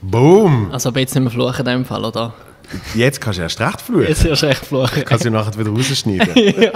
Boom! Also aber jetzt nicht mehr fluchen in dem Fall, oder? Jetzt kannst du erst recht fluchen. Jetzt erst recht fluchen. Kannst du nachher wieder rausschneiden. Ja.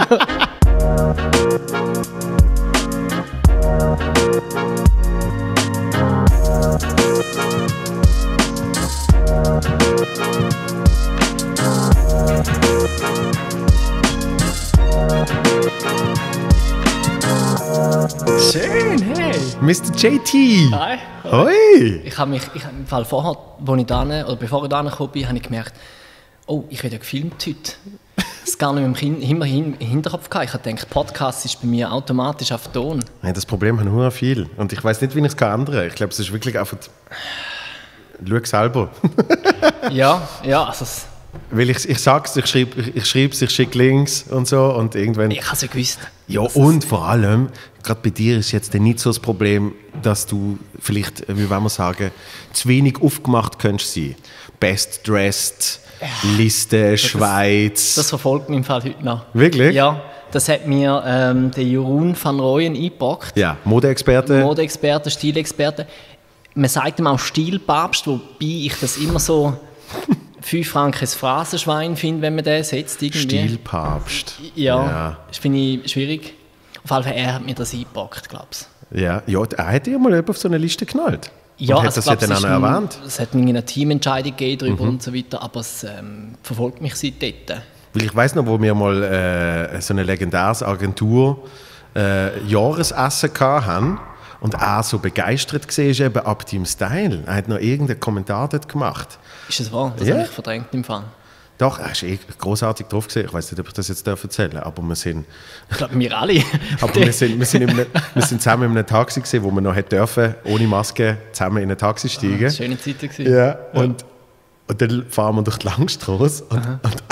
Schön, hey! Mr. JT! Hi! Hoi! Ich habe im Fall vorher, bevor ich da gekommen bin, habe ich gemerkt, oh, ich werde ja gefilmt heute. Das gar nicht mehr im Hinterkopf gehabt. Ich habe gedacht, Podcast ist bei mir automatisch auf Ton. Hey, das Problem haben nur viel. Und ich weiß nicht, wie ich es ändern kann. Ich glaube, es ist wirklich einfach... Schau selber. ja, also... Weil ich sag's, ich schreibe, ich schicke Links und so und irgendwann... Ich habe es ja gewusst. Ja, und vor allem, gerade bei dir ist jetzt nicht so das Problem, dass du vielleicht, wie wollen wir sagen, zu wenig aufgemacht könntest sein. Best Dressed, Liste, Schweiz... Das verfolgt mich im Fall heute noch. Wirklich? Ja, das hat mir der Jeroen van Rooyen eingepackt. Ja, Modeexperte. Modeexperte, Stilexperte. Man sagt ihm auch Stilpapst, wobei ich das immer so... 5 Franken ein Phrasenschwein finde, wenn man den setzt. Irgendwie. Stilpapst. Ja, das finde ich schwierig. Auf jeden Fall, er hat mir das eingepackt, glaube ich. Ja, er hat ja mal auf so eine Liste geknallt. Ja, und hat das ja dann auch noch erwähnt. Es hat eine Teamentscheidung gegeben darüber und so weiter, aber es verfolgt mich seit dort. Weil ich weiss noch, wo wir mal so eine legendäres Agentur-Jahresessen hatten und er so begeistert war eben ab deinem Style. Er hat noch irgendeinen Kommentar dort gemacht. Ist das wahr? Das habe ich verdrängt im Fall. Doch, er war großartig drauf gesehen. Ich weiß nicht, ob ich das jetzt erzählen darf, aber wir sind... Ich glaube, wir alle. Aber wir sind zusammen in einem Taxi gewesen, wo wir noch dürfen, ohne Maske zusammen in ein Taxi steigen. Das war eine schöne Zeit gewesen. Ja, und dann fahren wir durch die Langstrasse und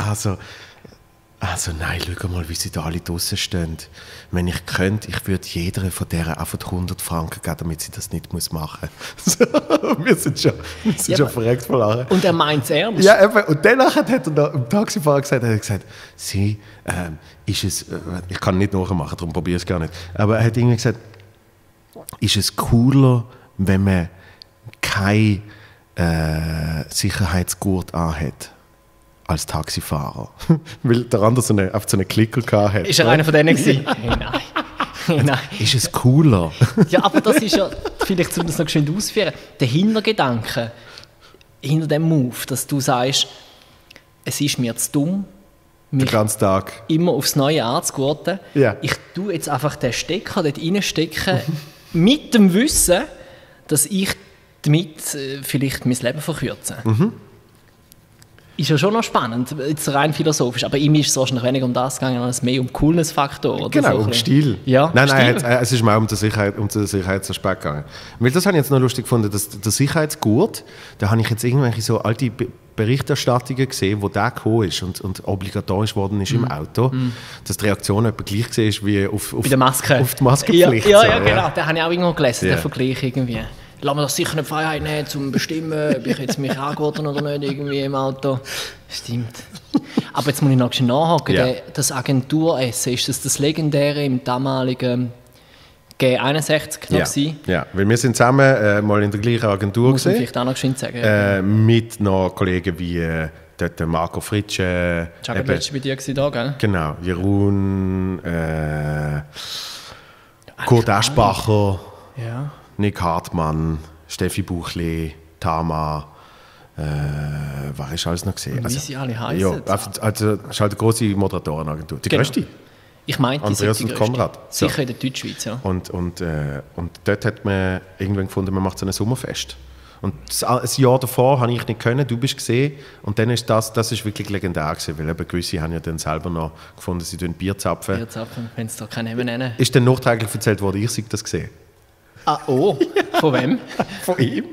also nein, schau mal, wie sie da alle draussen stehen. Wenn ich könnte, ich würde jeder von denen einfach 100 Franken geben, damit sie das nicht machen muss. wir sind schon verreckt vor Lachen. Und er meint es ernst? Ja, eben. Und danach hat er noch dem Taxifahrer gesagt, sie, ist es, ich kann nicht nachmachen, darum probiere ich es gar nicht. Aber er hat irgendwie gesagt, ist es cooler, wenn man kein Sicherheitsgurt anhat? Als Taxifahrer. Weil der andere so einen Klicker hatte. Ist er einer von denen gewesen? Nein. Ist es cooler? Ja, aber das ist ja, vielleicht um das noch schön auszuführen, der Hintergedanke hinter dem Move, dass du sagst, es ist mir zu dumm, mich den ganzen Tag immer aufs Neue anzugurten. Ja. Ich tue jetzt einfach den Stecker dort reinstecken, mit dem Wissen, dass ich damit vielleicht mein Leben verkürze. Mhm. Ist ja schon noch spannend, jetzt rein philosophisch, aber ihm ist es wahrscheinlich weniger um das gegangen, als mehr um Coolness-Faktor. Oder genau, so um Stil. Ja, nein, es ist mir auch um den Sicherheitsaspekt gegangen. Weil das habe ich jetzt noch lustig gefunden, dass der Sicherheitsgurt, da habe ich jetzt irgendwelche so alte Berichterstattungen gesehen, wo der gekommen ist und obligatorisch geworden ist im Auto, dass die Reaktion etwa gleich war wie auf der Maske. Auf die Maskenpflicht. Ja, genau, den habe ich auch irgendwo gelesen, den Vergleich irgendwie. Lass mir das sicher nicht Freiheit nehmen, um zu bestimmen, ob ich jetzt mich angeboten oder nicht irgendwie im Auto. Stimmt. Aber jetzt muss ich noch schnell nachhaken. Ja. Das Agenturessen, ist das legendäre im damaligen G61 noch? Ja, weil wir sind zusammen mal in der gleichen Agentur Muss man gewesen, vielleicht auch noch schön sagen. mit noch Kollegen wie dort Marco Fritsche. Jacob letztes bei dir da, gell? Genau, Jeroen, Kurt Aschbacher. Ja. Nick Hartmann, Steffi Buchli, Tama, was ist alles noch gesehen? Wie sie alle heißen. Ja, also es ist halt eine grosse Moderatorenagentur. Die größte. Ich meinte, Andreas die und Konrad. So. Sicher in der Deutschschweiz, ja. Und dort hat man irgendwann gefunden, man macht so ein Sommerfest. Und ein Jahr davor habe ich nicht können, du bist gesehen. Und dann ist das ist wirklich legendär gewesen, weil eben gewisse haben ja dann selber noch gefunden, sie tun Bier zapfen. Bier zapfen, wenn es da keinen Namen nennen. Ist dann nachträglich erzählt worden, ich sei das gesehen. Ah, oh, von wem? Von ihm.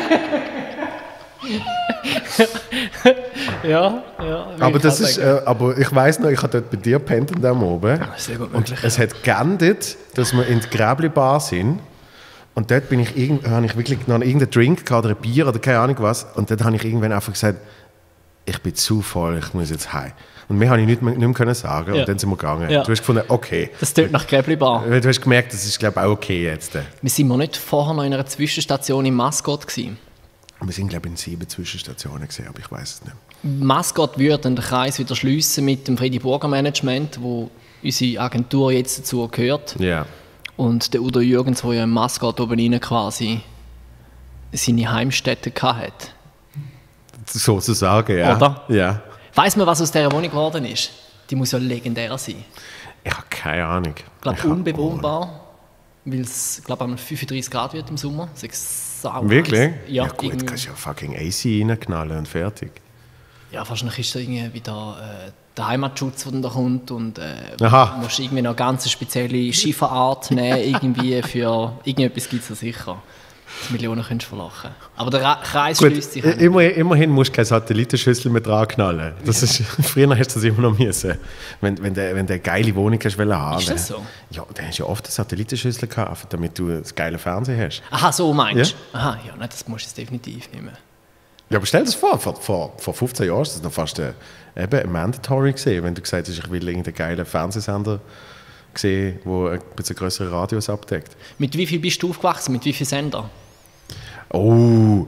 ja. Aber das ist, aber ich weiss noch, ich habe dort bei dir gepennt am Oben. Sehr gut und möglich. Es hat geendet, dass wir in der Gräbli-Bar sind. Und dort habe ich wirklich noch irgendeinen Drink gehabt, oder ein Bier oder keine Ahnung was. Und dort habe ich irgendwann einfach gesagt, ich bin zu voll, ich muss jetzt heim. Und mehr habe ich nicht mehr können sagen. Ja. Und dann sind wir gegangen. Ja. Du hast gefunden, okay. Das tönt nach Gräbli-Bar. Du hast gemerkt, das ist, glaube ich, auch okay jetzt. Wir sind noch nicht vorher noch in einer Zwischenstation im Mascot gewesen. Wir sind, glaube ich, in 7 Zwischenstationen gesehen, aber ich weiß es nicht. Mascot würde den Kreis wieder schliessen mit dem Freddy Burger Management, wo unsere Agentur jetzt dazu gehört. Ja. Und der Udo Jürgens, der ja im Mascot oben rein quasi seine Heimstätte hatte. Sozusagen, ja. Oder? Ja. Weiss man, was aus dieser Wohnung geworden ist? Die muss ja legendär sein. Ich habe keine Ahnung. Ich glaube, unbewohnbar, weil es, glaube ich, 35 Grad wird im Sommer. Wirklich? Ja, gut, irgendwie. kannst du ja fucking AC reinknallen und fertig. Ja, wahrscheinlich ist da irgendwie wieder der Heimatschutz, der dann da kommt und Aha. musst irgendwie noch eine ganz spezielle Schieferart nehmen, irgendwie für irgendetwas gibt es da sicher. Die Millionen könntest du verlachen. Aber der Kreis Gut, schließt sich. immerhin musst du keine Satellitenschüssel mehr dran knallen. Das ist, früher hast du das immer noch müssen. Wenn du eine geile Wohnung hast haben. Ist das so? Ja, dann hast du ja oft eine Satellitenschüssel gehabt, damit du das geile Fernsehen hast. Aha, so meinst du? Ja. Aha, ja, nein, das musst du jetzt definitiv nicht mehr. Ja, aber stell dir das vor 15 Jahren war das noch fast ein Mandatory gewesen, wenn du gesagt hast, ich will irgendeinen geilen Fernsehsender sehen, der ein bisschen größere Radios abdeckt. Mit wie viel bist du aufgewachsen? Mit wie vielen Sender? Oh,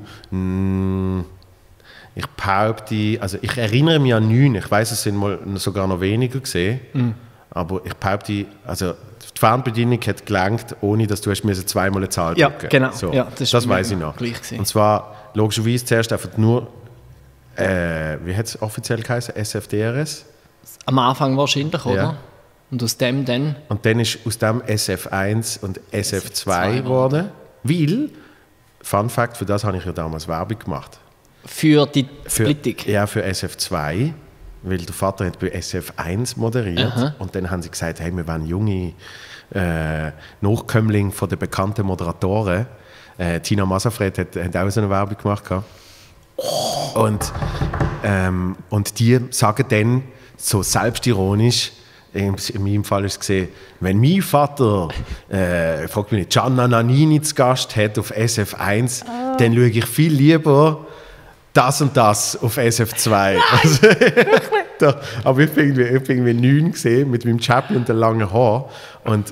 ich behaupte, also ich erinnere mich an 9, ich weiß, es sind mal sogar noch weniger gesehen, aber ich behaupte, also die Fernbedienung hat gelangt, ohne dass du hast zweimal eine Zahl Ja, drücken. genau. So, Ja, das weiß ich noch. gleich gewesen. Und zwar logischerweise zuerst einfach nur, wie hat es offiziell geheißen, SFDRS? Am Anfang wahrscheinlich, oder? Ja. Und aus dem dann? Und dann ist aus dem SF1 und SF2 geworden, weil, Fun Fact, für das habe ich ja damals Werbung gemacht. Für die Splittung? Ja, für SF2, weil der Vater hat bei SF1 moderiert. Aha. Und dann haben sie gesagt, hey, wir wollen junge Nachkömmlinge von den bekannten Moderatoren. Tina Massafred hat auch so eine Werbung gemacht. Und die sagen dann so selbstironisch, in meinem Fall ist es gesehen, wenn mein Vater, fragt mich nicht, Gianna Nannini zu Gast hat auf SF1, dann schaue ich viel lieber das und das auf SF2. Also, aber ich bin irgendwie 9 gesehen mit meinem Chappy und den langen Haar und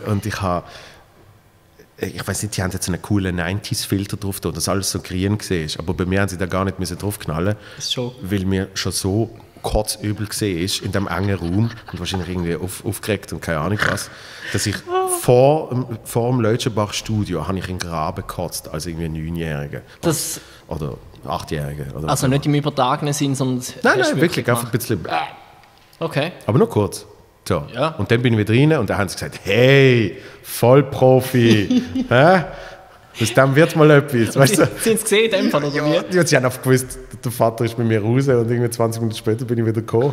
ich weiß nicht, die haben jetzt einen coolen 90s-Filter drauf, da das alles so grün war. Aber bei mir haben sie da gar nicht draufknallen, weil mir schon so kotzübel gesehen ist in diesem engen Raum und wahrscheinlich irgendwie aufgeregt und keine Ahnung was, dass ich vor dem Leutschenbach-Studio habe ich in den Graben gekotzt als irgendwie 9-Jähriger. Oder 8-Jähriger. Oder Also nicht im übertragenen Sinn, sondern... Nein, wirklich einfach ein bisschen... Okay. Aber nur kurz. So. Ja. Und dann bin ich wieder rein und dann haben sie gesagt, hey, Vollprofi, hä? Aus dem wird mal etwas. Weißt du? Sie haben es gesehen, in dem Fall, oder wie? Ja, sie haben einfach gewusst, der Vater ist bei mir raus und irgendwie 20 Minuten später bin ich wieder gekommen.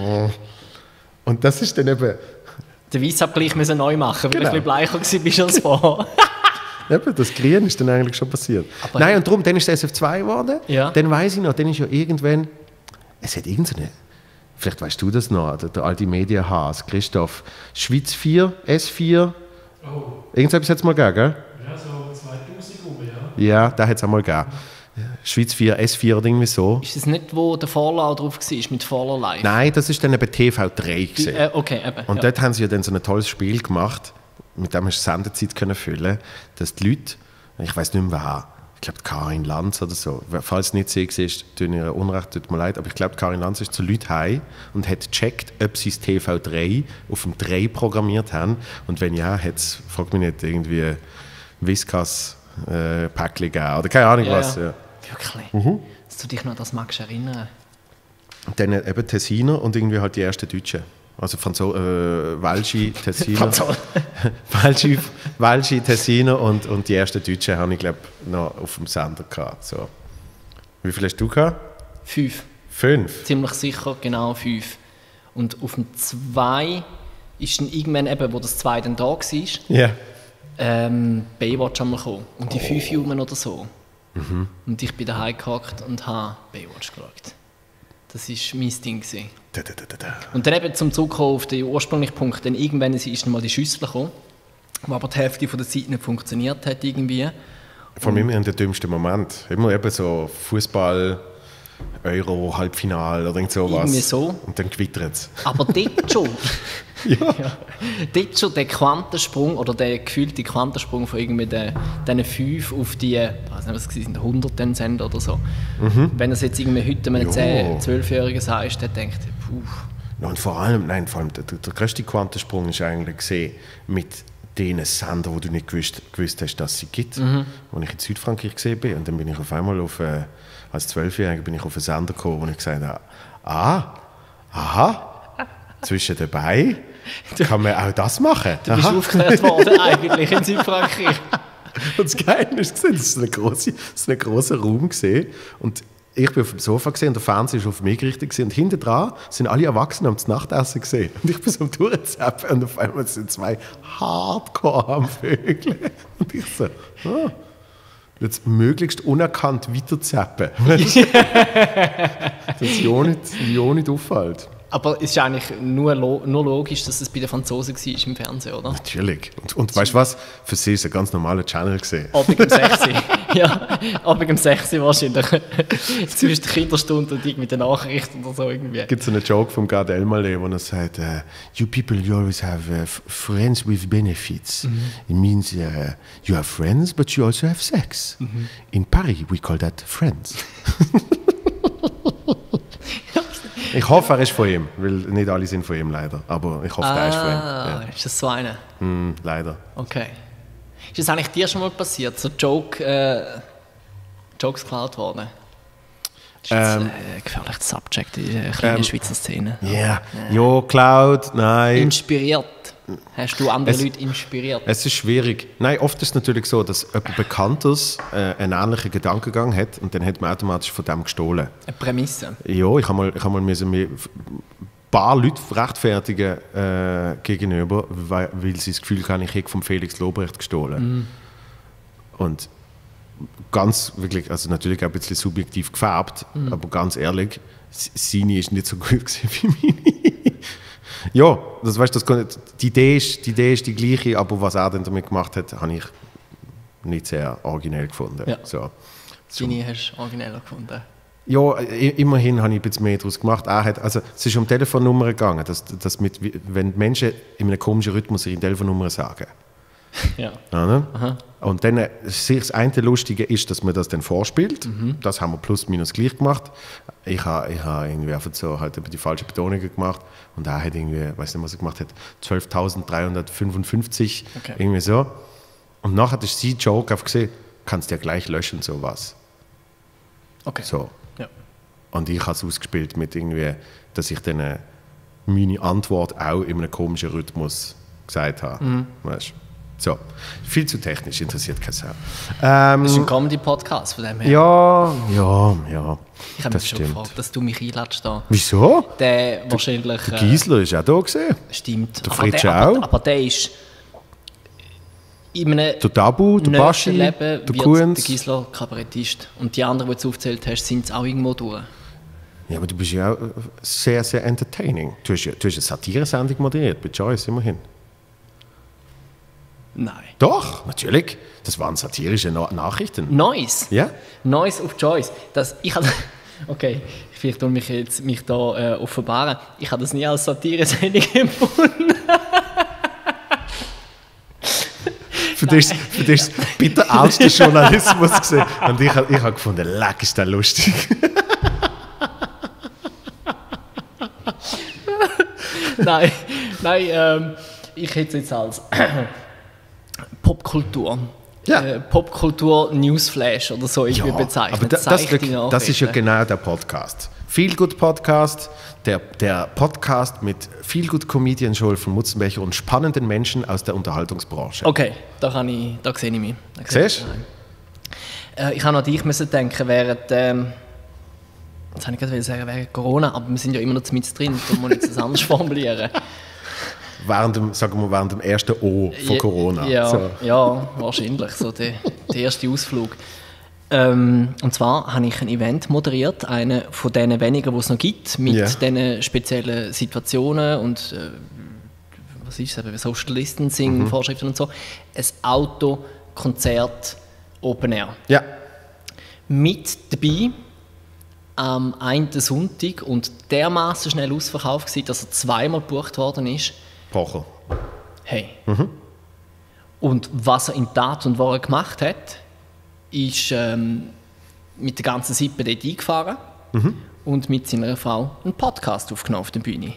Und das ist dann eben... Den Weissabgleich müssen neu machen, weil Genau. du ein bisschen bleicher warst als vorher. Eben, das Grün ist dann eigentlich schon passiert. Aber Nein, und darum, dann ist es SF2 geworden. Ja. Dann weiss ich noch, dann ist ja irgendwann... Es hat irgendeine... Vielleicht weißt du das noch, der alte Medienhas, Christoph. Schweiz 4, S4. Oh. Irgendetwas hat es mal gegeben, gell? Ja, so 2000 rum, ja. Ja, da hat es auch mal gegeben. Schweiz 4, S4 oder irgendwie so. Ist das nicht, wo der Vorlau drauf war, mit Vorlau Live? Nein, das ist dann eben TV3 gewesen. Okay, eben. Und ja. dort haben sie ja dann so ein tolles Spiel gemacht, mit dem hast du Sendezeit können füllen, dass die Leute, ich weiß nicht mehr wer, ich glaube Karin Lanz oder so, falls es nicht sie war, tut ihr Unrecht, tut mir leid, aber ich glaube Karin Lanz ist zu Leuten heim und hat gecheckt, ob sie das TV3 auf dem 3 programmiert haben und wenn ja, hat es, frag mich nicht, irgendwie Whiskas Päckchen gegeben oder keine Ahnung was. Ja. Wirklich? Dass du dich noch an das magst erinnern. Und dann eben Tessiner und irgendwie halt die ersten Deutschen. Also Welschi, Tessiner. Welschi, Tessiner und die ersten Deutschen habe ich, glaube noch auf dem Sender gehabt. So. Wie viel hast du gehabt? 5. 5? Ziemlich sicher, genau 5. Und auf dem 2 ist dann irgendwann eben, wo das 2 dann da war, Ja. Baywatch einmal gekommen. Um die 5 Uhr oder so. Und ich bin daheim gehockt und habe Baywatch geschaut. Das war mein Ding. Und dann eben zum Zurückkommen auf den ursprünglichen Punkt, dann irgendwann ist dann mal die Schüssel gekommen, wo aber die Hälfte von der Zeit nicht funktioniert hat irgendwie. Vor allem immer in den dümmsten Moment. Immer eben so Fußball, Euro-Halbfinale oder irgend sowas. Irgendwie so. Und dann gewittert es. Aber dort schon. Ja. Dort schon der Quantensprung oder der gefühlte Quantensprung von irgendwie diesen 5 auf die, ich weiß nicht, was es waren, 100 dann sind oder so. Wenn das jetzt irgendwie heute einem 10-, 12-Jährigen sagst, dann denkt er, puh. Ja, und vor allem der grösste Quantensprung ist eigentlich gesehen mit den Sendern, die du nicht gewusst hast, dass es sie gibt. Als ich in Südfrankreich gesehen bin, und dann bin ich auf einmal als 12-Jähriger bin ich auf einen Sender gekommen, wo ich gesagt habe, aha, zwischen dabei kann man auch das machen. Du bist aufgeklärt worden eigentlich in Südfrankreich. Und das Geile ist, das war ein grosser Raum gewesen, und ich bin auf dem Sofa gesehen und der Fernseher war auf mich gerichtet und hinten dran sind alle Erwachsenen am Nachtessen gesehen. Und ich bin so am Durchzappen und auf einmal sind 2 Hardcore am Vögeln. Und ich so, jetzt möglichst unerkannt weiterzappen. Dass ja nicht auffällt. Aber es ist eigentlich nur logisch, dass es bei den Franzosen war im Fernsehen, oder? Natürlich. Und weißt du was? Für sie ist es ein ganz normaler Channel gesehen. Abend um 6 Uhr. Ja, Abend um 6 Uhr wahrscheinlich. Zwischen der Kinderstunde und mit den Nachrichten oder so irgendwie. Es gibt so einen Joke von Gad Elmaleh, wo er sagt, you people, you always have friends with benefits. It means you have friends, but you also have sex. In Paris, we call that friends. Ich hoffe, er ist von ihm, weil nicht alle sind von ihm, leider. Aber ich hoffe, er ist von ihm. Ja. Ist das so einer? Leider. Okay. Ist das eigentlich dir schon mal passiert, so Jokes geklaut worden? Das ist jetzt ein gefährliches Subject in der kleinen Schweizer Szene. Ja, geklaut, nein. Inspiriert. Hast du andere Leute inspiriert? Es ist schwierig. Nein, oft ist es natürlich so, dass jemand Bekanntes einen ähnlichen Gedankengang hat und dann hat man automatisch von dem gestohlen. Eine Prämisse? Ja, ich habe mal mir ein paar Leute rechtfertigen gegenüber, weil sie das Gefühl haben, ich hätte von Felix Lobrecht gestohlen. Und ganz wirklich, also natürlich auch ein bisschen subjektiv gefärbt, aber ganz ehrlich, seine ist nicht so gut wie meine. Ja, das, weißt, die Idee ist die gleiche, aber was er dann damit gemacht hat, habe ich nicht sehr originell gefunden. Ja. So. Deine hast du origineller gefunden? Ja, immerhin habe ich ein bisschen mehr daraus gemacht. Es ist um Telefonnummern gegangen, wenn Menschen in einem komischen Rhythmus ihre Telefonnummer sagen. Ja. Ja, und dann das eine Lustige ist, dass man das dann vorspielt. Das haben wir plus minus gleich gemacht. Ich habe irgendwie einfach so halt die falsche Betonung gemacht und er hat irgendwie, ich weiß nicht, was er gemacht hat, 12.355, okay. Irgendwie so. Und nachher hat sie Joke auf gesehen, kannst du ja gleich löschen, sowas. Okay. So. Ja. Und ich habe es ausgespielt mit irgendwie, dass ich dann meine Antwort auch in einem komischen Rhythmus gesagt habe. Weißt? So, viel zu technisch, interessiert keine Sau. Das ist ein Comedy-Podcast von dem her. Ja. Ich habe mich schon gefragt, dass du mich einlädst da. Wieso? Der wahrscheinlich... Der Giesler ist auch da gesehen. Stimmt. Der Fritsch auch. Aber der ist... In einem der Tabu, der Baschi, Leben der wird Kunz. der Giesler Kabarettist. Und die anderen, die du aufgezählt hast, sind es auch irgendwo durch. Ja, aber du bist ja auch sehr, sehr entertaining. Du hast eine Satire-Sendung moderiert, bei Joyce immerhin. Nein. Doch, natürlich. Das waren satirische Nachrichten. Nice. Ja? Nice of Choice. Okay, vielleicht tue ich mich da offenbaren. Ich habe das nie als Satire-Sendung empfunden. Für dich ist bitter ernster Journalismus gesehen. Und ich habe gefunden, leck, ist das lustig. Nein, ich hätte es jetzt als Popkultur. Ja. Popkultur-Newsflash oder so irgendwie bezeichnet. Aber das ist ja genau der Podcast. Feelgood Podcast, der Podcast mit Feelgood Comedian Joel von Mutzenbecher und spannenden Menschen aus der Unterhaltungsbranche. Okay, da sehe ich mich. Siehst du? Ich habe an dich denken während, jetzt habe ich gerade sagen, während Corona, aber wir sind ja immer noch mit drin, da muss ich das anders formulieren. Während dem ersten O von Corona. Ja, so. Ja, wahrscheinlich, so der erste Ausflug. Und zwar habe ich ein Event moderiert, einen von denen wenigen, die es noch gibt, mit diesen speziellen Situationen und was ist es, Social Distancing, Vorschriften und so. Ein Autokonzert Open Air. Ja. Mit dabei am einen Sonntag und dermaßen schnell ausverkauft gewesen, dass er zweimal gebucht worden ist. Pocher. Hey. Und was er in Tat und Wahrheit gemacht hat, ist mit der ganzen Sippe dort eingefahren und mit seiner Frau einen Podcast aufgenommen auf der Bühne.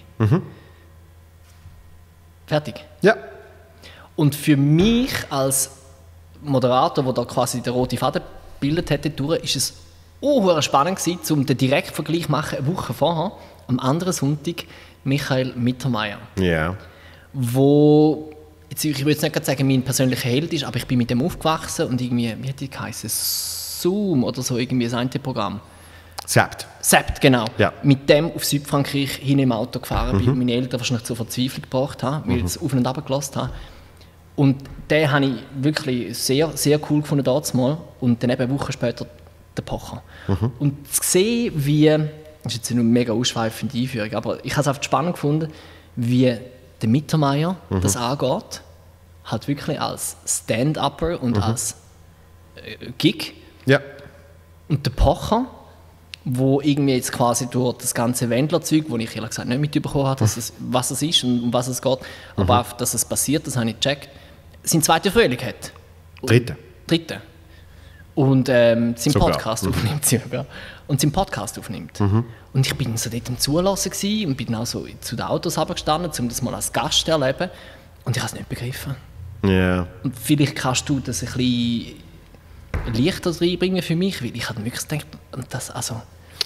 Fertig. Ja. Und für mich als Moderator, der da quasi den roten Faden gebildet hat, ist es spannend gewesen, um den Direktvergleich zu machen, eine Woche vorher, am anderen Sonntag, Michael Mittermeier. Ja. Wo, jetzt, ich würde jetzt nicht sagen, mein persönlicher Held ist, aber ich bin mit dem aufgewachsen und irgendwie, wie hat die geheißen? Zoom oder so, irgendwie das eine Programm. Sept, genau. Ja. Mit dem auf Südfrankreich hin im Auto gefahren bin, meine Eltern wahrscheinlich zur Verzweiflung gebracht haben, weil ich es auf und ab gelassen habe. Und den habe ich wirklich sehr, sehr cool gefunden damals mal. Und dann eben eine Woche später den Pocher. Und zu sehen, wie, das ist jetzt eine mega ausschweifende Einführung, aber ich habe es einfach spannend gefunden, wie der Mittermeier das angeht, halt wirklich als Stand-Upper und als Gig. Ja. Und der Pocher, wo irgendwie jetzt quasi durch das ganze Wendlerzeug, wo ich ehrlich gesagt nicht mitbekommen habe, was es ist und um was es geht, aber auch, dass es passiert, das habe ich gecheckt, seinen zweiten Frühling hat. Dritte. Und seinen Podcast aufnimmt sogar. Und seinen Podcast aufnimmt. Und ich bin so dort am Zulassen gewesen und bin auch so zu den Autos runtergestanden, um das mal als Gast zu erleben. Und ich habe es nicht begriffen. Ja. Und vielleicht kannst du das ein bisschen leichter reinbringen für mich, weil ich habe wirklich gedacht, also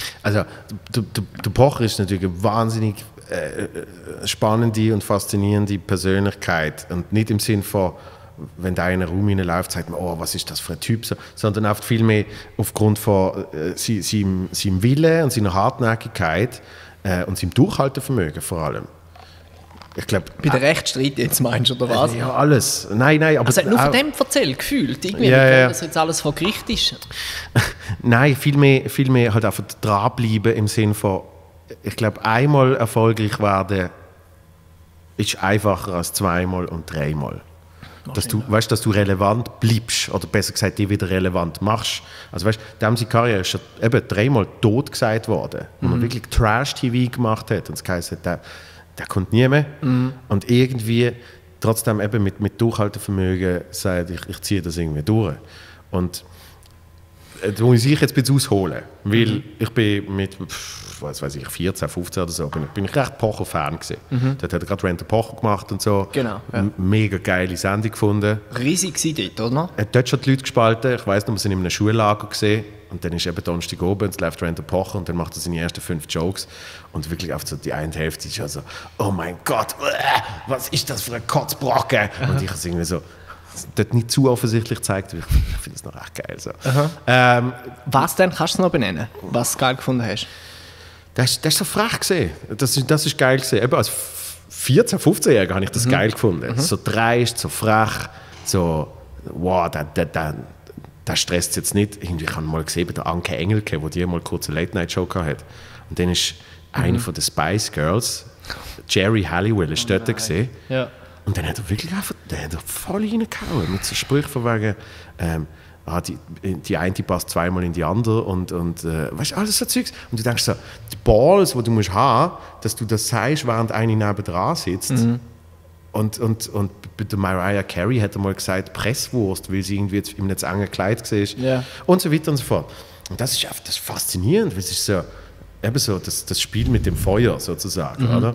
der Pocher ist natürlich eine wahnsinnig spannende und faszinierende Persönlichkeit. Und nicht im Sinn von, wenn da in einen Raum hineinläuft, sagt man, oh, was ist das für ein Typ, sondern oft vielmehr aufgrund von seinem Willen und seiner Hartnäckigkeit und seinem Durchhaltevermögen vor allem. Ich glaub, bei der Rechtsstreit jetzt meinst du, oder was? Ja, alles. Nein, aber... Also nur von dem erzählt, gefühlt, irgendwie, dass jetzt alles vor Gericht ist. Nein, vielmehr halt einfach dranbleiben im Sinn von, ich glaube, einmal erfolgreich werden ist einfacher als zweimal und dreimal. Dass du relevant bleibst, oder besser gesagt, die wieder relevant machst. Also weißt, seine Karriere ist schon eben dreimal tot gesagt worden, wo er wirklich Trash-TV gemacht hat. Und es heisst, der kommt nie mehr. Und irgendwie trotzdem eben mit Durchhaltevermögen sagt, ich ziehe das irgendwie durch. Und da muss ich jetzt ein bisschen ausholen, weil ich bin mit, 14, 15 oder so, bin ich recht Pocher-Fan gewesen. Dort hat er gerade Rent a Pocher gemacht und so. Genau. Ja. Mega geile Sendung gefunden. Riesig war dort, oder? Er hat dort schon die Leute gespalten. Ich weiss noch, wir sind in einem Schullager gesehen. Und dann ist eben Donnerstag oben, und es läuft Rent a Pocher und dann macht er seine ersten 5 Jokes. Und wirklich auf so die eine Hälfte ist schon so, oh mein Gott, was ist das für ein Kotzbrocken? Und ich habe es irgendwie so, dort nicht zu offensichtlich gezeigt, ich finde es noch echt geil. So. Was denn? Kannst du es noch benennen, was du geil gefunden hast? Das ist so frech gesehen. Das ist geil gesehen. Eben als 14-, 15-Jähriger habe ich das geil gefunden. So dreist, so frech, so, wow, der stresst jetzt nicht. Ich habe mal gesehen bei der Anke Engelke, wo die mal kurz eine Late-Night-Show hatte. Und dann ist eine von den Spice Girls, Jerry Halliwell, ist dort gesehen. Ja. Und dann hat er wirklich einfach voll reingehauen mit so Sprüchen von wegen, die eine passt zweimal in die andere und weißt du, alles so Zeugs. Und du denkst so, die Balls, die du musst haben, dass du das sagst, während eine nebendran sitzt. Und bei der Mariah Carey hat er mal gesagt, Presswurst, weil sie irgendwie jetzt in einem engen Kleid war. Yeah. Und so weiter und so fort. Und das ist faszinierend, weil es ist so, eben so das Spiel mit dem Feuer sozusagen, oder?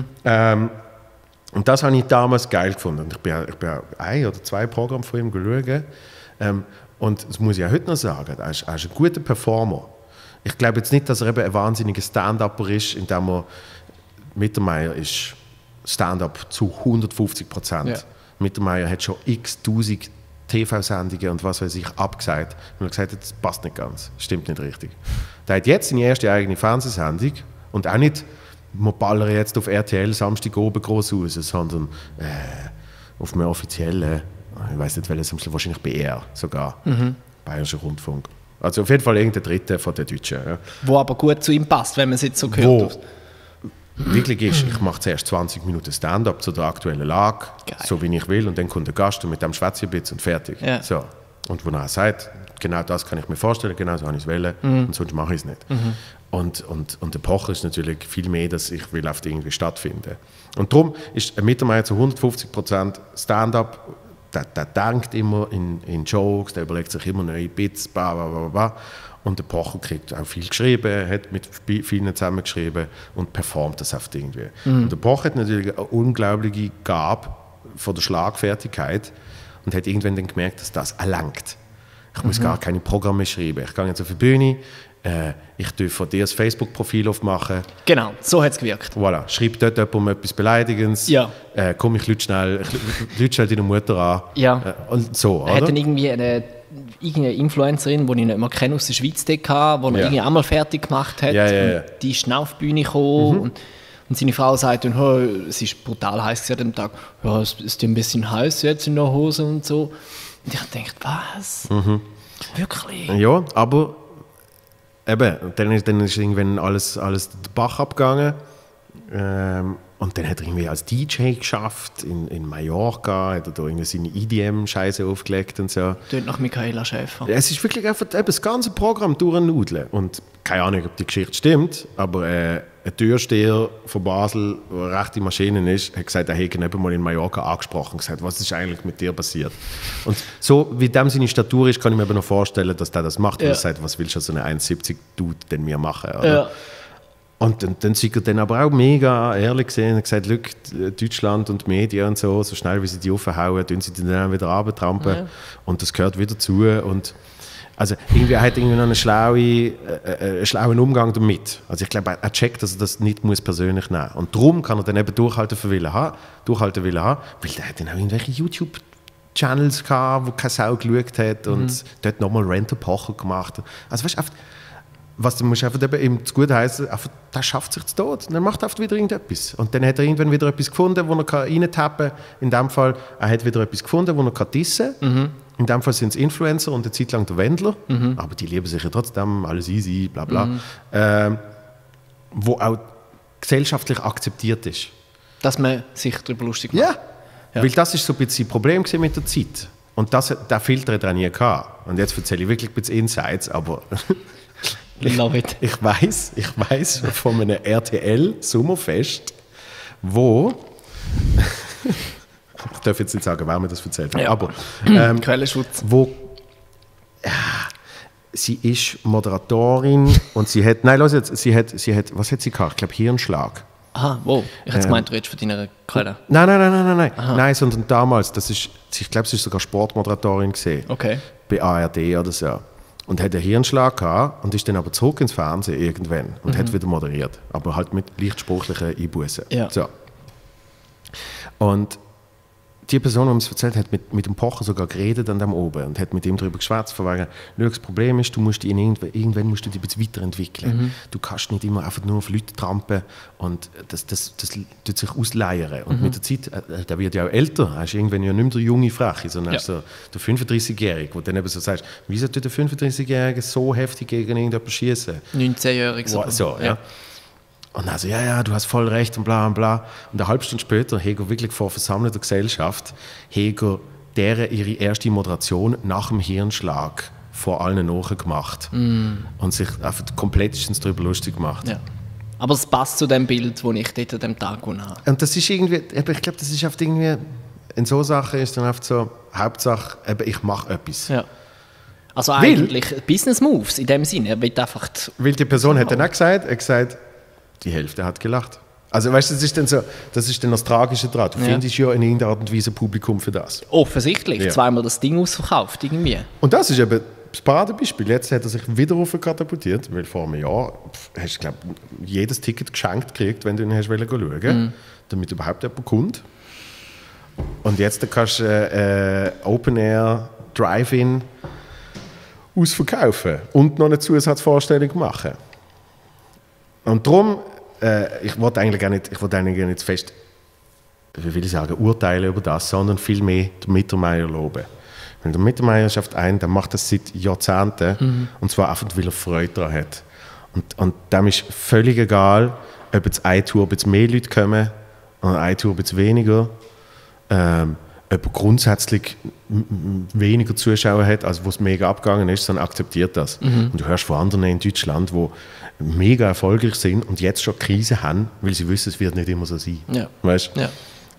Und das habe ich damals geil gefunden. Und ich bin 1 oder 2 Programme von ihm geschaut. Und das muss ich auch heute noch sagen, er ist ein guter Performer. Ich glaube jetzt nicht, dass er eben ein wahnsinniger Stand-Upper ist, indem er Mittermeier ist Stand-up zu 150%. Ja. Mittermeier hat schon x-tausend TV-Sendungen und was weiß ich abgesagt. Und er hat gesagt, das passt nicht ganz, stimmt nicht richtig. Der hat jetzt seine erste eigene Fernsehsendung und auch nicht, wir ballern jetzt auf RTL Samstag oben groß raus, sondern auf einem offiziellen, ich weiß nicht welches, wahrscheinlich BR sogar, Bayerischer Rundfunk. Also auf jeden Fall irgendein Dritter von den Deutschen. Ja. Wo aber gut zu ihm passt, wenn man es jetzt so hört. Wirklich ist, ich mache zuerst 20 Minuten Stand-up zu der aktuellen Lage, geil, so wie ich will, und dann kommt der Gast und mit dem schwätze ich ein bisschen und fertig. Ja. So. Und wo er sagt, genau das kann ich mir vorstellen, genau so habe ich es wollen und sonst mache ich es nicht. Und der Pocher ist natürlich viel mehr, dass ich will auf irgendwie stattfinden. Und darum ist ein Mittermeier zu 150% Stand-up, der denkt immer in Jokes, der überlegt sich immer neue Bits, bla bla bla bla. Und der Pocher kriegt auch viel geschrieben, hat mit vielen zusammengeschrieben und performt das oft irgendwie. Und der Pocher hat natürlich eine unglaubliche Gabe von der Schlagfertigkeit und hat irgendwann dann gemerkt, dass das erlangt. Ich muss gar keine Programme schreiben. Ich gehe jetzt auf die Bühne, ich darf von dir das Facebook-Profil aufmachen. Genau, so hat es gewirkt. Voilà, schreib dort jemandem etwas Beleidigendes. Ja. Komm, ich lüte schnell deine Mutter an. Ja. Und so, Er hat oder? dann irgendwie irgendeine Influencerin, die ich nicht mehr kenne, aus der Schweiz, die er irgendwie einmal fertig gemacht hat. Ja. Und die ist dann auf die Bühne gekommen. Und seine Frau sagt dann, oh, es ist brutal heiß an dem Tag. Ja, es ist ein bisschen heiß jetzt in der Hose und so. Und ich denke, was? Wirklich? Ja, aber eben, dann ist irgendwann alles den Bach abgegangen. Und dann hat er irgendwie als DJ geschafft in Mallorca, hat er da irgendwie seine EDM-Scheiße aufgelegt und so. Tönt nach Michaela Schäfer. Ja, es ist wirklich einfach eben das ganze Programm durchnudeln. Und keine Ahnung, ob die Geschichte stimmt, aber ein Türsteher von Basel, der eine rechte Maschine ist, hat gesagt, er hätte ihn eben mal in Mallorca angesprochen und gesagt, was ist eigentlich mit dir passiert? Und so wie dem seine Statur ist, kann ich mir eben noch vorstellen, dass der das macht, weil er sagt, was willst du so eine 1,70-Dude denn mir machen? Oder? Ja. Und dann sind er dann aber auch mega ehrlich gesehen und gesagt, Deutschland und die Medien und so schnell wie sie die aufhauen, tun sie die dann wieder runtertrampen. Ja. Und das gehört wieder zu. Und also irgendwie hat irgendwie noch einen schlauen Umgang damit. Also ich glaube, er checkt, dass er das nicht muss persönlich nehmen muss. Und darum kann er dann eben durchhalten wollen haben, weil der hat dann auch irgendwelche YouTube-Channels gehabt, wo keine Sau geschaut hat und dort nochmal Rent a Pocher gemacht. Also weißt du, was du musst einfach eben zu gut heißen, der schafft sich zu Tod. Und dann macht er einfach wieder irgendetwas. Und dann hat er irgendwann wieder etwas gefunden, wo er reintappen kann. In dem Fall, er hat wieder etwas gefunden, wo er dissen kann. In dem Fall sind es Influencer und eine Zeit lang der Wendler. Aber die lieben sich ja trotzdem, alles easy, bla bla. Wo auch gesellschaftlich akzeptiert ist. Dass man sich darüber lustig macht. Ja, weil das ist so ein bisschen ein Problem mit der Zeit. Und der Filter hat er nie gehabt. Und jetzt erzähle ich wirklich ein bisschen Insights, aber... Love it. Ich weiss von einem RTL-Sommerfest, wo... ich darf jetzt nicht sagen, wer mir das erzählt hat, aber... Quellenschutz. Wo... sie ist Moderatorin und sie hat... Nein, los jetzt, sie hat... Was hat sie gehabt? Ich glaube, Hirnschlag. Aha, wow. Ich hätte gemeint, du redest von deiner Quelle. Nein. Nein, sondern damals, ich glaube, sie ist sogar Sportmoderatorin gesehen. Okay. Bei ARD oder so. Und hat einen Hirnschlag gehabt und ist dann aber zurück ins Fernsehen irgendwann und hat wieder moderiert. Aber halt mit leicht sprachlichen Einbußen. Ja. So. Und die Person, die mir das erzählt hat, mit dem Pocher sogar geredet an dem oben und hat mit ihm darüber geschwätzt, von wegen, das Problem ist, du musst irgendwann musst du dich ein bisschen weiterentwickeln. Du kannst nicht immer einfach nur auf Leute trampen und das tut sich ausleiern. Und mit der Zeit, der wird ja auch älter, er ist irgendwann ja nicht mehr der junge Freche, sondern so der 35-Jährige, wo dann eben so sagst, wieso tut der 35-Jährige so heftig gegen irgendjemanden schießen? 19-Jährige so, ja. Und also, ja, du hast voll recht und bla und bla. Und eine halbe Stunde später hat er wirklich vor versammelter Gesellschaft deren ihre erste Moderation nach dem Hirnschlag vor allen nachgemacht. Und sich einfach komplett darüber lustig gemacht. Ja. Aber es passt zu dem Bild, das ich dort an dem Tag habe. Und das ist irgendwie, ich glaube, das ist oft irgendwie, in so Sachen ist dann oft so, Hauptsache, ich mache etwas. Ja. Also eigentlich Business Moves in dem Sinne. Weil die Person hat dann auch gesagt, die Hälfte hat gelacht. Also weißt du, das ist dann das Tragische daran. Du findest ja in irgendeiner Art und Weise ein Publikum für das. Offensichtlich, zweimal das Ding ausverkauft irgendwie. Und das ist eben das Paradebeispiel. Jetzt hat er sich wieder katapultiert, weil vor einem Jahr hast du, glaube ich, jedes Ticket geschenkt gekriegt, wenn du ihn hast schauen, damit überhaupt jemand kommt. Und jetzt kannst du Open Air, Drive-In ausverkaufen und noch eine Zusatzvorstellung machen. Und darum, ich wollte eigentlich gar nicht fest, wie will ich sagen, urteilen über das, sondern vielmehr den Mittermeier loben. Weil der Mittermeier schafft der macht das seit Jahrzehnten und zwar einfach, weil er Freude daran hat. Und dem ist völlig egal, ob jetzt eine Tour ein bisschen mehr Leute kommen oder eine Tour ein bisschen weniger. jemand grundsätzlich weniger Zuschauer hat, als wo es mega abgegangen ist, dann akzeptiert das. Und du hörst von anderen in Deutschland, die mega erfolgreich sind und jetzt schon Krise haben, weil sie wissen, es wird nicht immer so sein. Ja. Weißt? Ja.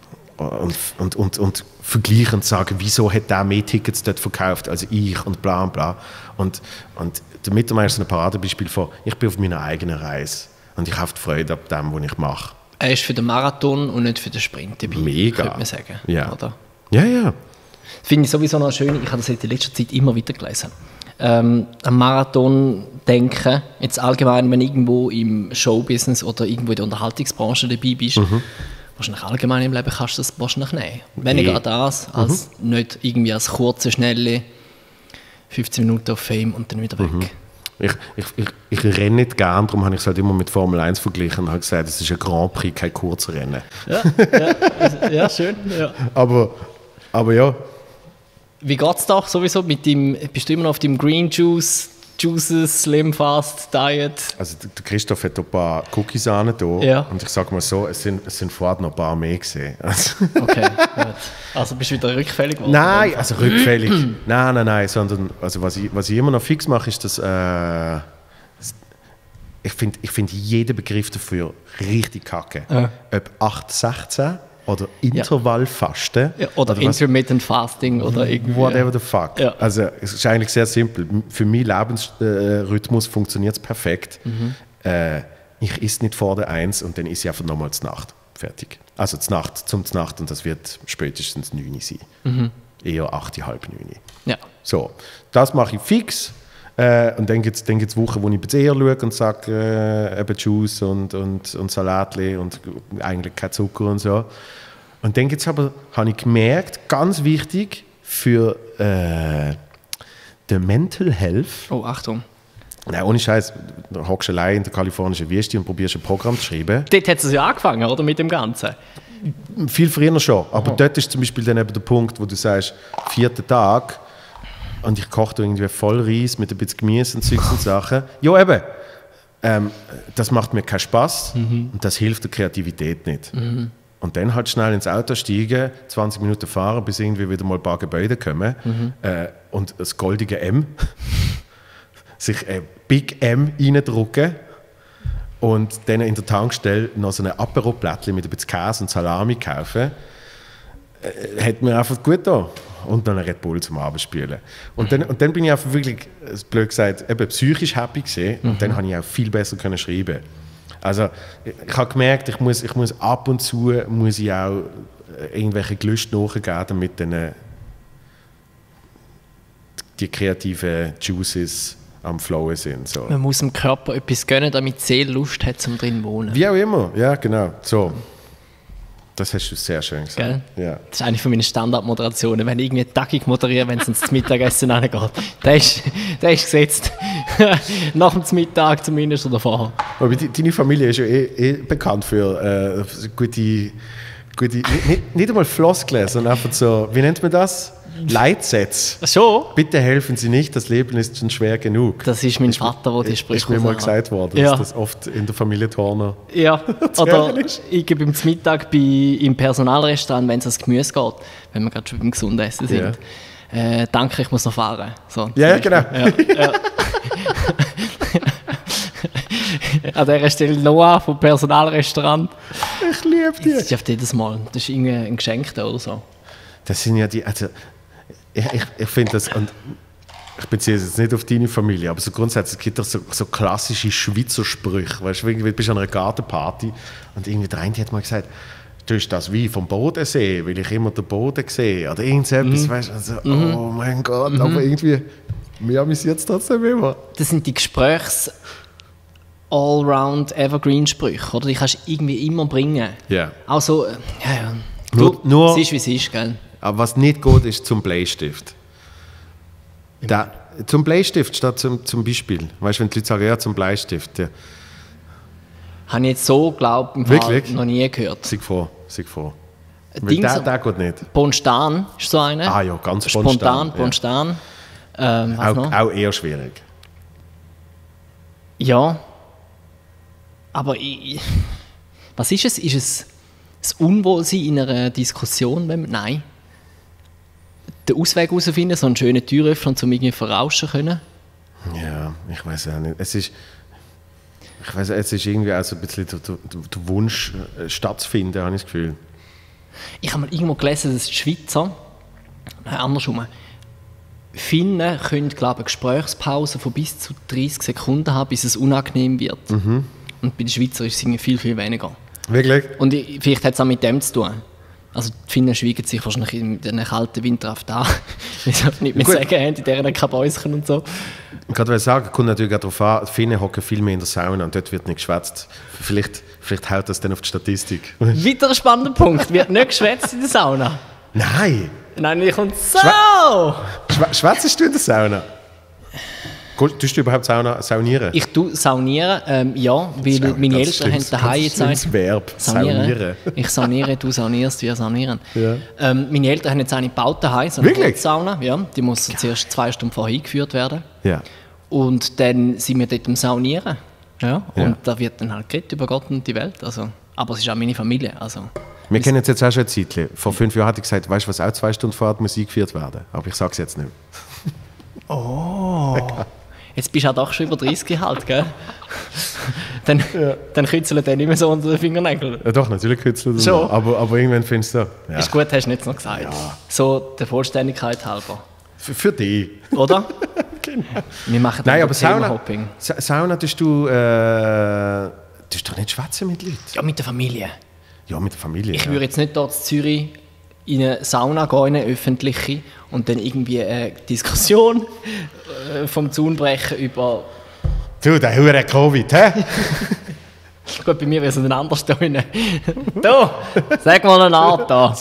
Und vergleichen und sagen, wieso hat der mehr Tickets dort verkauft als ich und bla und bla. Und der Mittermeier ist ein Paradebeispiel von, ich bin auf meiner eigenen Reise und ich habe die Freude ab dem, was ich mache. Er ist für den Marathon und nicht für den Sprint dabei, Mega. könnte man sagen. Ja. Oder? Ja. Finde ich sowieso noch schön, ich habe das in letzter Zeit immer wieder gelesen. Am Marathon denken, jetzt allgemein, wenn du irgendwo im Showbusiness oder irgendwo in der Unterhaltungsbranche dabei bist, wahrscheinlich allgemein im Leben kannst du das wahrscheinlich nehmen. Weniger das, als nicht irgendwie als kurze, schnelle 15 Minuten auf Fame und dann wieder weg. Ich renne nicht gern, darum habe ich es halt immer mit Formel 1 verglichen und habe gesagt, es ist ein Grand Prix, kein kurzes Rennen. Ja, schön. Ja. Aber ja. Wie geht es da sowieso mit dem, bist du immer noch auf dem Green Juices, Slim Fast Diet? Also der Christoph hat ein paar Cookies an da und ich sage mal so, es sind vorher noch ein paar mehr gesehen. Okay, gut. Also bist du wieder rückfällig geworden? Nein, also rückfällig. Nein, sondern also was ich immer noch fix mache, ist, dass ich finde jeden Begriff dafür richtig kacke. Ob 8-16 oder Intervallfasten. Ja, oder Intermittent Fasting oder irgendwie. Whatever the fuck. Ja. Also es ist eigentlich sehr simpel. Für meinen Lebensrhythmus funktioniert es perfekt. Ich esse nicht vor der 1 und dann esse ich einfach nochmal zur Nacht. Fertig. Also zur Nacht und das wird spätestens 9 Uhr sein. Eher 8, halb 9 Uhr. Ja. So, das mache ich fix. Und dann gibt es Wochen, wo ich bei eher schaue und sage, eben Juice und Salatli und eigentlich kein Zucker und so. Und dann gibt es aber, habe ich gemerkt, ganz wichtig für den Mental Health. Oh, Achtung. Nein, ohne Scheiß, du hockst allein in der kalifornischen Wüste und probierst ein Programm zu schreiben. Dort hat es ja angefangen, oder? Mit dem Ganzen. Viel früher schon. Aber dort ist zum Beispiel dann eben der Punkt, wo du sagst, 4. Tag, und ich koche da irgendwie voll Reis mit ein bisschen Gemüse und Zeugs und Sachen. Ja, eben. Das macht mir keinen Spaß und das hilft der Kreativität nicht. Und dann halt schnell ins Auto steigen, 20 Minuten fahren, bis irgendwie wieder mal ein paar Gebäude kommen und das goldige M, sich ein Big M reindrücken und dann in der Tankstelle noch so ein Apero-Plättchen mit ein bisschen Käse und Salami kaufen, hat mir einfach gut getan. Und dann ein Red Bull zum Abendspielen. Und dann bin ich einfach wirklich, blöd gesagt, eben psychisch happy gewesen. Und dann habe ich auch viel besser können schreiben. Also ich habe gemerkt, ich muss ab und zu muss ich auch irgendwelche Gelüste nachgeben, damit dann die kreativen Juices am Flowen sind. So. Man muss dem Körper etwas gönnen, damit die Seele Lust hat, zum drin zu wohnen. Wie auch immer, ja genau. So. Das hast du sehr schön gesagt. Gell? Ja. Das ist eine von meinen Standardmoderationen. Wenn ich irgendwie taggig moderiere, wenn es ins Mittagessen reingeht. Der ist gesetzt. Nach dem Mittag zumindest oder vorher. Aber deine Familie ist ja eh bekannt für gute nicht einmal Floskeln, sondern einfach so, wie nennt man das? Leitsätze. Schon? Bitte helfen Sie nicht, das Leben ist schon schwer genug. Das ist mein Vater, der die Sprüche ist mir mal gesagt worden, ja. dass das oft in der Familie Turner ja, oder ich gebe beim Mittag im Personalrestaurant, wenn es ans Gemüse geht, wenn wir gerade schon beim gesunden Essen sind. Ja. Danke, ich muss noch fahren. So, ja, genau. Ja. An dieser Stelle Noah vom Personalrestaurant. Ich liebe dich. Das ist auf jedes Mal. Das ist irgendwie ein Geschenk da oder so. Das sind ja die, also ich finde das, und ich beziehe es jetzt nicht auf deine Familie, aber so grundsätzlich gibt es so klassische Schweizer Sprüche. Weißt du, du bist an einer Gartenparty und irgendwie der eine hat mal gesagt, du hast das wie vom Bodensee, weil ich immer den Boden sehe. Oder irgendetwas, weißt du, also, oh mein Gott, aber irgendwie, mir amüsiert es trotzdem immer. Das sind die Gesprächs- Allround-Evergreen-Sprüche, oder? Die kannst du irgendwie immer bringen. Ja. Yeah. Also, ja. Nur, es ist, wie es ist, gell? Aber was nicht geht, ist zum Bleistift. Zum Bleistift statt zum Beispiel. Weißt du, wenn die Leute sagen, ja, zum Bleistift. Ja. Habe ich jetzt so, glaube ich, noch nie gehört. Sei froh. Weil der geht nicht. Bonstan ist so einer. Ah ja, ganz Spontan. Ja. Auch eher schwierig. Ja. Aber was ist es? Ist es das Unwohlsein in einer Diskussion? Nein. den Ausweg herausfinden, so einen schönen Türöffner, um irgendwie verrauschen können. Ja, ich weiß auch nicht. Es ist irgendwie auch so ein bisschen der Wunsch, stattzufinden, habe ich das Gefühl. Ich habe mal irgendwo gelesen, dass die Schweizer, andersrum, Finnen können, glaube ich, Gesprächspausen von bis zu 30 Sekunden haben, bis es unangenehm wird. Und bei den Schweizern ist es irgendwie viel, viel weniger. Wirklich? Und vielleicht hat es auch mit dem zu tun. Also die Finnen schweigen sich wahrscheinlich in den kalten Winter oft an. Wie sie nicht mehr sagen haben, in deren Kabäuschen und so. Ich kann sagen, kommt natürlich auch darauf an, die Finnen hocken viel mehr in der Sauna und dort wird nicht geschwätzt. Vielleicht haut das dann auf die Statistik. Weiterer spannender Punkt, wird nicht geschwätzt in der Sauna. Nein! Nein, ich komme so! Schwätzest du in der Sauna? Tust du überhaupt saunieren? Ich tue saunieren, ja, weil meine Eltern haben daheim jetzt ein Verb, saunieren. Ich sauniere, du saunierst, wir saunieren. Ja. Meine Eltern haben jetzt eine gebaut daheim, so eine Sauna. Ja, die muss zuerst 2 Stunden vorher eingeführt werden. Ja. Und dann sind wir dort am Saunieren. Ja, und da wird dann halt geredet über Gott und die Welt. Also, aber es ist auch meine Familie. Also. Wir kennen uns jetzt auch schon ein Zeitchen. Vor 5 Jahren hatte ich gesagt, weißt du, was auch 2 Stunden vorher muss eingeführt werden. Aber ich sage es jetzt nicht. Oh. Jetzt bist du auch doch schon über 30 halt, gell? Dann kützeln die nicht mehr so unter den Fingernägeln. Ja doch, natürlich kützeln die schon. Aber irgendwann findest du... Ja. Ist gut, hast du nicht noch gesagt. Ja. So der Vollständigkeit halber. Für dich. Oder? Genau. Wir machen dann aber Thema-Hopping. Sauna tust du doch nicht schwätzen mit Leuten? Ja, mit der Familie. Ja, mit der Familie. Ich würde jetzt nicht dort in Zürich in eine Sauna gehen, in eine öffentliche, und dann irgendwie eine Diskussion vom Zaun brechen über... Du, der hure Covid, hä? Gut, bei mir wäre es ein anderes Ton. Du, sag mal eine Art da.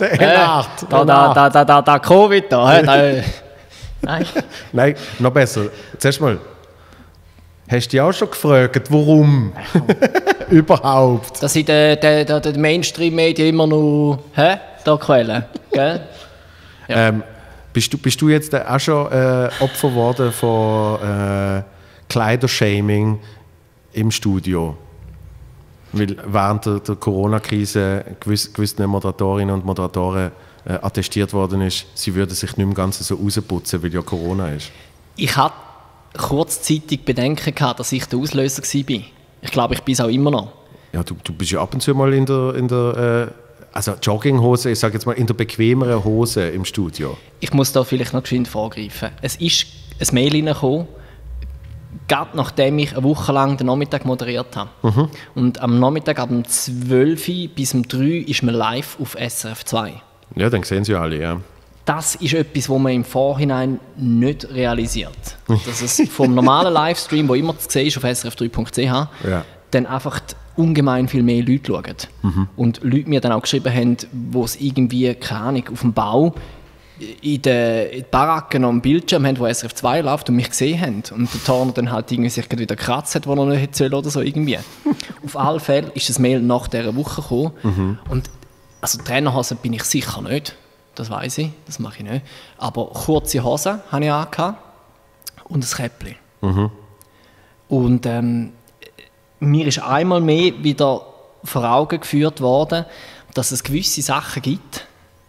Da Covid da. Nein. Nein, noch besser. Zuerst mal, hast du dich auch schon gefragt, warum? Überhaupt? Dass in den Mainstream-Medien immer noch da quälen, gell? Ja. Bist du jetzt auch schon Opfer geworden von Kleidershaming im Studio? Weil während der Corona-Krise gewissen Moderatorinnen und Moderatoren attestiert worden ist, sie würden sich nicht mehr ganz so rausputzen, weil ja Corona ist. Ich hatte kurzzeitig Bedenken gehabt, dass ich der Auslöser war. Ich glaube, ich bin es auch immer noch. Ja, du bist ja ab und zu mal in der also Jogginghose, ich sage jetzt mal in der bequemeren Hose im Studio. Ich muss da vielleicht noch geschwind vorgreifen. Es ist ein Mail reingekommen, gerade nachdem ich eine Woche lang den Nachmittag moderiert habe. Mhm. Und am Nachmittag ab 12 Uhr bis 3 Uhr ist man live auf SRF 2. Ja, dann sehen sie alle, ja. Das ist etwas, was man im Vorhinein nicht realisiert. Dass es vom normalen Livestream, der immer zu sehen ist auf srf3.ch, dann einfach ungemein viel mehr Leute schauen. Mhm. Und Leute mir dann auch geschrieben haben, wo es irgendwie, keine Ahnung, auf dem Bau in den Baracken am Bildschirm haben, wo SRF 2 läuft und mich gesehen haben. Und der Turner dann halt irgendwie sich wieder gekratzt hat, wo er nicht hätte oder so irgendwie. Auf alle Fälle ist das Mail nach dieser Woche gekommen. Mhm. Und also Trainerhosen bin ich sicher nicht. Das weiss ich, das mache ich nicht. Aber kurze Hosen habe ich angehabt und ein Käppchen. Mhm. Und mir ist einmal mehr wieder vor Augen geführt worden, dass es gewisse Sachen gibt,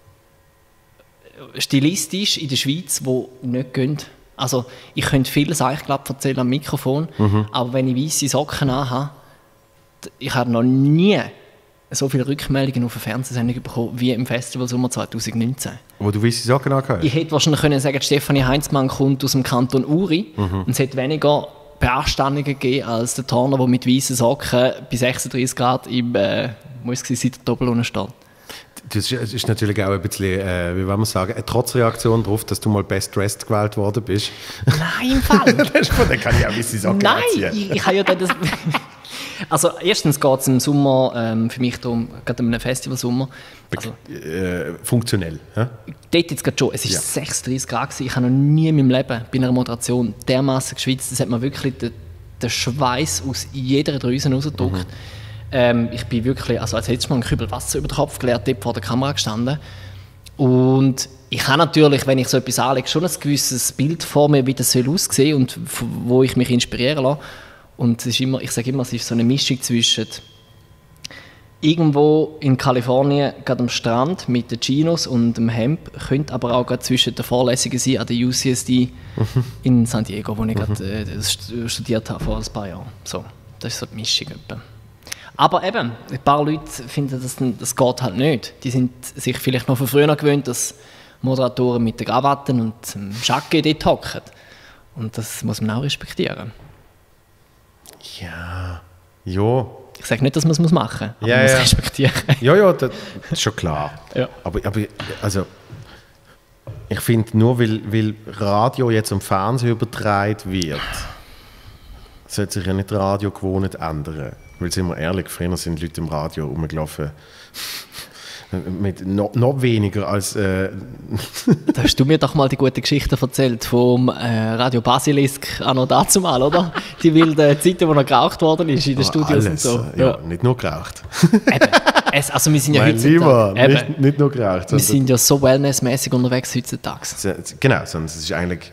stilistisch in der Schweiz, die nicht gehen. Also ich könnte vieles eigentlich erzählen am Mikrofon, aber wenn ich weisse Socken anhabe, ich habe noch nie so viele Rückmeldungen auf eine Fernsehsendung bekommen wie im Festival Sommer 2019. Wo du weisse Socken angehört hast? Ich hätte wahrscheinlich können sagen, Stefanie Heinzmann kommt aus dem Kanton Uri und es hätte weniger Beanstandungen gegeben als der Turner, der mit weißen Socken bei 36 Grad im Seitendoppel unten steht. Das ist natürlich auch ein bisschen, wie wollen wir sagen, eine Trotzreaktion darauf, dass du mal Best Dressed gewählt worden bist. Nein, im Fall. Dann kann ich auch weisse Socken anziehen. Nein, ich habe ja das... Also erstens geht es im Sommer für mich darum, gerade in einem Festivalsommer. Also, funktionell. Ja? Dort jetzt gerade schon, es war 36 Grad gewesen. Ich habe noch nie in meinem Leben bei einer Moderation dermaßen geschwitzt. Das hat mir wirklich den Schweiß aus jeder Drüse rausgedrückt. Ich bin wirklich, also als hätte ich mal einen Kübel Wasser über den Kopf geleert, dort vor der Kamera gestanden. Und ich habe natürlich, wenn ich so etwas anlege, schon ein gewisses Bild vor mir, wie das aussehen soll und wo ich mich inspirieren lasse. Und es ist immer, ich sage immer, es ist so eine Mischung zwischen irgendwo in Kalifornien, gerade am Strand mit den Chinos und dem Hemd, könnte aber auch gerade zwischen den Vorlesungen sein an der UCSD in San Diego, wo ich gerade studiert habe vor ein paar Jahren. So, das ist so die Mischung etwa. Aber eben, ein paar Leute finden, das geht halt nicht. Die sind sich vielleicht noch von früher gewöhnt, dass Moderatoren mit den Krawatten und dem Jackett dort hocken. Und das muss man auch respektieren. Ja. Ich sage nicht, dass man es machen muss, aber man muss respektieren. Ja, das ist schon klar. Ja. Aber also, ich finde, nur weil Radio jetzt am Fernsehen übertragen wird, sollte sich ja nicht Radio gewohnt ändern. Weil, sind wir ehrlich, früher sind Leute im Radio rumgelaufen mit noch weniger als... Da hast du mir doch mal die gute Geschichte erzählt vom Radio Basilisk anno dazumal, oder? Die wilden Zeiten, wo noch geraucht worden ist in den Studios alles, und so. Ja, nicht nur geraucht. Eben. Also wir sind ja Lieber, nicht nur geraucht. Wir sind ja so wellnessmäßig unterwegs heutzutage. Genau, sondern es ist eigentlich...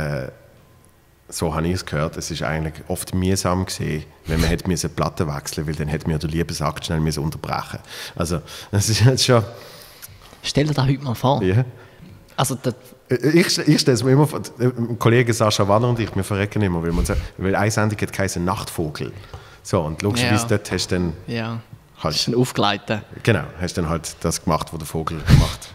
so habe ich es gehört, es ist eigentlich oft mühsam gewesen, wenn man hätte die Platte wechseln, weil dann hätte man den Liebesakt schnell unterbrechen. Also, das ist jetzt schon... Stell dir das heute mal vor. Ja. Also, ich stelle es mir immer vor, ein Kollege Sascha Wanner und ich, wir verrecken immer, weil eine Sendung hat geheißen Nachtvogel. So, und logischerweise dort hast du dann... Ja, halt, hast du dann aufgeleitet. Genau, hast dann halt das gemacht, was der Vogel macht.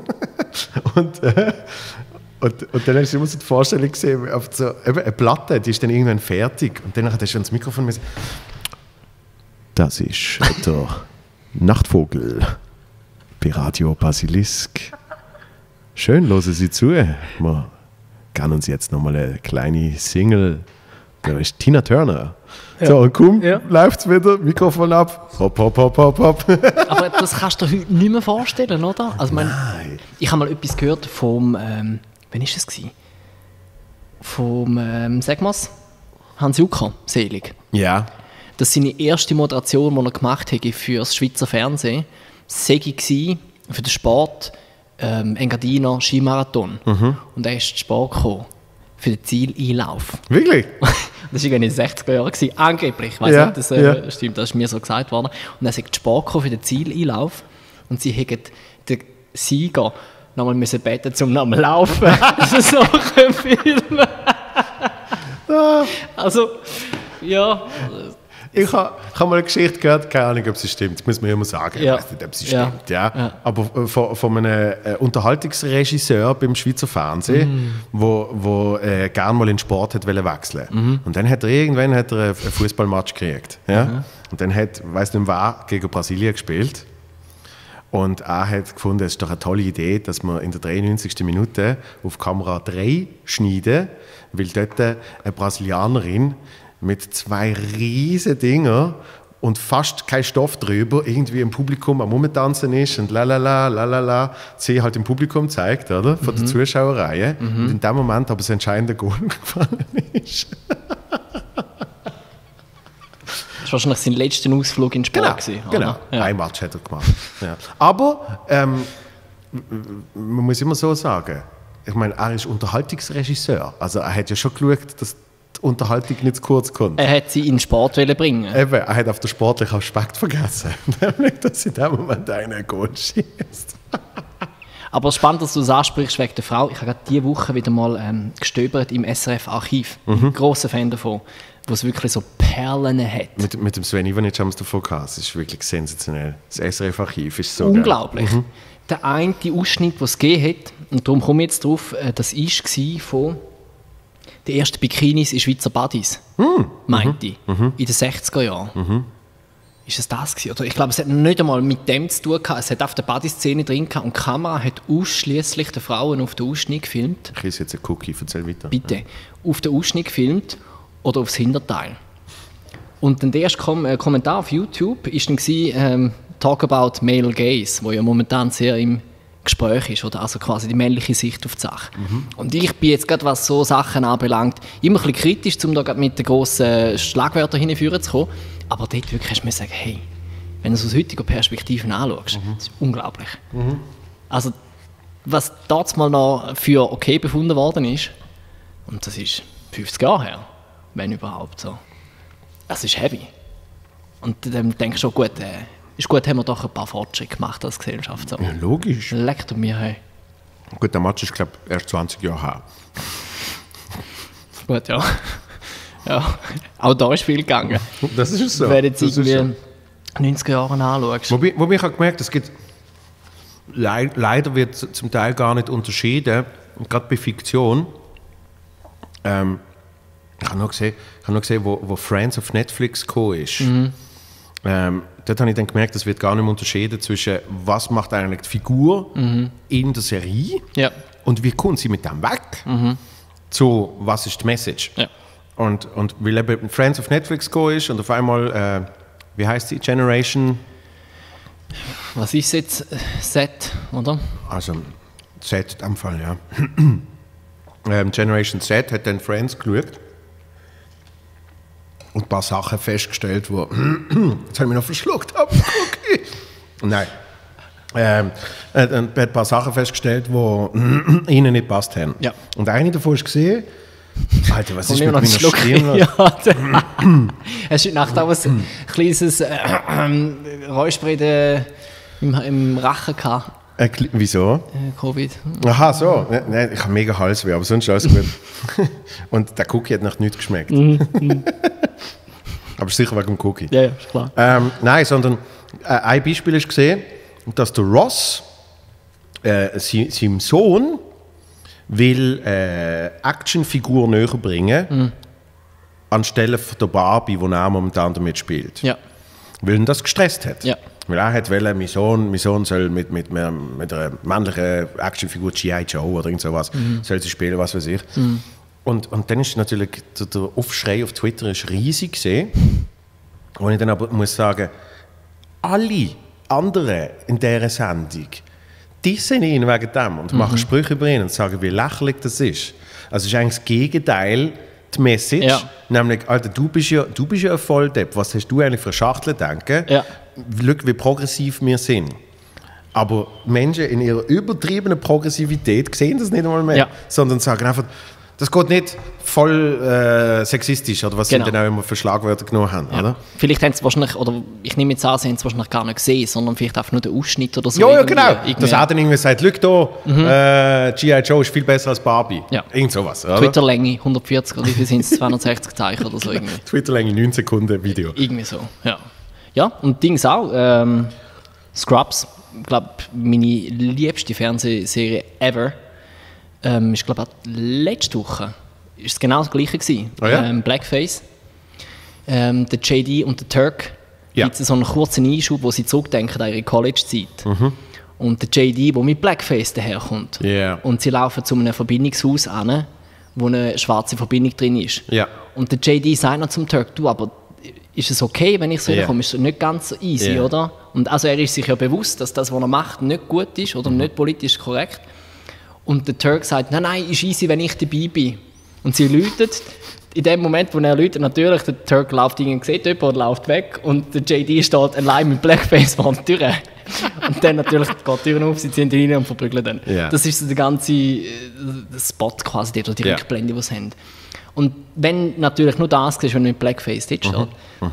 Und dann hast du immer so die Vorstellung gesehen, so, eine Platte, die ist dann irgendwann fertig. Und dann hast du schon das Mikrofon mit. Das ist der Nachtvogel bei Radio Basilisk. Schön, hören Sie zu. Wir geben uns jetzt nochmal eine kleine Single. Da ist Tina Turner. Ja. So, und kaum läuft es wieder, Mikrofon ab. Hopp, hopp, hopp, hopp, hopp. Aber das kannst du dir heute nicht mehr vorstellen, oder? Also, Nein. Ich habe mal etwas gehört vom... wann war das? Vom, sag mal's, Hans Jucker, selig. Ja. Das ist seine erste Moderation, die er gemacht hat für das Schweizer Fernsehen. Sei für den Sport Engadiner Skimarathon. Und er ist zu Sport gekommen für den Zieleinlauf. Wirklich? Das war in den 60er Jahren, angeblich. Ich weiss nicht, das stimmt, das ist mir so gesagt worden. Und er ist zu Sport gekommen für den Zieleinlauf. Und sie haben den Sieger nochmal müssen beten, um nochmal laufen. Das ist so ein Film. Also, ja. Ich habe mal eine Geschichte gehört, keine Ahnung, ob sie stimmt. Das muss man immer sagen. Ich weiß nicht, ob sie stimmt. Ja. Aber von einem Unterhaltungsregisseur beim Schweizer Fernsehen, wo gerne mal in den Sport hat wechseln. Und dann hat er irgendwann einen Fußballmatch gekriegt. Ja? Und dann hat, ich weiss nicht wer, gegen Brasilien gespielt. Und er hat gefunden, es ist doch eine tolle Idee, dass wir in der 93. Minute auf Kamera 3 schneiden, weil dort eine Brasilianerin mit 2 riesen Dinger und fast kein Stoff drüber irgendwie im Publikum am Rumtanzen ist und sie halt im Publikum zeigt, oder? Von der Zuschauerreihe. Und in dem Moment aber das entscheidende Goal gefallen ist. Das war wahrscheinlich sein letzter Ausflug in den Sport. Genau. Ja. Ein Match hat er gemacht. Ja. Aber man muss immer so sagen, ich meine, er ist Unterhaltungsregisseur. Also er hat ja schon geschaut, dass die Unterhaltung nicht zu kurz kommt. Er hat sie in den Sport bringen. Eben, er hat auf den sportlichen Aspekt vergessen. Nämlich, dass in dem Moment einer ein Goal schießt. Aber es ist spannend, dass du das ansprichst wegen der Frau. Ich habe gerade diese Woche wieder mal gestöbert im SRF-Archiv. Ich bin ein grosser Fan davon, wo es wirklich so Perlen hat. Mit dem Sven Ivanic haben wir es davon gehabt. Es ist wirklich sensationell. Das SRF-Archiv ist so unglaublich. Der eine Ausschnitt, den es gegeben hat, und darum komme ich jetzt drauf, das war von den ersten Bikinis in Schweizer Buddies, meinte ich, in den 60er Jahren. Ist es das gewesen? Oder ich glaube, es hat nicht einmal mit dem zu tun gehabt. Es hat auf der Buddy-Szene drin gehabt und die Kamera hat ausschließlich die Frauen auf den Ausschnitt gefilmt. Ich esse jetzt einen Cookie, erzähl weiter. Bitte. Ja. Auf den Ausschnitt gefilmt oder aufs Hinterteil. Und dann der erste Kommentar auf YouTube war dann «Talk about male gaze», wo ja momentan sehr im Gespräch ist, oder? Also quasi die männliche Sicht auf die Sache. Und ich bin jetzt gerade, was so Sachen anbelangt, immer ein bisschen kritisch, um da mit den grossen Schlagwörtern hinführen zu kommen. Aber dort wirklich hast du mir sagen, hey, wenn du es aus heutiger Perspektive anschaust, das ist unglaublich. Also, was damals mal noch für okay befunden worden ist, und das ist 50 Jahre her, wenn überhaupt so. Das ist heavy. Und dann denkst du schon, gut, ist gut, haben wir doch ein paar Fortschritte gemacht als Gesellschaft. So. Ja, logisch. Leckt um mir hey. Gut, der Match ist, glaube ich, erst 20 Jahre her. Gut, ja. Ja, auch da ist viel gegangen. Das ist so. Wenn du jetzt irgendwie 90er Jahre anschaust. Wobei ich habe gemerkt, es gibt leider wird zum Teil gar nicht unterschieden, gerade bei Fiktion. Ich habe noch gesehen, wo Friends auf Netflix gekommen ist. Dort habe ich dann gemerkt, es wird gar nicht mehr unterschieden zwischen, was macht eigentlich die Figur in der Serie und wie kommt sie mit dem weg, zu was ist die Message. Ja. Und weil eben Friends auf Netflix gekommen ist und auf einmal, wie heißt sie, Generation... Was ist jetzt? Z, oder? Also Z in dem Fall, ja. Generation Z hat dann Friends geschaut und ein paar Sachen festgestellt, wo... Jetzt habe ich mich noch verschluckt. Okay. Nein. Ein paar Sachen festgestellt, die ihnen nicht passt haben. Ja. Und eine davon ist gesehen... Alter, was ist mit meiner Stimme? Hast du nach da ein kleines Räuspern im Rachen gehabt? Wieso? Covid. Aha, so. Nein, ich habe mega Halsweh, aber sonst alles gut. Und der Cookie hat nach nichts geschmeckt. Aber sicher wegen dem Cookie. Ja, ist klar. Nein, sondern ein Beispiel ist gesehen, dass der Ross seinem Sohn will Actionfigur näher bringen, anstelle von der Barbie, die er momentan damit spielt. Ja. Weil ihn das gestresst hat. Ja. Weil er hat wollte, mein Sohn soll mit einer männlichen Actionfigur G.I. Joe oder irgend sowas, soll sie spielen, was weiß ich. Und dann ist natürlich der Aufschrei auf Twitter ist riesig gesehen. Und ich dann aber muss sagen, alle anderen in dieser Sendung, die sind ihn wegen dem und machen Sprüche über ihn und sagen, wie lächerlich das ist. Also es ist eigentlich das Gegenteil, die Message, nämlich, Alter, du bist ja ein Volldepp, was hast du eigentlich für eine Schachtel denken? Ja. Schau, wie progressiv wir sind. Aber Menschen in ihrer übertriebenen Progressivität sehen das nicht einmal mehr, sondern sagen einfach, das geht nicht voll sexistisch, oder was sie dann auch immer für Schlagwörter genommen haben, oder? Vielleicht haben sie wahrscheinlich, oder ich nehme jetzt an, sie haben es wahrscheinlich gar nicht gesehen, sondern vielleicht einfach nur den Ausschnitt oder so. Ja, genau. Dass er dann irgendwie sagt, schau da, G.I. Joe ist viel besser als Barbie. Ja. Irgend sowas, oder? Twitterlänge 140, oder wie viel sind es? 260 Zeichen oder so irgendwie. Twitterlänge 9 Sekunden Video. Irgendwie so, ja. Ja, und Dings auch, Scrubs, ich glaube, meine liebste Fernsehserie ever. Ich glaube, letzte Woche war es genau das Gleiche gewesen. Oh ja? Blackface. Der JD und der Turk. Ja. Gibt es so einen kurzen Einschub, wo sie zurückdenken an ihre College-Zeit. Und der JD, der mit Blackface daherkommt. Yeah. Und sie laufen zu einem Verbindungshaus an, wo eine schwarze Verbindung drin ist. Ja. Und der JD sagt noch zum Turk, du, aber ist es okay, wenn ich so komme? Ist es nicht ganz so easy, oder? Und also er ist sich ja bewusst, dass das, was er macht, nicht gut ist oder nicht politisch korrekt. Und der Turk sagt, nein, ist easy, wenn ich dabei bin. Und sie läutet. In dem Moment, wo er läutet, natürlich, der Turk läuft irgendwie, sieht jemanden und läuft weg. Und der JD steht allein mit Blackface vor der Tür. Und dann natürlich geht die Tür auf, sie ziehen ihn rein und verprügeln dann. Yeah. Das ist so der ganze Spot quasi, oder die Rückblende, die sie haben. Und wenn natürlich nur das ist, wenn du mit Blackface dort steht.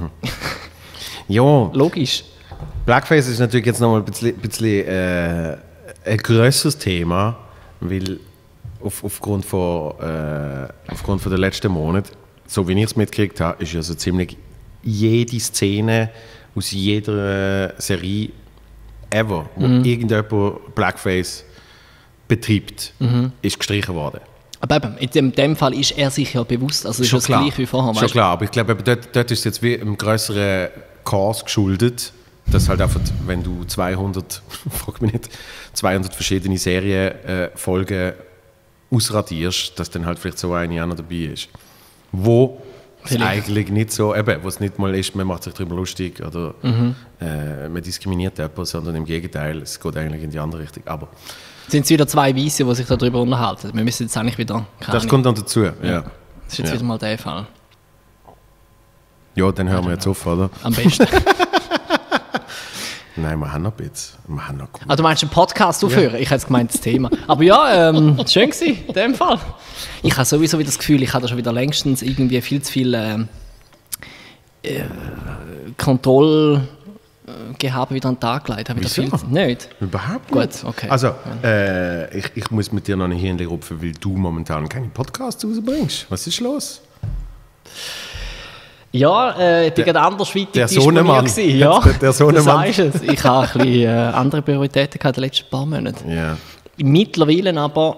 Ja. Logisch. Blackface ist natürlich jetzt nochmal ein bisschen ein grösseres Thema, weil aufgrund von der letzten Monate, so wie ich es mitgekriegt habe, ist ja so ziemlich jede Szene aus jeder Serie ever, wo irgendjemand Blackface betreibt, ist gestrichen worden. Aber eben, in dem Fall ist er sich ja bewusst, also ist das gleich wie vorher. Schon klar, aber ich glaube, dort ist es jetzt wie einem grösseren Chaos geschuldet, dass halt einfach, wenn du 200 verschiedene Serienfolgen ausradierst, dass dann halt vielleicht so eine auch noch dabei ist. Wo es eigentlich nicht so, wo es nicht mal ist, man macht sich darüber lustig oder man diskriminiert jemanden, sondern im Gegenteil, es geht eigentlich in die andere Richtung. Aber sind es wieder zwei Weisse, die sich darüber unterhalten? Wir müssen jetzt eigentlich wieder... Das kommt dann dazu, ja. Das ist jetzt wieder mal der Fall. Ja, dann hören wir jetzt auf, oder? Am besten. Nein, wir haben noch ein bisschen. Du meinst einen Podcast aufhören? Ja. Ich hätte es gemeint, das Thema. Aber ja, schön gewesen, in dem Fall. Ich habe sowieso wieder das Gefühl, ich habe da schon wieder längstens irgendwie viel zu viel Gehabe wieder an den Tag gelegt. Habe Wieso? Nicht? Überhaupt Gut, nicht. okay. Also, ich muss mit dir noch nicht hinrupfen, weil du momentan keine Podcasts rausbringst. Was ist los? Ja, ich bin gerade andersweitig der Sohnemann. Ja, der Sohnemann. du sagst es. Ich habe ein bisschen andere Prioritäten gehabt in den letzten paar Monaten. Ja. Mittlerweile aber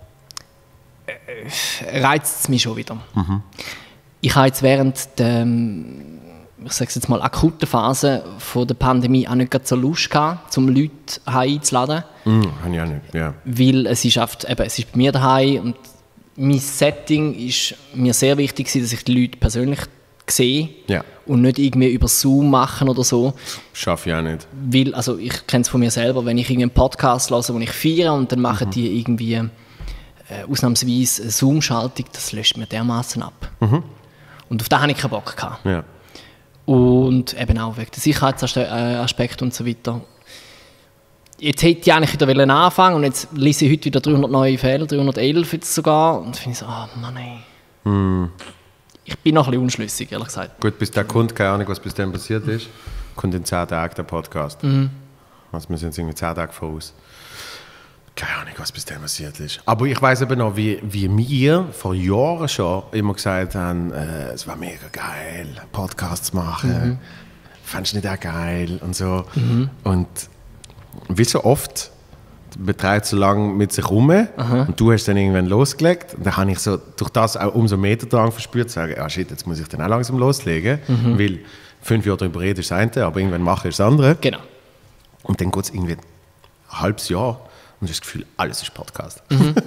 reizt es mich schon wieder. Ich habe jetzt während der, ich sage jetzt mal, akuten Phase von der Pandemie auch nicht gerade so Lust gehabt, um Leute einzuladen. Habe ich auch nicht, ja. Weil es ist bei mir daheim und mein Setting ist mir sehr wichtig, dass ich die Leute persönlich sehe Ja. und nicht irgendwie über Zoom machen oder so. Schaffe ich auch nicht. Weil, also ich kenne es von mir selber, wenn ich einen Podcast höre, den ich feiere und dann machen die irgendwie ausnahmsweise eine Zoom-Schaltung, das löscht mir dermaßen ab. Und auf das habe ich keinen Bock gehabt. Ja. Und eben auch wegen der Sicherheitsaspekte und so weiter. Jetzt hätte ich eigentlich wieder anfangen und jetzt lese ich heute wieder 300 neue Fehler, 311 jetzt sogar. Und finde ich so, Mann ey. Ich bin noch ein bisschen unschlüssig, ehrlich gesagt. Gut, bis der kommt, keine Ahnung, was bis dann passiert ist, kommt in 10 Tagen der Podcast. Also wir sind jetzt irgendwie 10 Tage voraus. Keine Ahnung, was bis dann passiert ist. Aber ich weiss eben noch, wie wir vor Jahren schon immer gesagt haben, es war mega geil, Podcasts machen. Fandest du nicht auch geil und so. Und wie so oft, man trägt so lange mit sich rum und du hast dann irgendwann losgelegt. Und dann habe ich so durch das auch umso mehr den Drang verspürt, zu sagen, shit, jetzt muss ich dann auch langsam loslegen. Weil 5 Jahre darüber reden ist das eine, aber irgendwann machen ist das andere. Genau. Und dann geht es irgendwie ein halbes Jahr und du hast das Gefühl, alles ist Podcast.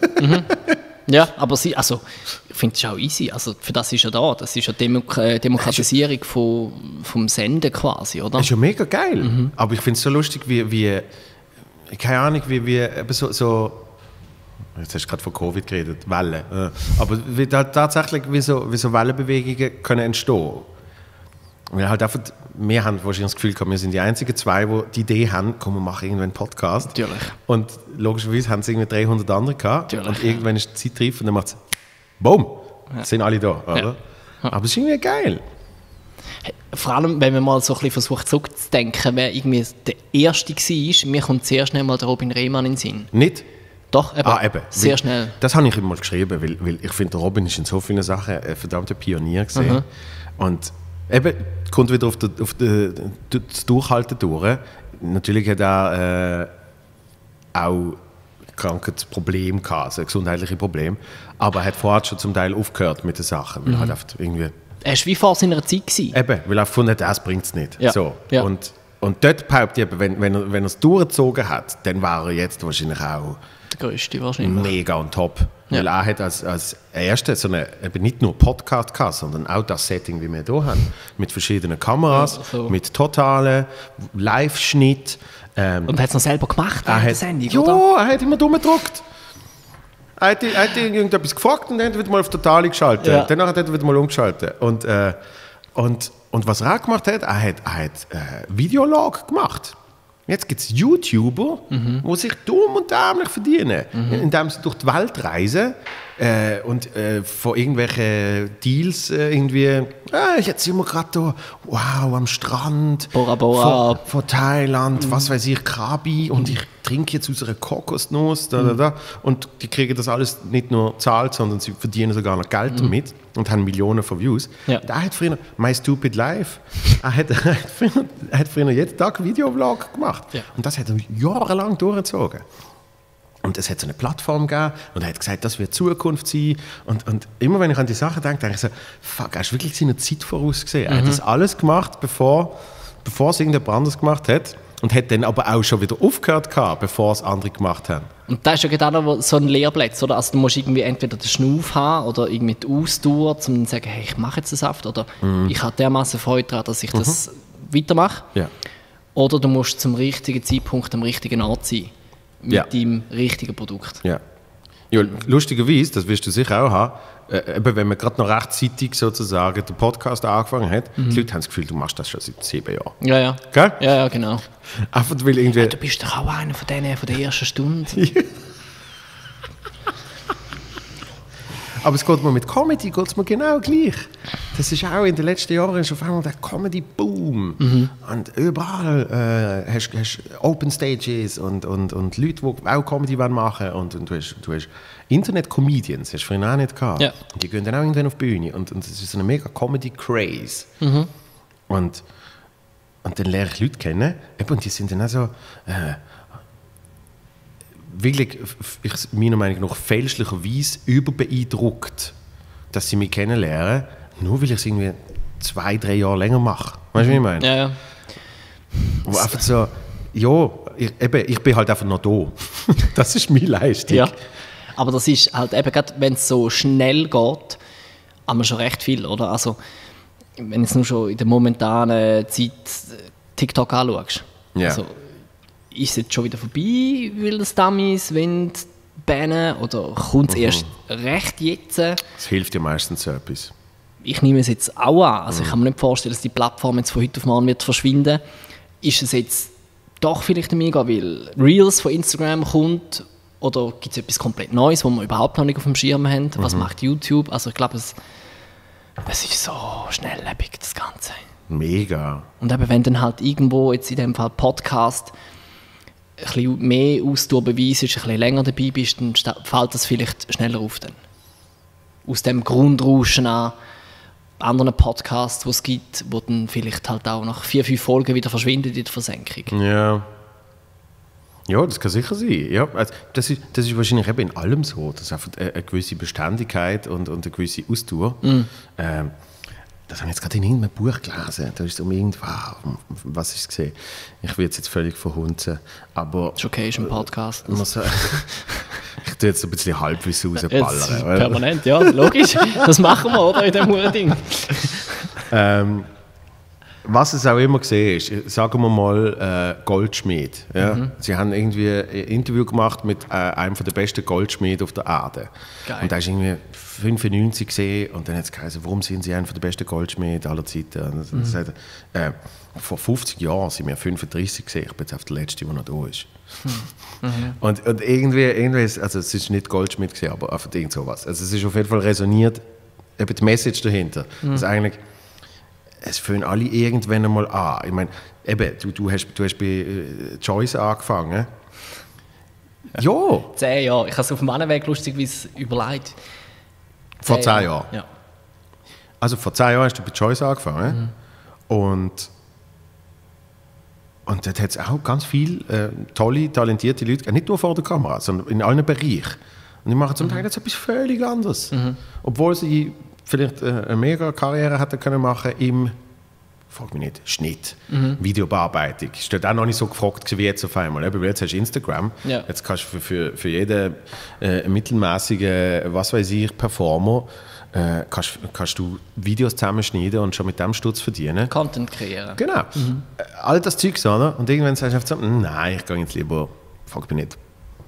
Ja, aber ich finde es auch easy. Also für das ist ja da. Das ist ja Demokratisierung vom Senden quasi, oder? Das ist ja mega geil. Aber ich finde es so lustig, wie keine Ahnung, wie eben so jetzt hast du gerade von Covid geredet, Wellen. Aber wie tatsächlich wie so Wellenbewegungen können entstehen. Weil halt einfach, wir haben wahrscheinlich das Gefühl gehabt, wir sind die einzigen zwei, die die Idee haben, komm, wir machen irgendwann einen Podcast. Natürlich. Und logischerweise haben es irgendwie 300 andere gehabt. Natürlich. Und irgendwann ist die Zeit reif und dann macht es BOOM! Sind alle da, oder? Ja. Aber es ist irgendwie geil. Vor allem, wenn man mal so ein bisschen versucht zurückzudenken, wer irgendwie der Erste war, mir kommt sehr schnell mal der Robin Rehmann in den Sinn. Nicht? Doch, eben. Sehr schnell. Das habe ich immer geschrieben, weil ich finde, der Robin ist in so vielen Sachen ein verdammter Pionier gewesen. Und eben, kommt wieder auf das Durchhalten durch. Natürlich hat er auch Krankheitsprobleme gehabt, also gesundheitliche Probleme. Aber er hat vorher schon zum Teil aufgehört mit den Sachen, weil er halt einfach irgendwie... Er war wie vor seiner Zeit gewesen. Eben, weil er gefunden hat, das bringt es nicht. Ja. So. Ja. Und dort behaupte ich, wenn er es durchgezogen hat, dann war er jetzt wahrscheinlich auch Der grösste wahrscheinlich. mega on top. Ja. Weil er hat als Erster so eben nicht nur Podcast gehabt, sondern auch das Setting, wie wir hier haben. Mit verschiedenen Kameras, Ja, so. mit totalen Live-Schnitt. Und er hat es noch selber gemacht Er während der hat, Sendung, ja, oder? er hat immer dumm gedruckt. Er hat irgendetwas gefragt und dann hat er wieder mal auf Totale geschaltet. Ja. Danach hat er wieder mal umgeschaltet. Und was er auch gemacht hat, er hat Videolog gemacht. Jetzt gibt es YouTuber, die sich dumm und dämlich verdienen, indem sie durch die Welt reisen und von irgendwelchen Deals irgendwie, jetzt sind wir gerade da, wow, am Strand, Bora Bora. von Thailand, was weiß ich, Krabi, und ich trinke jetzt aus einer Kokosnuss, und die kriegen das alles nicht nur zahlt, sondern sie verdienen sogar noch Geld damit und haben Millionen von Views. Ja. Der hat früher My Stupid Life, er hat früher jeden Tag Videovlog gemacht. Ja. Und das hat er jahrelang durchgezogen. Und es hat so eine Plattform gegeben und er hat gesagt, das wird Zukunft sein. Und immer wenn ich an die Sachen denke ich so, fuck, er ist wirklich seiner Zeit vorausgesehen. Er hat das alles gemacht, bevor es irgendjemand anderes gemacht hat. Und hat dann aber auch schon wieder aufgehört gehabt, bevor es andere gemacht haben. Und da ist ja gerade auch so ein Lehrplatz, oder? Also du musst irgendwie entweder den Schnuff haben oder irgendwie die Ausdauer, um zu sagen, hey, ich mache jetzt den Saft, oder ich habe dermaßen Freude daran, dass ich das weitermache. Ja. Oder du musst zum richtigen Zeitpunkt am richtigen Ort sein. Mit deinem richtigen Produkt. Ja. Ja, lustigerweise, das wirst du sicher auch haben, eben wenn man gerade noch rechtzeitig sozusagen den Podcast angefangen hat, die Leute haben das Gefühl, du machst das schon seit 7 Jahren. Ja, ja. Gell? Ja, genau. Einfach weil irgendwie... Du bist doch auch einer von denen von der ersten Stunde. Aber es geht mir mit Comedy geht's mir genau gleich. das ist auch in den letzten Jahren ist auf einmal der Comedy-Boom. Und überall hast Open Stages und Leute, die auch Comedy machen wollen. Und du hast Internet-Comedians, hast du vorhin auch nicht gehabt. Ja. Die gehen dann auch irgendwann auf die Bühne. Und das ist so eine mega Comedy-Craze. Und dann lerne ich Leute kennen. Und die sind dann auch so... wirklich, meiner Meinung nach, fälschlicherweise überbeeindruckt, dass sie mich kennenlernen, nur weil ich es irgendwie 2-3 Jahre länger mache. Weißt du, wie ich meine? Ja, ja. Wo einfach so, ja, ich bin halt einfach noch da. Das ist meine Leistung. Ja. Aber das ist halt eben, gerade wenn es so schnell geht, haben wir schon recht viel, oder? Also, wenn du jetzt nur schon in der momentanen Zeit TikTok anschaust, Ja. also, ist es jetzt schon wieder vorbei, weil das Dummies wollen bannen, oder kommt es erst recht jetzt? Das hilft ja meistens so etwas. Ich nehme es jetzt auch an. Also ich kann mir nicht vorstellen, dass die Plattform jetzt von heute auf morgen wird verschwinden. Ist es jetzt doch vielleicht mega, weil Reels von Instagram kommt, oder gibt es etwas komplett Neues, was wir überhaupt noch nicht auf dem Schirm haben? Was macht YouTube? Also ich glaube, es ist so schnelllebig, das Ganze. Mega. Und eben, wenn dann halt irgendwo, jetzt in dem Fall Podcast, ein bisschen mehr Ausdauer beweisst, ein bisschen länger dabei bist, dann fällt das vielleicht schneller auf. Dann. Aus dem Grundrauschen an anderen Podcasts, die es gibt, wo dann vielleicht halt auch nach 4-5 Folgen wieder verschwindet in der Versenkung. Ja. Ja, das kann sicher sein. Ja, also das ist wahrscheinlich eben in allem so, dass einfach eine gewisse Beständigkeit und eine gewisse Ausdauer. Das habe ich jetzt gerade in irgendeinem Buch gelesen. Da ist es um was ist es gesehen? Ich will jetzt völlig verhunzen. Aber Ist okay, ist ein Podcast. ich tue jetzt ein bisschen Halbwissen rausballern. Permanent, ja, logisch. Das machen wir, oder? In dem Huren-Ding. Was es auch immer gesehen ist, sagen wir mal Goldschmied. Ja? Sie haben irgendwie ein Interview gemacht mit einem der besten Goldschmiede auf der Erde. Geil. Und da ist irgendwie 95 gesehen und dann hat es geheißen, warum sind Sie einer der besten Goldschmiede aller Zeiten? Und dann sagt er, vor 50 Jahren sind wir 35 gesehen, ich bin jetzt auf der Letzte, der noch da ist. Und irgendwie ist, also es ist nicht Goldschmied gesehen, aber einfach irgend sowas. Also es ist auf jeden Fall resoniert, eben die Message dahinter. Also eigentlich, es fangen alle irgendwann einmal an. Ich meine, eben, du hast bei Joyce angefangen. Ja. 10 Jahre. Ich habe es auf dem anderen Weg lustigerweise überlegt. Vor 10 Jahren? Ja. Also vor 10 Jahren hast du bei Joyce angefangen. Und dort hat es auch ganz viele tolle, talentierte Leute, nicht nur vor der Kamera, sondern in allen Bereichen. Und die machen zum Teil jetzt etwas völlig anderes. Obwohl sie vielleicht eine mega Karriere hätten können machen im, frag mich nicht, Schnitt, Videobearbeitung. Ist dort auch noch nicht so gefragt wie jetzt auf einmal. Eben, jetzt hast du Instagram, Ja. jetzt kannst du für jeden mittelmäßigen, was weiß ich, Performer, kannst du Videos zusammenschneiden und schon mit dem Stutz verdienen. Content kreieren. Genau. All das Zeug, oder? Und irgendwann sagst du einfach so, nein, ich gehe jetzt lieber, frag mich nicht,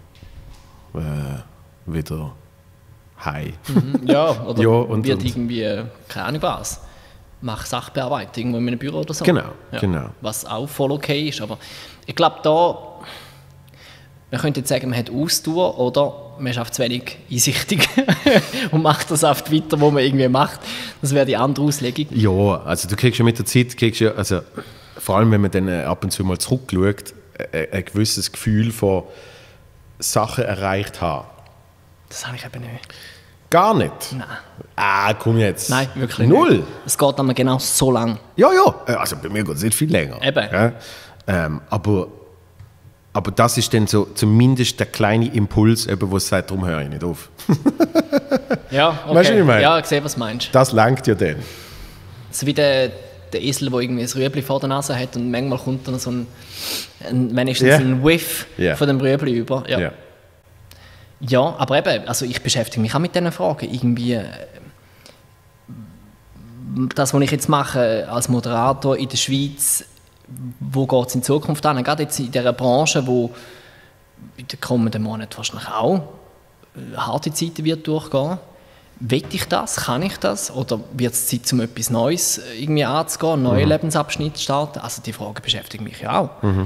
wieder heim. Ja, oder Ja, und- wird und- irgendwie, keine Ahnung was, mach Sachbearbeitung irgendwo in einem Büro oder so. Genau, genau. Was auch voll okay ist, aber ich glaube da, man könnte jetzt sagen, man hat Ausdauer oder man ist einfach zu wenig einsichtig und macht das oft weiter, wo man irgendwie macht. Das wäre die andere Auslegung. Ja, also du kriegst ja mit der Zeit, also vor allem wenn man dann ab und zu mal zurückschaut, ein gewisses Gefühl von Sachen erreicht haben. Das habe ich eben nicht. Gar nicht? Nein. Komm jetzt. Nein, wirklich Null? nicht. Es geht dann genau so lang. Ja, also bei mir geht es nicht viel länger. Eben. Ja? Aber das ist dann so zumindest der kleine Impuls, wo es sagt, darum höre ich nicht auf. Ja, okay. Weißt du, was ich meine? Ja, ich sehe, was du meinst. Das langt ja dann. So wie der Esel, der irgendwie ein Rüebli vor der Nase hat und manchmal kommt dann so wenigstens Ja. ein Whiff Ja. von dem Rüebli über. Ja. Ja. Ja, aber eben, also ich beschäftige mich auch mit diesen Fragen. Irgendwie, das, was ich jetzt mache als Moderator in der Schweiz, wo geht es in Zukunft an? Gerade jetzt in dieser Branche, wo in den kommenden Monaten wahrscheinlich auch harte Zeiten wird durchgehen. Will ich das? Kann ich das? Oder wird es Zeit, um etwas Neues irgendwie anzugehen, einen neuen Lebensabschnitt zu starten? Also die Frage beschäftigt mich ja auch.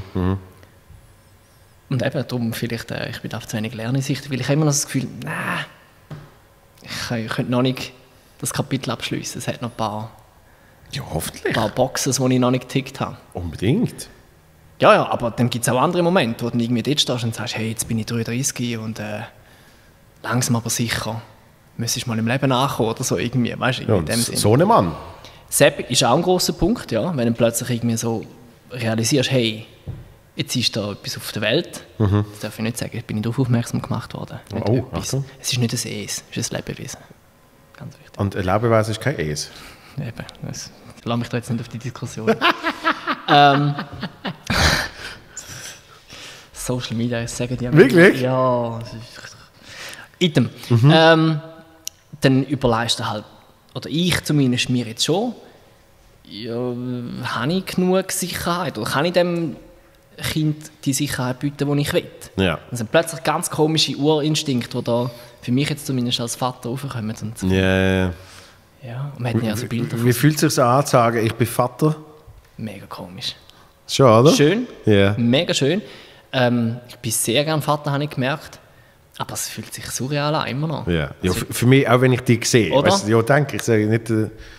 Und eben darum vielleicht, ich bin auf zu wenig lerneinsichtig, weil ich habe immer noch das Gefühl, nein, ich könnte noch nicht das Kapitel abschließen. Es hat noch ein Ja, hoffentlich. paar Boxes, die ich noch nicht getickt habe. Unbedingt. Ja, aber dann gibt es auch andere Momente, wo du irgendwie dort stehst und sagst, hey, jetzt bin ich 33 und langsam aber sicher müsstest du mal im Leben nachkommen oder so irgendwie, weißt du, Ja, in dem Sinne. so ein Mann. Sepp ist auch ein grosser Punkt, ja, wenn du plötzlich irgendwie so realisierst, hey, jetzt ist da etwas auf der Welt. Das darf ich nicht sagen, ich bin nicht darauf aufmerksam gemacht worden. Nicht Oh, etwas. Achtung. Es ist nicht ein Es, es ist ein Lebewesen. Ganz wichtig. Und ein Lebewesen ist kein Es. Eben, ich lasse mich da jetzt nicht auf die Diskussion. Social Media, das sagen die. Wirklich? Ja. Es ist Item. Dann überlegst du halt, oder ich zumindest mir jetzt schon, ja, habe ich genug Sicherheit? Oder kann ich dem Kind die Sicherheit bieten, die ich will? Ja. Das sind plötzlich ganz komische Urinstinkte, die da für mich jetzt zumindest als Vater raufkommen. Und Yeah. ja, und man hat ja so Bilder Wie fühlt es sich an zu sagen, ich bin Vater? mega komisch. Schon, oder? Schön, Ja. mega schön. Ich bin sehr gerne Vater, habe ich gemerkt. Aber es fühlt sich surreal an, immer noch. Ja. Ja, für mich, auch wenn ich dich sehe. Oder? Weißt du, ja, denke ich, sage nicht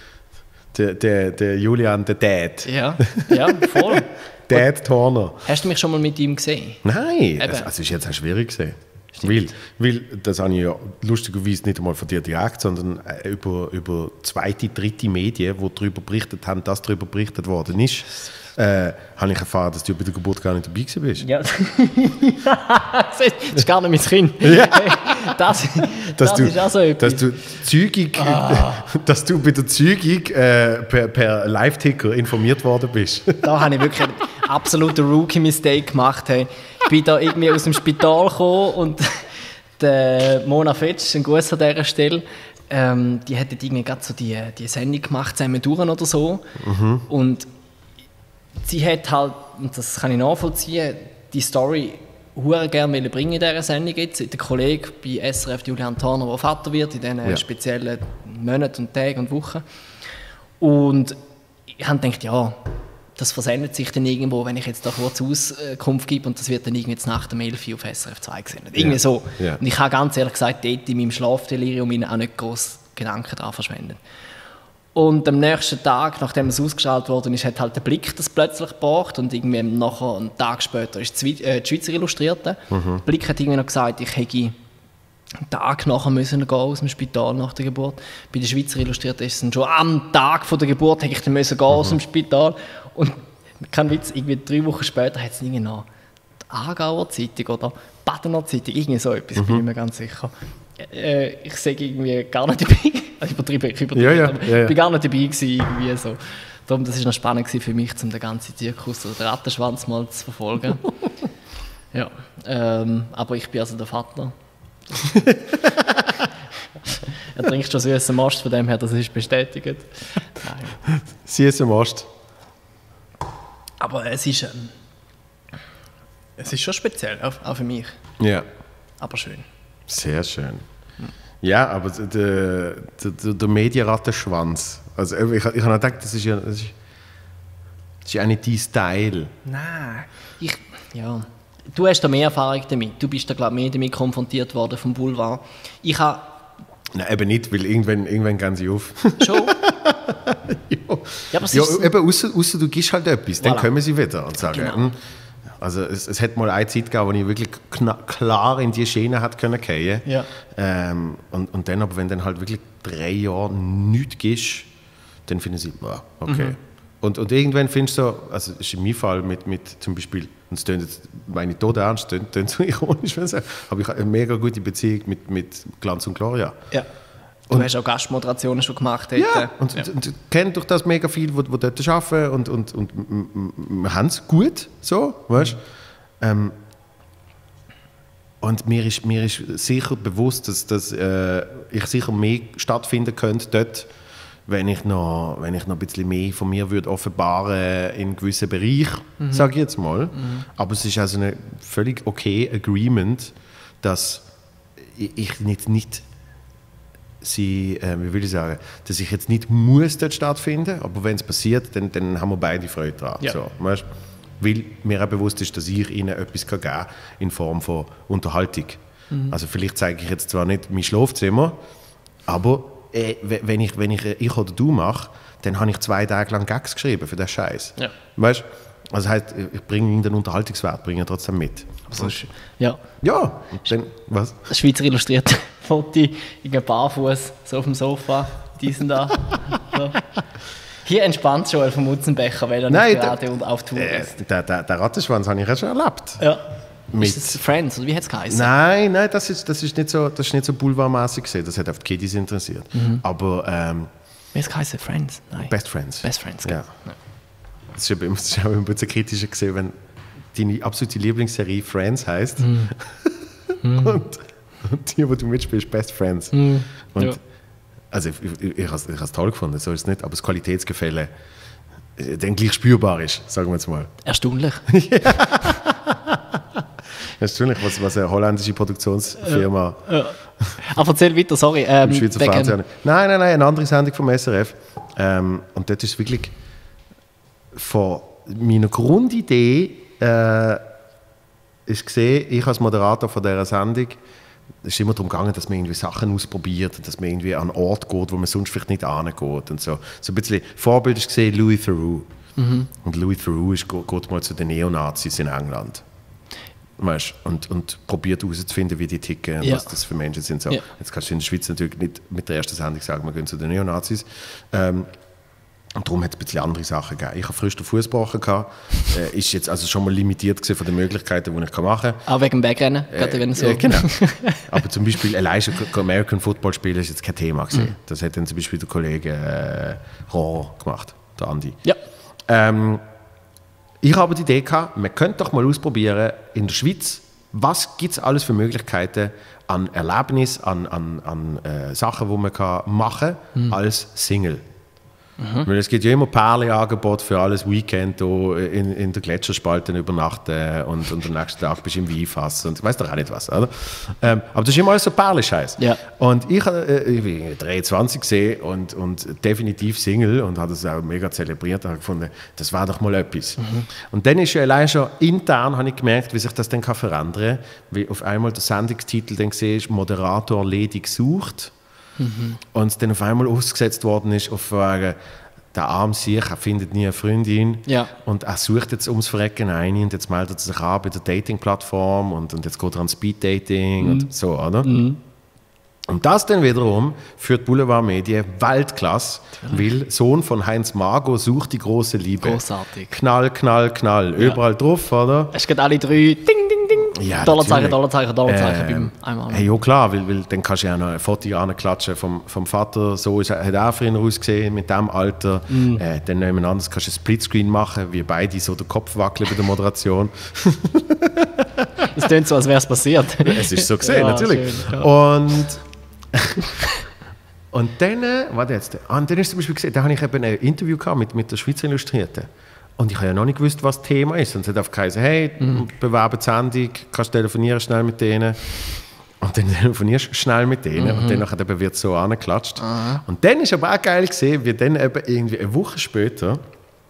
der Julian, der Dad. Ja, voll. Dad Turner. Hast du mich schon mal mit ihm gesehen? Nein, Eben. es ist jetzt auch schwierig gesehen. Weil das habe ich ja lustigerweise nicht einmal von dir direkt, sondern über zweite, dritte Medien, die darüber berichtet haben, dass darüber berichtet worden ist, habe ich erfahren, dass du bei der Geburt gar nicht dabei gewesen bist. Ja. Das ist gar nicht mein Kind. Ja. Das ist auch so etwas. Dass du Zeugung, dass du bei der Zeugung per Live-Ticker informiert worden bist. Da habe ich wirklich einen absoluten Rookie-Mistake gemacht. Hey. Ich bin da irgendwie aus dem Spital gekommen und der Mona Fetsch, ein Gruß an dieser Stelle, die hat irgendwie gerade so die Sendung gemacht, zusammen durch oder so. Und sie hat halt, und das kann ich nachvollziehen, die Story hure gerne bringen in dieser Sendung jetzt. Der Kollege bei SRF, Julian Turner, der Vater wird in diesen speziellen Monaten und Tagen und Wochen. Und ich habe gedacht, ja, das versendet sich dann irgendwo, wenn ich jetzt da kurz Auskunft gebe und das wird dann irgendwie jetzt nach dem 11 Uhr auf SRF 2 gesendet. Irgendwie so. Ja. Und ich habe ganz ehrlich gesagt dort in meinem Schlafdelirium auch nicht groß Gedanken daran verschwendet. Und am nächsten Tag, nachdem es ausgeschaltet worden ist, hat halt der Blick das plötzlich gebracht und irgendwie nachher, einen Tag später ist die Schweizer Illustrierte. Der Blick hat irgendwie noch gesagt, ich hätte einen Tag nachher müssen gehen aus dem Spital nach der Geburt. Bei der Schweizer Illustrierte ist es dann schon am Tag von der Geburt hätte ich dann müssen gehen aus dem Spital. Und kein Witz, irgendwie 3 Wochen später hat es irgendwie noch die Aargauer Zeitung oder die Badener Zeitung, irgendwie so etwas, bin ich mir ganz sicher. Ich sage irgendwie gar nicht dabei, also übertrieben, aber ich bin gar nicht dabei gewesen, irgendwie so. Darum, das war noch spannend für mich, um den ganzen Zirkus oder den Rattenschwanz mal zu verfolgen. Ja, aber ich bin also der Vater. Er trinkt schon süßen Most, von dem her, das ist bestätigt. Nein. Süßen Most. Aber es ist schon speziell, auch für mich. Ja. Aber schön. Sehr schön. Ja, aber der Medienrattenschwanz. Also ich habe gedacht, das ist ja nicht dein Style. Nein, ja. Du hast da mehr Erfahrung damit. Du bist da, glaube ich, mehr damit konfrontiert worden vom Boulevard. Ich habe... Nein, eben nicht, weil irgendwann gehen sie auf. Schon? Ja, Ja, aber es ja ist... eben, ausser du gibst halt etwas, dann Voilà. kommen sie wieder und sagen, Genau. Also es hat mal eine Zeit gegeben, wo ich wirklich klar in die Schiene hat können fallen. Ja. Und dann, aber wenn dann halt wirklich 3 Jahre nichts gibst, dann finden sie, okay. Und irgendwann findest du so, also das ist in meinem Fall mit zum Beispiel, und es klingt jetzt, meine ich tot ernst, klingt so ironisch, aber ich habe eine mega gute Beziehung mit Glanz und Gloria. Ja. Du hast auch Gastmoderationen schon gemacht. Ja, und kennt durch das mega viel, die dort arbeiten und wir haben es gut, so, weißt du? Und mir ist sicher bewusst, dass ich sicher mehr stattfinden könnte dort, wenn ich noch ein bisschen mehr von mir würde offenbaren in gewissen Bereichen, sage ich jetzt mal. Aber es ist also ein völlig okay Agreement, dass ich nicht wie will ich sagen, dass ich jetzt nicht muss dort stattfinden, aber wenn es passiert, dann haben wir beide Freude daran. Ja. So, weißt? Weil mir auch bewusst ist, dass ich ihnen etwas geben kann in Form von Unterhaltung. Also vielleicht zeige ich jetzt zwar nicht mein Schlafzimmer, aber wenn ich oder du mache, dann habe ich 2 Tage lang Gags geschrieben für den Scheiß. Ja. Weißt du? Also heißt, ich bringe den Unterhaltungswert trotzdem mit. Also, ja. Ja, dann, was? Das Schweizer illustrierte Foto, irgendein Barfuß, so auf dem Sofa, diesen da. So. Hier entspannt Joel vom Mutzenbecher, weil er nicht gerade und auf Tour ist. Der Rattenschwanz habe ich ja schon erlebt. Ja. Ist das Friends, oder wie hat es geheißen? Nein, das ist nicht so boulevardmäßig gesehen. Das hat auf die Kiddies interessiert. Aber wie hat es geheißen? Friends? Nein. Best Friends. Best Friends, ja. Das ist auch ein bisschen kritischer gesehen, wenn deine absolute Lieblingsserie Friends heisst und die, wo du mitspielst, Best Friends. Und also ich habe es toll gefunden, so ist es nicht, aber das Qualitätsgefälle dann gleich spürbar ist, sagen wir jetzt mal. Erstaunlich. Erstaunlich, was eine holländische Produktionsfirma... Aber erzähl weiter, sorry. Im Schweizer Fernsehen. Nein, eine andere Sendung vom SRF. Und dort ist wirklich von meiner Grundidee ist gesehen, ich als Moderator von dieser Sendung, es ist immer darum gegangen, dass man irgendwie Sachen ausprobiert und dass man irgendwie an einen Ort geht, wo man sonst vielleicht nicht hingeht und so. So ein bisschen Vorbild ist gesehen Louis Theroux. Und Louis Theroux geht mal zu den Neonazis in England. Weißt, und probiert herauszufinden, wie die ticken und was das für Menschen sind. So. Ja. Jetzt kannst du in der Schweiz natürlich nicht mit der ersten Sendung sagen, wir gehen zu den Neonazis. Und darum hat es ein bisschen andere Sachen gegeben. Ich habe frisch den Fuß gebrochen. Ist jetzt also schon mal limitiert von den Möglichkeiten, die ich machen kann. Auch wegen dem Wegrennen? Genau. Aber zum Beispiel allein schon American Football spielen ist jetzt kein Thema gewesen. Das hat dann zum Beispiel der Kollege Rohr gemacht, der Andi. Ja. Ich habe die Idee gehabt, man könnte doch mal ausprobieren in der Schweiz, was gibt es alles für Möglichkeiten an Erlebnis, an Sachen, die man machen kann als Single. Weil es gibt ja immer Perle-Angebot für alles Weekend in der Gletscherspalte übernachten und am nächsten Tag bist du im Weinfass und ich weiss doch auch nicht was, oder? Aber das ist immer alles so Perle-Scheiß. Ja. Und ich bin 23 gesehen und definitiv Single und habe das auch mega zelebriert und habe gefunden, das war doch mal etwas. Und dann ist ja allein schon intern, habe ich gemerkt, wie sich das dann verändern kann, wie auf einmal der Sendungstitel dann gesehen ist, Moderator ledig sucht. Und es dann auf einmal ausgesetzt worden ist auf Fragen, der arme Sieg, er findet nie eine Freundin und er sucht jetzt ums Verrecken eine und jetzt meldet er sich an bei der Dating-Plattform und jetzt geht er an Speed-Dating und so, oder? Und das dann wiederum führt Boulevard Medien Weltklasse, weil Sohn von Heinz Margo sucht die große Liebe. Großartig. Knall, knall, knall, überall drauf, oder? Es geht alle 3, ding, ding, ding. Ja, Dollarzeichen beim einmal. Hey, ja klar, weil dann kannst du ja noch ein Foto anklatschen vom Vater, so hat er früher ausgesehen, mit diesem Alter. Dann nebeneinander kannst du ein Splitscreen machen, wie beide so den Kopf wackeln bei der Moderation. Es klingt so, als wäre es passiert. Es ist so gesehen, natürlich. Schön, ja. Und dann, warte jetzt, und dann ist zum Beispiel gesehen, da habe ich eben ein Interview gehabt mit der Schweizer Illustrierten. Und ich habe ja noch nicht gewusst, was das Thema ist. Und es hat einfach geheißen, hey, bewerben die Sendung, kannst telefonieren schnell mit denen. Und dann telefonierst du schnell mit denen. Und dann wird es so angeklatscht. Und dann ist aber auch geil gesehen, wie dann eben irgendwie eine Woche später,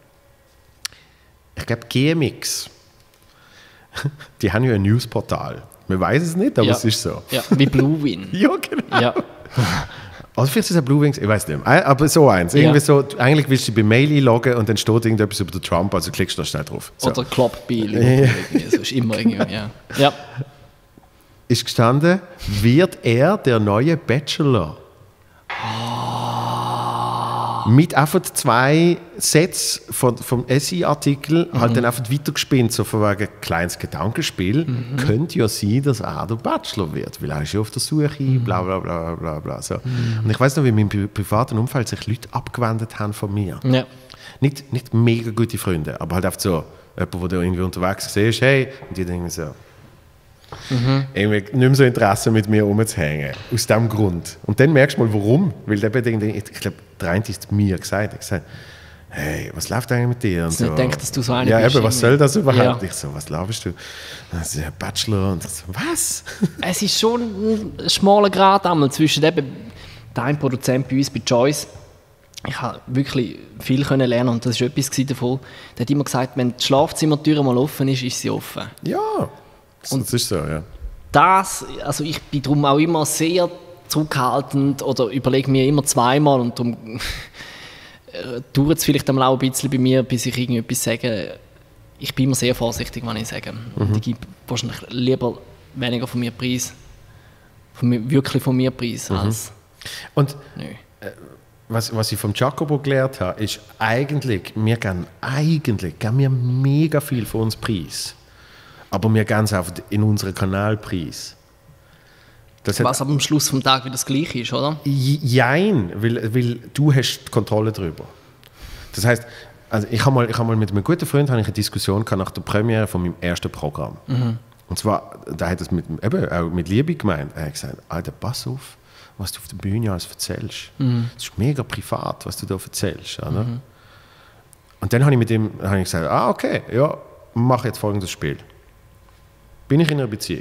ich glaube GMX, die haben ja ein Newsportal. Man weiß es nicht, aber es ist so. Ja, wie Bluewin. Ja, genau. Ja. Also vielleicht ist es ein Blue Wings, ich weiß nicht mehr. Aber so eins. Irgendwie so, eigentlich willst du bei Mail einloggen und dann steht irgendetwas über den Trump, also klickst du da schnell drauf. So. Oder Kloppbil. So ist immer irgendwie, ja. Ist gestanden, wird er der neue Bachelor? Mit einfach 2 Sätze vom SI-Artikel halt dann einfach weitergespinnt, so von wegen kleines Gedankenspiel. Könnte ja sein, dass er der Bachelor wird, weil er ist ja auf der Suche, bla bla bla bla bla. So. Und ich weiss noch, wie in meinem privaten Umfeld sich Leute abgewendet haben von mir. Ja. Nicht mega gute Freunde, aber halt einfach so jemand, der irgendwie unterwegs siehst, hey, und die denken so, irgendwie nicht mehr so Interesse mit mir rumzuhängen. Aus diesem Grund. Und dann merkst du mal, warum. Weil der ich glaube, der eine ist mir gesagt. Ich sage, hey, was läuft eigentlich mit dir? Und so. Ich denke, dass du so einer bist. Ja, eben, was soll das überhaupt? Ja. Ich so, was laberst du? Das ist ein Bachelor. Und ich so, was? Es ist schon ein schmaler Grat einmal zwischen eben deinem Produzent bei uns, bei Joyce. Ich habe wirklich viel lernen und das war etwas davon. Der hat immer gesagt, wenn die Schlafzimmertür mal offen ist, ist sie offen. Ja. Und das ist so, ja. Also ich bin darum auch immer sehr zurückhaltend oder überlege mir immer zweimal und darum dauert es vielleicht einmal auch ein bisschen bei mir, bis ich irgendetwas sage. Ich bin immer sehr vorsichtig, wenn ich sage. Und ich gebe wahrscheinlich lieber weniger von mir Preis, wirklich von mir Preis, als... Und was ich vom Jacobo gelernt habe, ist eigentlich, wir geben mega viel von uns Preis. Aber wir geben es einfach in unseren Kanalpreis. Was aber am Schluss des Tages wieder das Gleiche ist, oder? Jein, weil du hast die Kontrolle darüber. Das heisst, also ich habe mal mit einem guten Freund eine Diskussion nach der Premiere von meinem ersten Programm. Und zwar, da hat es auch mit Liebe gemeint. Er hat gesagt, Alter, pass auf, was du auf der Bühne alles erzählst. Das ist mega privat, was du da erzählst. Oder? Und dann habe ich mit ihm gesagt, okay, ja, mache jetzt folgendes Spiel. Bin ich in einer Beziehung?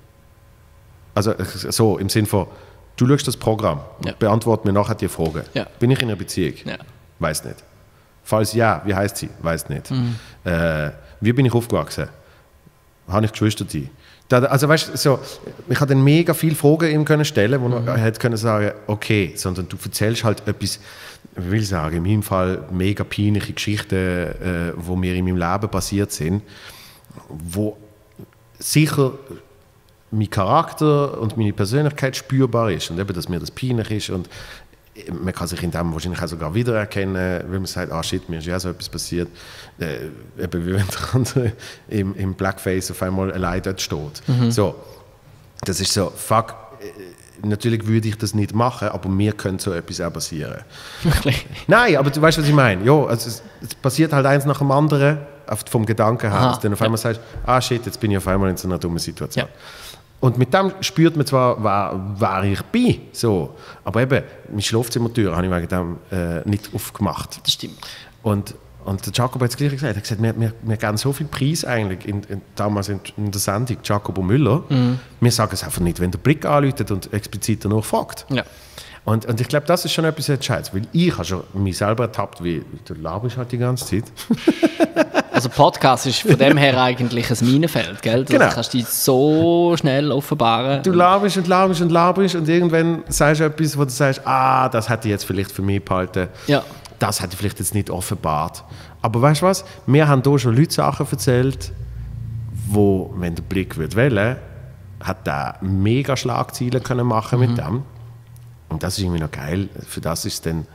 Also so im Sinne von, du schaust das Programm, beantworte mir nachher die Frage. Ja. Bin ich in einer Beziehung? Ja. Weiß nicht. Falls ja, wie heißt sie? Weiß nicht. Wie bin ich aufgewachsen? Habe ich Geschwister? Also weißt du, so, ich habe dann mega viele Fragen ihm können stellen, wo er hätte können sagen, okay, sondern du erzählst halt etwas, ich will sagen, in meinem Fall mega peinliche Geschichten, die mir in meinem Leben passiert sind, wo sicher mein Charakter und meine Persönlichkeit spürbar ist und eben, dass mir das peinlich ist und man kann sich in dem wahrscheinlich auch sogar wiedererkennen, wenn man sagt, shit, mir ist ja so etwas passiert, eben wie wenn der andere im Blackface auf einmal allein dort steht. So, das ist so, fuck, natürlich würde ich das nicht machen, aber mir könnte so etwas auch passieren. Nein, aber du weißt, was ich meine. Ja, also es passiert halt eins nach dem anderen, vom Gedanken her, dass du dann auf einmal sagst, shit, jetzt bin ich auf einmal in so einer dummen Situation. Ja. Und mit dem spürt man zwar, wer ich bin, so, aber eben, meine Schlafzimmertür habe ich wegen dem nicht aufgemacht. Das stimmt. Und der Jacobo hat das Gleiche gesagt. Er hat gesagt, wir geben so viel Preis eigentlich, damals in der Sendung Jacobo Müller. Wir sagen es einfach nicht, wenn der Blick anläutet und explizit danach fragt. Ja. Und ich glaube, das ist schon etwas Entscheidendes, weil ich habe schon mich selber ertappt, wie du laberst halt die ganze Zeit. Also Podcast ist von dem her eigentlich ein Minenfeld, gell? Du kannst dich so schnell offenbaren. Du laberst und irgendwann sagst du etwas, wo du sagst, das hätte ich jetzt vielleicht für mich behalten. Ja. Das hätte ich vielleicht jetzt nicht offenbart. Aber weißt du was? Wir haben hier schon Leute Sachen erzählt, wo, wenn der Blick wählen, hat der mega Schlagzeilen können machen mit dem. Und das ist irgendwie noch geil. Für das ist es dann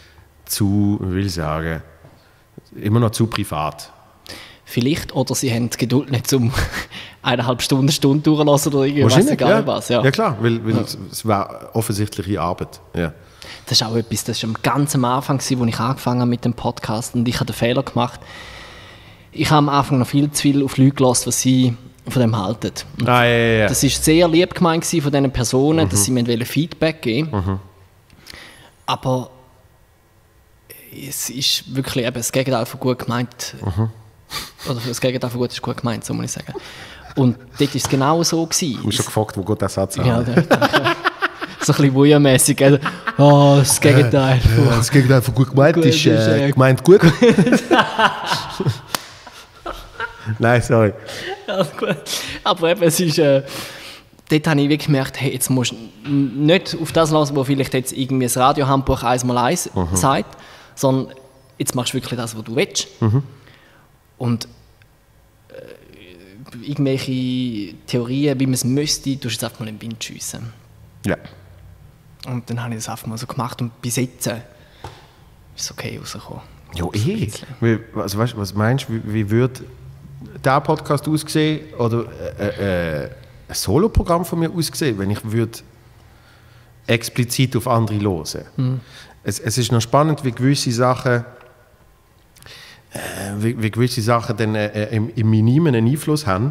immer noch zu privat. Vielleicht, oder sie haben die Geduld nicht zum 1,5 Stunde durchlassen oder irgendwas, egal was. Ja, klar, weil es war offensichtliche Arbeit. Ja. Das ist auch etwas, das war ganz am Anfang, als ich angefangen habe mit dem Podcast, und ich habe den Fehler gemacht. Ich habe am Anfang noch viel zu viel auf Leute gelassen, was sie von dem halten. Ja. Das war sehr lieb gemeint von diesen Personen, dass sie mir Feedback geben wollten. Aber es ist wirklich eben das Gegenteil von gut gemeint. Oder das Gegenteil von gut ist gut gemeint, so muss ich sagen. Und dort war es genau so. Du hast schon gefragt, wo geht der Satz an? Ja, so ein bisschen wuja-mässig. Das Gegenteil. Das Gegenteil von gut gemeint ist gemeint gut. Nein, sorry. Ja, gut. Aber eben, es ist... dort habe ich wirklich gemerkt, hey, jetzt musst du nicht auf das lassen, was vielleicht jetzt irgendwie das Radiohandbuch 1x1 sagt, sondern jetzt machst du wirklich das, was du willst. Und irgendwelche Theorien, wie man es müsste, tust du jetzt einfach mal in den Wind schiessen. Ja. Und dann habe ich das einfach mal so gemacht und bis jetzt ist es okay rausgekommen. Ja, also, weißt, was meinst du, wie würde dieser Podcast aussehen oder ein Soloprogramm von mir aussehen, wenn ich würde explizit auf andere hören? Es ist noch spannend, wie gewisse Sachen dann im Minimen einen Einfluss haben,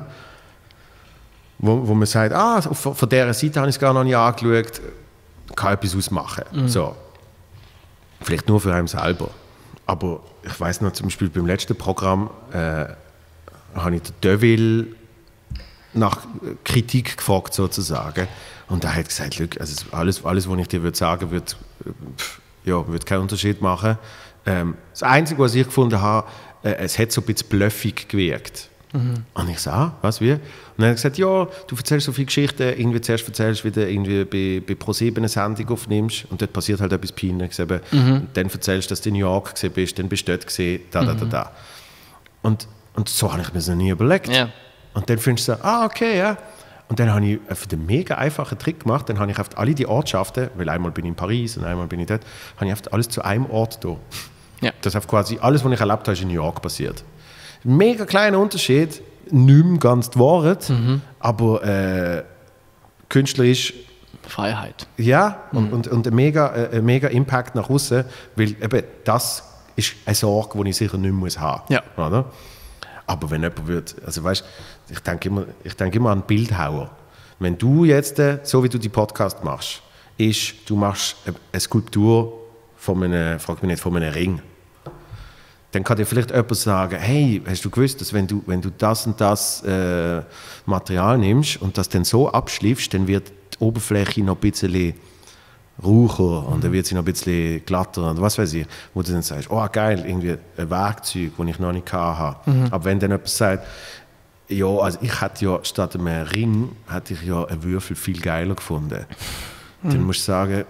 wo man sagt, von dieser Seite habe ich es gar noch nicht angeschaut, kann etwas ausmachen. So. Vielleicht nur für einen selber. Aber ich weiss noch, zum Beispiel beim letzten Programm habe ich den Deville nach Kritik gefragt, sozusagen. Und er hat gesagt, also alles, was ich dir sagen würde, wird keinen Unterschied machen. Das Einzige, was ich gefunden habe, es hat so ein bisschen bluffig gewirkt. Und ich so, was, wie? Und dann hat er gesagt, ja, du erzählst so viele Geschichten, irgendwie zuerst erzählst, wie du irgendwie bei ProSieben eine Sendung aufnimmst und dort passiert halt etwas Peinliches. Dann erzählst du, dass du in New York bist, dann bist du dort gesehen, da. Und so habe ich mir das noch nie überlegt. Ja. Und dann findest du so, okay, ja. Und dann habe ich für den mega einfachen Trick gemacht, dann habe ich auf alle die Ortschaften, weil einmal bin ich in Paris und einmal bin ich dort, habe ich auf alles zu einem Ort da. Ja. Das heißt quasi, alles, was ich erlebt habe, ist in New York passiert. Mega kleiner Unterschied, nicht mehr ganz die Wahrheit, aber künstlerisch Freiheit. ja, und ein mega Impact nach außen, weil eben das ist eine Sorge, die ich sicher nicht mehr haben muss. Ja. Oder? Aber wenn jemand wird, also weißt, ich denke immer an Bildhauer. Wenn du jetzt, so wie du die Podcast machst, du machst eine Skulptur von einem Ring. Dann kann dir vielleicht jemand sagen, hey, hast du gewusst, dass wenn du das und das Material nimmst und das dann so abschliffst, dann wird die Oberfläche noch ein bisschen raucher und dann wird sie noch ein bisschen glatter und was weiß ich, wo du dann sagst, oh geil, irgendwie ein Werkzeug, das ich noch nicht hatte. Aber wenn dann jemand sagt, ja, also ich hätte ja statt einem Ring hätte ich ja einen Würfel viel geiler gefunden, dann musst du sagen,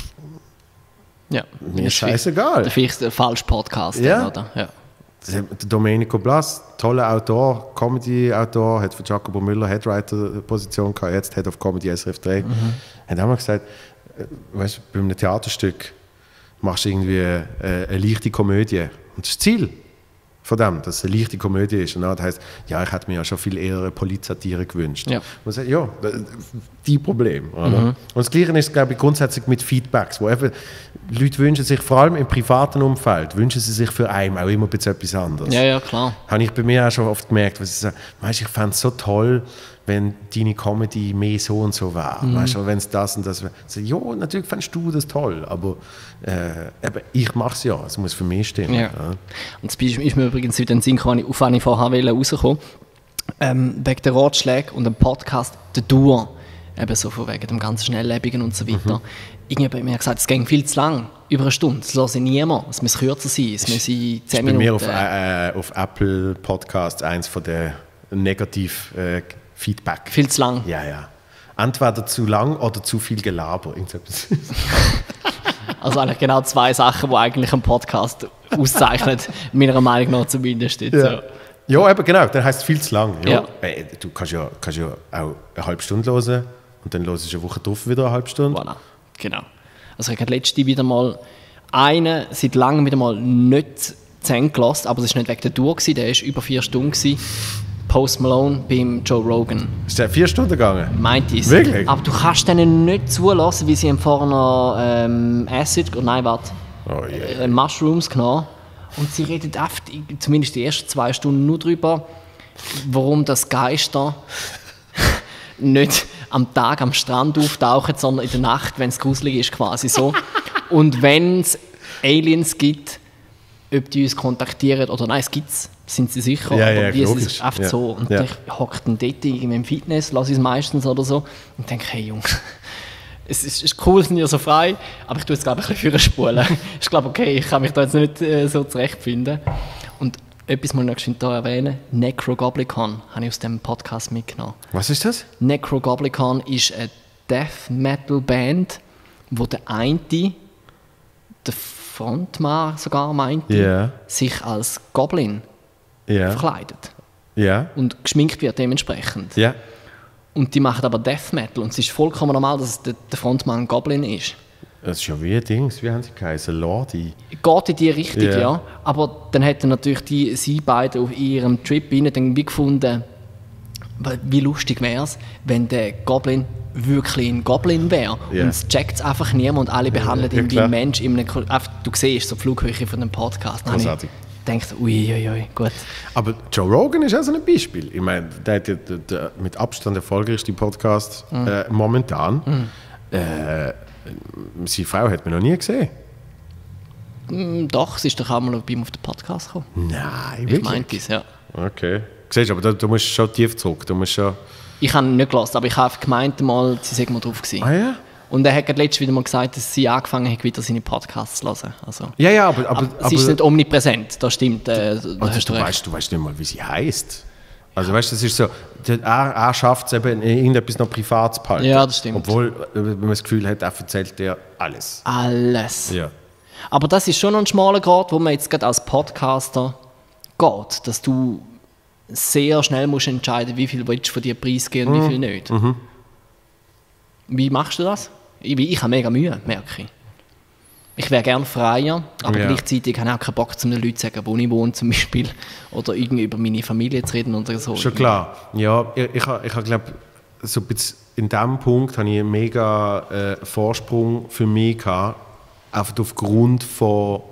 Ja, mir ist scheißegal. Vielleicht der falsche Podcast, Ja. oder? Ja. Der Domenico Blas, toller Autor, Comedy-Autor, hat für Jacobo Müller Headwriter-Position gehabt, jetzt Head of Comedy SRF 3. Hat auch mal gesagt, weißt du, bei einem Theaterstück machst du irgendwie eine leichte Komödie. Und das ist das Ziel von dem, dass es eine leichte Komödie ist. Und dann heisst, ja, ich hätte mir ja schon viel eher eine Polizsatire gewünscht. Ja. Und man sagt, ja, die Problem. Oder? Und das Gleiche ist, glaube ich, grundsätzlich mit Feedbacks, wo eben Leute wünschen sich, vor allem im privaten Umfeld, wünschen sie sich für einen auch immer ein bisschen etwas anderes. Ja, klar. Habe ich bei mir auch schon oft gemerkt, weil sie sagen, weißt, ich fände es so toll, wenn deine Comedy mehr so und so wäre. Weißt du, wenn es das und das wäre. Ja, natürlich fändest du das toll, aber eben, ich mache es ja, es muss für mich stimmen. Ja. Und das Beispiel ist mir übrigens wieder ein Sinn gekommen, auf den ich vorher rauskommen wollte. Wegen der Ratschläge und dem Podcast «Der Duo», eben so von wegen dem ganzen Schnelllebigen und so weiter. Irgendjemand hat mir gesagt, es ging viel zu lang, über eine Stunde, das hört niemand, es muss kürzer sein, es muss 10 bei Minuten. mir auf Apple Podcasts eins von den Negativ-Feedback. Viel zu lang. Ja. Entweder zu lang oder zu viel Gelaber. Irgendetwas. Also eigentlich genau 2 Sachen, die eigentlich einen Podcast auszeichnen, meiner Meinung nach zumindest. Jetzt, Ja. Ja, eben genau, dann heisst es viel zu lang. Ja. Du kannst ja auch eine halbe Stunde hören und dann hörst du eine Woche drauf wieder eine halbe Stunde. Voilà, genau. Also ich habe letzte wieder mal einen seit langem wieder mal nicht zu Ende gelassen, aber das war nicht wegen der Tour, der war über 4 Stunden gewesen. Post Malone beim Joe Rogan. Ist der 4 Stunden gegangen? Meint es. Wirklich? Aber du kannst denen nicht zulassen, wie sie haben vorher noch Mushrooms genommen. Und sie reden oft, zumindest die ersten 2 Stunden nur darüber, warum das Geister nicht am Tag am Strand auftauchen, sondern in der Nacht, wenn es gruselig ist, quasi so. Und wenn es Aliens gibt, ob die uns kontaktieren oder nein, es gibt es, sind sie sicher, Ja, aber wie ist logisch. es oft Ja. so. Und Ja. ich hocke dann dort irgendwie im Fitness, lasse ich es meistens oder so und denke, hey Jungs, es ist cool, sind ja so frei, aber ich tue jetzt glaube ich ein bisschen spulen. Ich glaube, okay, ich kann mich da jetzt nicht so zurechtfinden. Und etwas muss ich noch geschwind hier erwähnen, Necrogoblicon habe ich aus dem Podcast mitgenommen. Was ist das? Necrogoblicon ist eine Death Metal Band, wo der eine, der Frontmann sogar meinte, Ja. sich als Goblin Ja. verkleidet Ja. und geschminkt wird dementsprechend. Ja. Und die machen aber Death Metal und es ist vollkommen normal, dass der Frontmann ein Goblin ist. Das ist ja wie ein Dings, wie haben sie geheißen? Lordi. Geht in die Richtung, Ja. ja. Aber dann hätten natürlich sie beide auf ihrem Trip rein dann wie gefunden, wie lustig wäre es, wenn der Goblin wirklich ein Goblin wäre. Ja. Und es checkt es einfach niemand und alle behandeln Ja, ihn wie klar. ein Mensch. Du siehst so die Flughöhe von dem Podcast. Dann habe Großartig. ich gedacht, uiuiui, gut. Aber Joe Rogan ist auch so ein Beispiel. Ich meine, der hat ja der mit Abstand erfolgreichste Podcast momentan. Seine Frau hat man noch nie gesehen. Doch, sie ist doch auch mal bei ihm auf den Podcast gekommen. Nein, Ich meinte es, ja. Okay. Siehst du, aber du musst schon tief zurück. Du musst schon... Ich habe ihn nicht gelassen, aber ich habe gemeint, mal, sie sei mal drauf gewesen. Ah ja? Und er hat gerade letztens wieder mal gesagt, dass sie angefangen hat, wieder seine Podcasts zu hören. Also, Ja, aber sie ist nicht omnipräsent, das stimmt. Da also hast du recht. du weißt nicht mal, wie sie heißt. Also weißt du, das ist so, er schafft es eben, irgendetwas noch privat zu behalten. Ja, das stimmt. Obwohl man das Gefühl hat, er erzählt dir alles. Alles. Ja. Aber das ist schon ein schmaler Grad, wo man jetzt gerade als Podcaster geht, dass du sehr schnell musst entscheiden, wie viel willst du von dir preisgeben und wie viel nicht. Wie machst du das? Ich habe mega Mühe, merke ich. Ich wäre gerne freier, aber gleichzeitig habe ich auch keinen Bock, den Leuten zu sagen, wo ich wohne zum Beispiel, oder irgendwie über meine Familie zu reden oder so. Schon klar. Ja, ich glaube, so ein bisschen in diesem Punkt habe ich einen mega Vorsprung für mich gehabt, einfach aufgrund von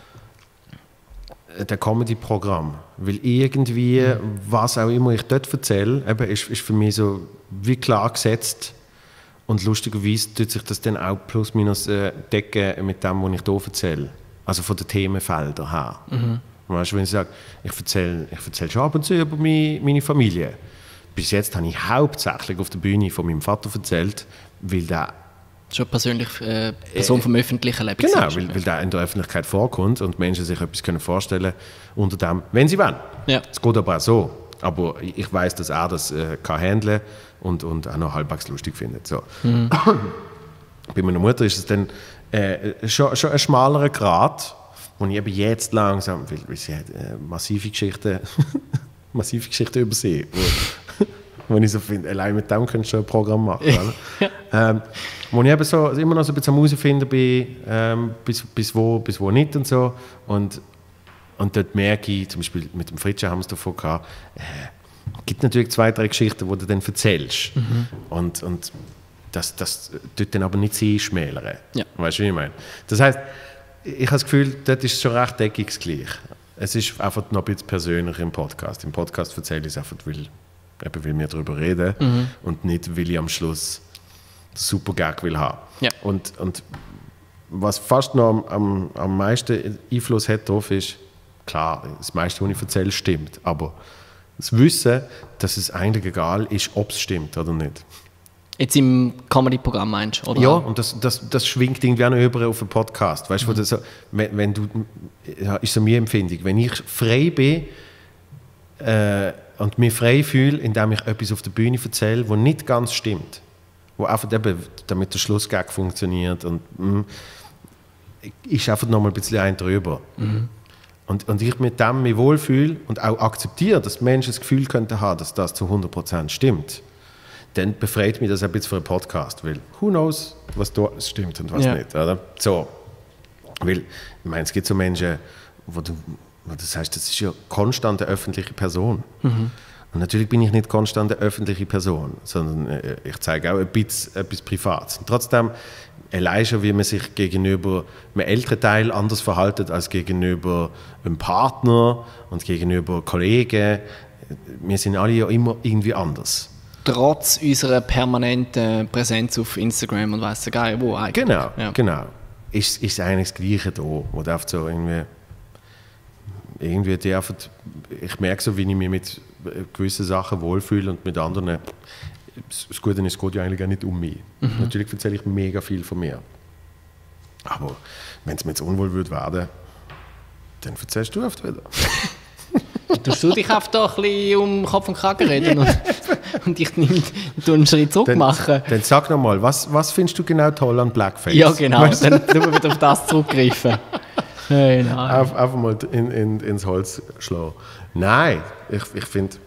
der Comedy-Programm. Weil irgendwie, was auch immer ich dort erzähle, eben ist für mich so wie klar gesetzt. Und lustigerweise tut sich das dann auch plus minus decken mit dem, was ich hier erzähle. Also von den Themenfeldern her. Weißt du, wenn ich sage, ich erzähle schon ab und zu über meine Familie. Bis jetzt habe ich hauptsächlich auf der Bühne von meinem Vater erzählt, weil der schon persönlich Person vom öffentlichen Leben. Genau, weil der in der Öffentlichkeit vorkommt und Menschen sich etwas vorstellen können unter dem, wenn sie wollen. Ja. Es geht aber auch so. Aber ich weiß, dass er das kann handeln und auch noch halbwegs lustig findet. So. Bei meiner Mutter ist es dann schon ein schmalerer Grad, wo ich eben jetzt langsam, weil sie hat massive Geschichten übersehen. Wo ich so finde, allein mit dem könntest du ein Programm machen. Wo ich eben so immer noch so ein bisschen am herausfinden bin, bis wo nicht und so. Und dort merke ich, zum Beispiel mit dem Fritsche haben wir es davon gehabt, es gibt natürlich 2, 3 Geschichten, die du dann erzählst. Und das tut dann aber nicht sehr schmälern. Ja. Weißt du, wie ich meine? Das heisst, ich habe das Gefühl, dort ist es schon recht deckungsgleich. Es ist einfach noch ein bisschen persönlicher im Podcast. Im Podcast erzähle ich es einfach, weil wir darüber reden und nicht, weil ich am Schluss den super Gag will haben. Ja. Und was fast noch am meisten Einfluss hat darauf ist, klar, das meiste, was ich erzähle, stimmt, aber das Wissen, dass es eigentlich egal ist, ob es stimmt oder nicht. Jetzt im Comedy-Programm meinst du, oder? Ja, und das schwingt irgendwie auch noch über auf einen Podcast. Weißt du, so, wenn du, ist so meine Empfindung, wenn ich frei bin und mich frei fühle, indem ich etwas auf der Bühne erzähle, das nicht ganz stimmt, wo einfach eben, damit der Schlussgag funktioniert und ist einfach noch mal ein bisschen ein drüber. Und ich mit dem mich wohlfühle und auch akzeptiere, dass Menschen das Gefühl könnten haben, dass das zu 100% stimmt, dann befreit mich das ein bisschen für einen Podcast, weil who knows, was da stimmt und was nicht. Oder? So. Weil, ich meine, es gibt so Menschen, wo das heißt, das ist ja konstant eine öffentliche Person. Und natürlich bin ich nicht konstant eine öffentliche Person, sondern ich zeige auch etwas Privates. Und trotzdem, allein schon, wie man sich gegenüber einem älteren Teil anders verhält als gegenüber einem Partner und gegenüber Kollegen. Wir sind alle ja immer irgendwie anders. Trotz unserer permanenten Präsenz auf Instagram und weiss gar wo eigentlich. Genau. Ist eigentlich das Gleiche da, wo du einfach so irgendwie die einfach, ich merke so, wie ich mich mit gewissen Sachen wohlfühle und mit anderen. Das Gute ist, es geht ja eigentlich gar nicht um mich. Natürlich erzähle ich mega viel von mir. Aber wenn es mir jetzt unwohl wird werden, dann erzählst du oft wieder. Tust du dich oft doch ein bisschen um Kopf und Kragen reden und ich einen Schritt zurück machen? Dann sag noch mal, was findest du genau toll an Blackface? Ja, genau. Weißt du? Dann tun wir wieder auf das zurückgreifen. Hey, nein. Einfach mal ins Holz schlagen. Nein, ich finde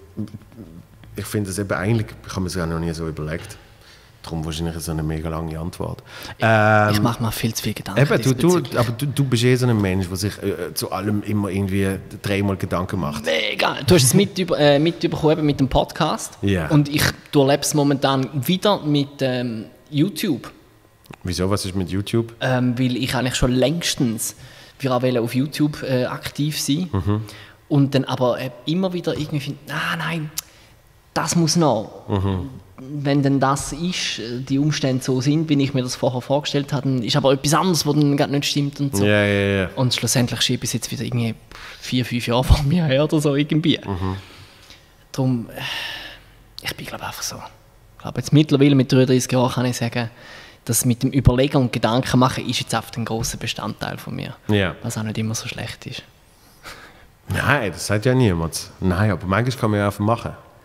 es eben eigentlich, ich habe mir das auch noch nie so überlegt. Darum wahrscheinlich so eine mega lange Antwort. Ich mache mir viel zu viel Gedanken. Eben, du bist so ein Mensch, der sich zu allem immer irgendwie 3-mal Gedanken macht. Mega! Du hast es mitbekommen mit dem Podcast. Yeah. Und ich erlebe es momentan wieder mit YouTube. Wieso? Was ist mit YouTube? Weil ich eigentlich schon längstens auf YouTube aktiv sein. Und dann aber immer wieder irgendwie finde, nein, das muss noch. Wenn denn das ist, die Umstände so sind, wie ich mir das vorher vorgestellt habe, ist aber etwas anderes, was dann gerade nicht stimmt und so. Ja. Und schlussendlich schiebe ich es jetzt wieder irgendwie 4-5 Jahre vor mir her oder so irgendwie. Darum, ich bin glaube einfach so. Ich glaube jetzt mittlerweile mit 33 Jahren kann ich sagen, dass mit dem Überlegen und Gedanken machen ist jetzt oft ein grosser Bestandteil von mir. Ja. Was auch nicht immer so schlecht ist. Nein, das sagt ja niemand. Nein, aber manchmal kann man ja einfach machen.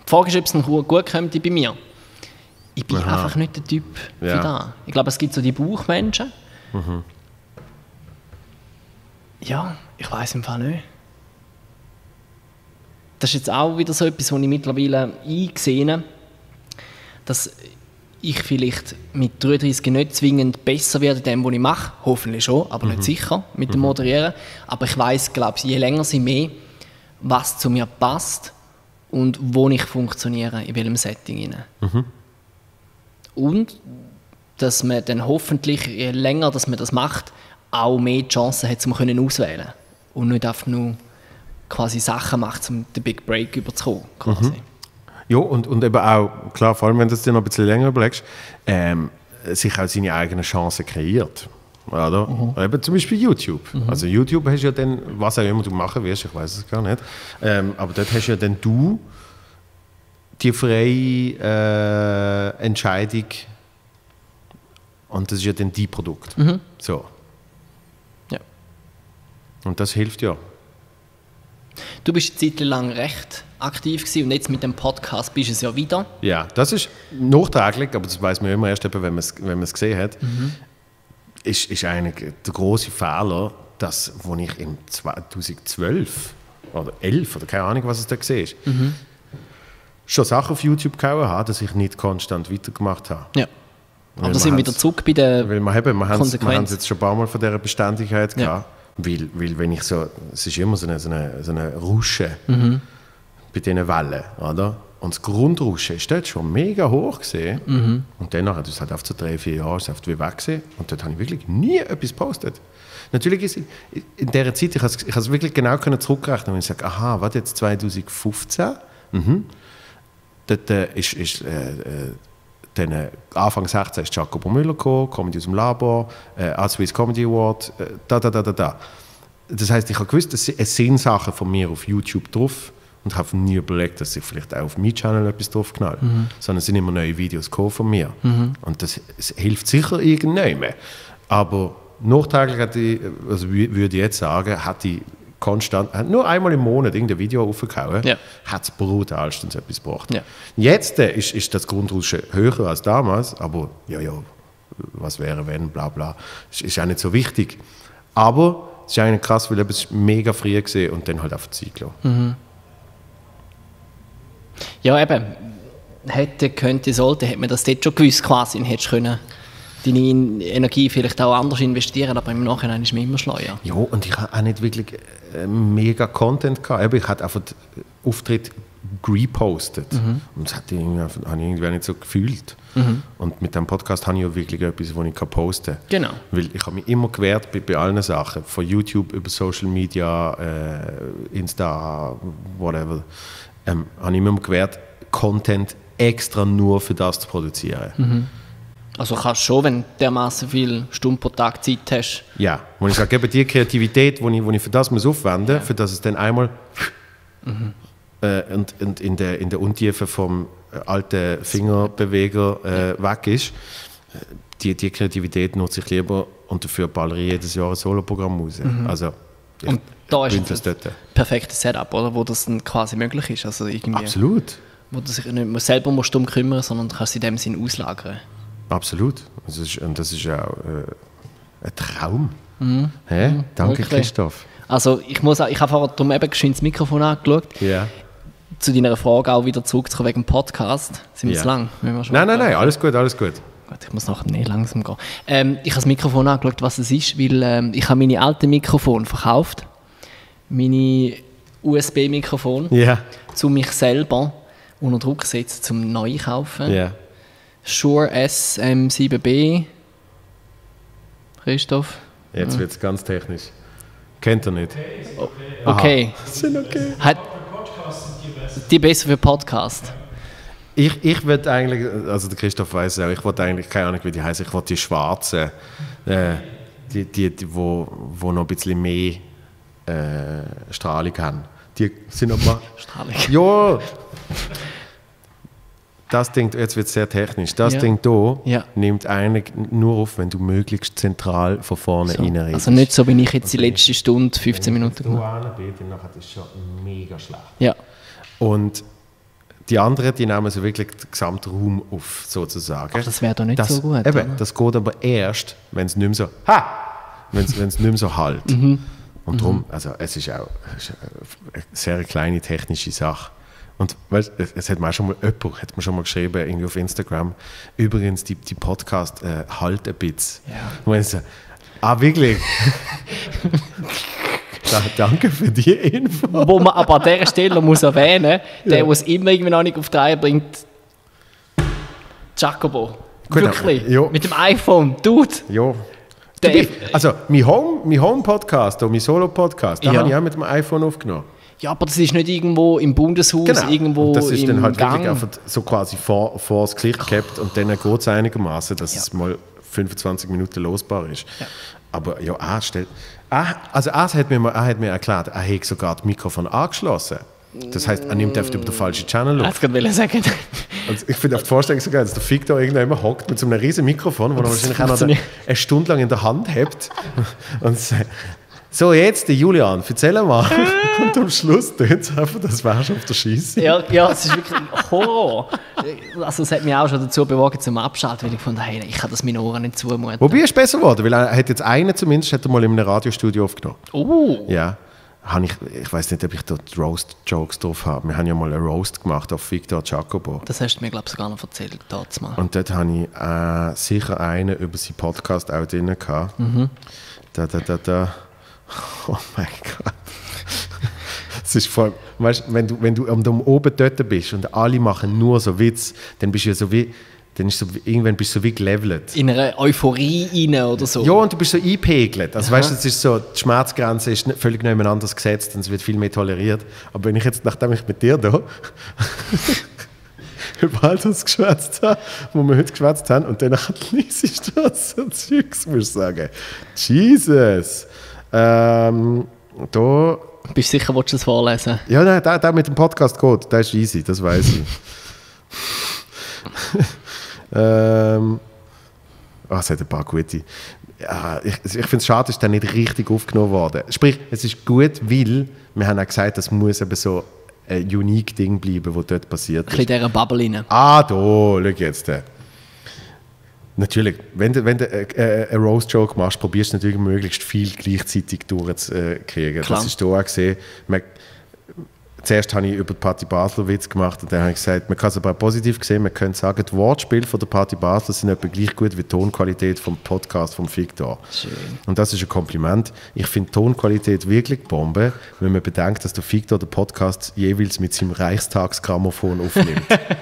Die Frage ist, ob es dann gut kommt bei mir. Ich bin einfach nicht der Typ für das. Ich glaube, es gibt so die Bauchmenschen. Ja, ich weiss im Fall nicht. Das ist jetzt auch wieder so etwas, was ich mittlerweile eingesehen habe, dass ich vielleicht mit 33 nicht zwingend besser werde in dem, was ich mache. Hoffentlich schon, aber nicht sicher mit dem Moderieren. Aber ich weiss, glaube ich, je länger sie mehr, was zu mir passt und wo ich funktioniere, in welchem Setting. Und dass man dann hoffentlich, je länger dass man das macht, auch mehr Chancen hat, um auswählen und nicht einfach nur quasi Sachen macht, um den Big Break überzukommen. Quasi. Ja, und eben auch, klar, vor allem wenn du es dir noch ein bisschen länger überlegst, sich auch seine eigenen Chancen kreiert. Oder? Eben zum Beispiel YouTube. Also YouTube hast ja dann, was auch immer du machen wirst, ich weiß es gar nicht, aber dort hast ja dann du die freie Entscheidung und das ist ja dann dein Produkt. So. Ja. Und das hilft ja. Du bist eine Zeit lang recht aktiv gewesen und jetzt mit dem Podcast bist du es ja wieder. Ja, das ist nachträglich, aber das weiß man immer erst, wenn man es gesehen hat. Ist eigentlich der grosse Fehler, dass, wo ich im 2012 oder 11 oder keine Ahnung, was es da gesehen ist, schon Sachen auf YouTube gehauen habe, dass ich nicht konstant weitergemacht habe. Ja. Aber da sind wir wieder zurück bei der wir haben es Konsequenz. jetzt schon ein paar Mal von dieser Beständigkeit gehabt. Weil wenn ich so, es ist immer so eine Rusche bei diesen Wellen, oder? Und das Grundrauschen ist dort schon mega hoch gesehen. Und danach hat es halt auf so 3-4 Jahre oft wie weg gesehen. Und dort habe ich wirklich nie etwas gepostet. Natürlich ist in dieser Zeit, ich habe es wirklich genau zurückrechnen und ich sage, aha, was jetzt 2015? Dort ist dann Anfang 16 ist Jacobo Müller gekommen, Comedy aus dem Labor, Swiss Comedy Award, da. Das heisst, ich habe gewusst, es sind Sachen von mir auf YouTube drauf und habe nie überlegt, dass ich vielleicht auch auf meinem Channel etwas drauf knall. Sondern es sind immer neue Videos von mir. Und das hilft sicher irgendjemandem. Aber nachträglich würde ich jetzt sagen, hat nur einmal im Monat irgendein Video aufgehauen, hat es brutalstens etwas gebracht. Ja. Jetzt ist das Grundrauschen höher als damals, aber ja, was wäre, wenn, bla bla, ist auch nicht so wichtig. Aber es ist eigentlich krass, weil es mega früh gesehen und dann halt auf die Zeit gelassen. Ja, eben, hätte, könnte, sollte, hätte man das dort schon gewusst quasi und hättest können deine Energie vielleicht auch anders investieren, aber im Nachhinein ist man immer schleuer. Ja, und ich habe auch nicht wirklich mega Content gehabt. Ich habe einfach den Auftritt repostet. Und das habe ich irgendwie nicht so gefühlt. Und mit dem Podcast habe ich ja wirklich etwas, das ich posten kann. Genau. Weil ich habe mich immer gewehrt bei allen Sachen. Von YouTube über Social Media, Insta, whatever. Habe ich mir immer gewehrt, Content extra nur für das zu produzieren. Also kannst du schon, wenn du dermaßen viele Stunden pro Tag Zeit hast. Ja, wenn ich sage, eben die Kreativität, die ich für das aufwenden muss, für das es dann einmal und in der Untiefe vom alten Fingerbeweger weg ist, die Kreativität nutze ich lieber und dafür ballere ich jedes Jahr ein Soloprogramm raus. Also, und da ist das perfekte Setup, oder? Wo das dann quasi möglich ist. Also irgendwie, absolut. Wo du dich nicht mehr selber darum kümmern musst, sondern du kannst in dem Sinn auslagern. Absolut. Und das ist auch ein Traum. Danke, wirklich. Christoph. Also ich habe vorher darum eben geschwind das Mikrofon angeschaut. Ja. Zu deiner Frage auch wieder zurückzukommen wegen dem Podcast. Sind wir zu lang? Nein, alles gut. Gut, ich muss nachher nicht langsam gehen. Ich habe das Mikrofon angeschaut, was es ist, weil ich habe meine alten Mikrofone verkauft. Meine USB-Mikrofon. Ja. Zu mich selber unter Druck gesetzt, zum Neukaufen. Ja. Shure SM7B. Christoph? Jetzt wird es ganz technisch. Kennt er nicht? Okay. Sind okay. Die besser für Podcast. Ich würde eigentlich, also der Christoph weiss auch, ich wollte eigentlich, keine Ahnung wie die heißen, ich wollte die schwarzen, die wo noch ein bisschen mehr Strahlung haben. Die sind aber... Strahlung? Ja! Das Ding, jetzt wird es sehr technisch, das Ding hier nimmt eigentlich nur auf, wenn du möglichst zentral von vorne reinredest. Also nicht so, wie ich jetzt die letzte Stunde 15 Minuten gemacht habe. Das ist schon mega schlecht. Ja. Und Die anderen, die nehmen so wirklich den gesamten Raum auf, sozusagen. Ach, das wäre doch nicht so gut, Eben, oder? das geht aber erst, wenn es nicht mehr so wenn es nicht mehr so halt. Und darum, also es ist auch eine sehr kleine technische Sache. Und weißt, es hat mir auch schon mal jemand hat mir schon mal geschrieben, irgendwie auf Instagram, übrigens, die Podcast halt ein bisschen. Ja. Und ich so, wirklich? Danke für die Info. Wo man aber an dieser Stelle muss erwähnen, der es immer irgendwie noch nicht auf die Reihe bringt, Jacobo. Gut, wirklich. ja. Mit dem iPhone. Dude. Ja. Der, Also, mein Home-Podcast, mein Solo-Podcast, den Ja. habe ich auch mit dem iPhone aufgenommen. ja, aber das ist nicht irgendwo im Bundeshaus, irgendwo und das ist im dann halt Gang. wirklich einfach so quasi vor das Gesicht gehabt und dann geht es einigermaßen, dass es mal 25 Minuten losbar ist. Ja. Aber ja, er hat mir erklärt, er hat sogar das Mikrofon angeschlossen. Das heisst, er nimmt einfach über den falschen Channel auf. Ich wollte sagen. Also ich finde auch die Vorstellung so geil, dass der Victor irgendjemand hockt mit so einem riesen Mikrofon, wo er wahrscheinlich auch noch eine Stunde lang in der Hand hat und sagt, so jetzt, Julian, erzähl mal. Und am Schluss tut es einfach, das wäre schon auf der Scheisse. Ja, es ist wirklich Horror. Also es hat mich auch schon dazu bewogen zum Abschalten, weil ich fand, hey, ich kann das meinen Ohren nicht zumuten. Wobei ist besser geworden, weil er hat jetzt einen zumindest hat er mal in einem Radiostudio aufgenommen. Oh. Ja. Ich weiß nicht, ob ich dort Roast-Jokes drauf habe. Wir haben ja mal einen Roast gemacht auf Victor Jacobo. Das hast du mir, glaube ich, sogar noch erzählt. Mal. Und dort habe ich sicher einen über seinen Podcast auch drin gehabt. Oh mein Gott. Es ist voll, weißt, wenn du oben dort bist und alle machen nur so Witz, dann bist du ja so wie, irgendwann bist du so wie gelevelt. In einer Euphorie rein oder so. Ja, und du bist so eingepegelt. Also weißt du, es ist so, die Schmerzgrenze ist völlig nebeneinander gesetzt und es wird viel mehr toleriert. Aber wenn ich jetzt, nachdem ich mit dir da über all das geschwätzt habe, wo wir heute geschwätzt haben, und dann liest ich das so Zeugs, muss ich sagen. Jesus! Da... Bist du sicher, willst du das vorlesen? Ja, nein, der mit dem Podcast geht, der ist easy, das weiß ich. Es hat ein paar gute. Ja, ich finde es schade, dass der nicht richtig aufgenommen worden. Sprich, es ist gut, weil wir haben auch gesagt, das muss eben so ein unique Ding bleiben, was dort passiert Ein bisschen in dieser Bubble rein. schau jetzt. Natürlich, wenn du einen Roast-Joke machst, probierst du natürlich möglichst viel gleichzeitig durchzukriegen. Klar. Das ist da auch gesehen. Zuerst habe ich über die Party Basel Witz gemacht und dann habe ich gesagt, man kann es aber auch positiv sehen, man könnte sagen, die Wortspiele von der Party Basel sind etwa gleich gut wie die Tonqualität vom Podcast vom Victor. Schön. Und das ist ein Kompliment. Ich finde die Tonqualität wirklich Bombe, wenn man bedenkt, dass der Victor den Podcast jeweils mit seinem Reichstagsgrammophon aufnimmt.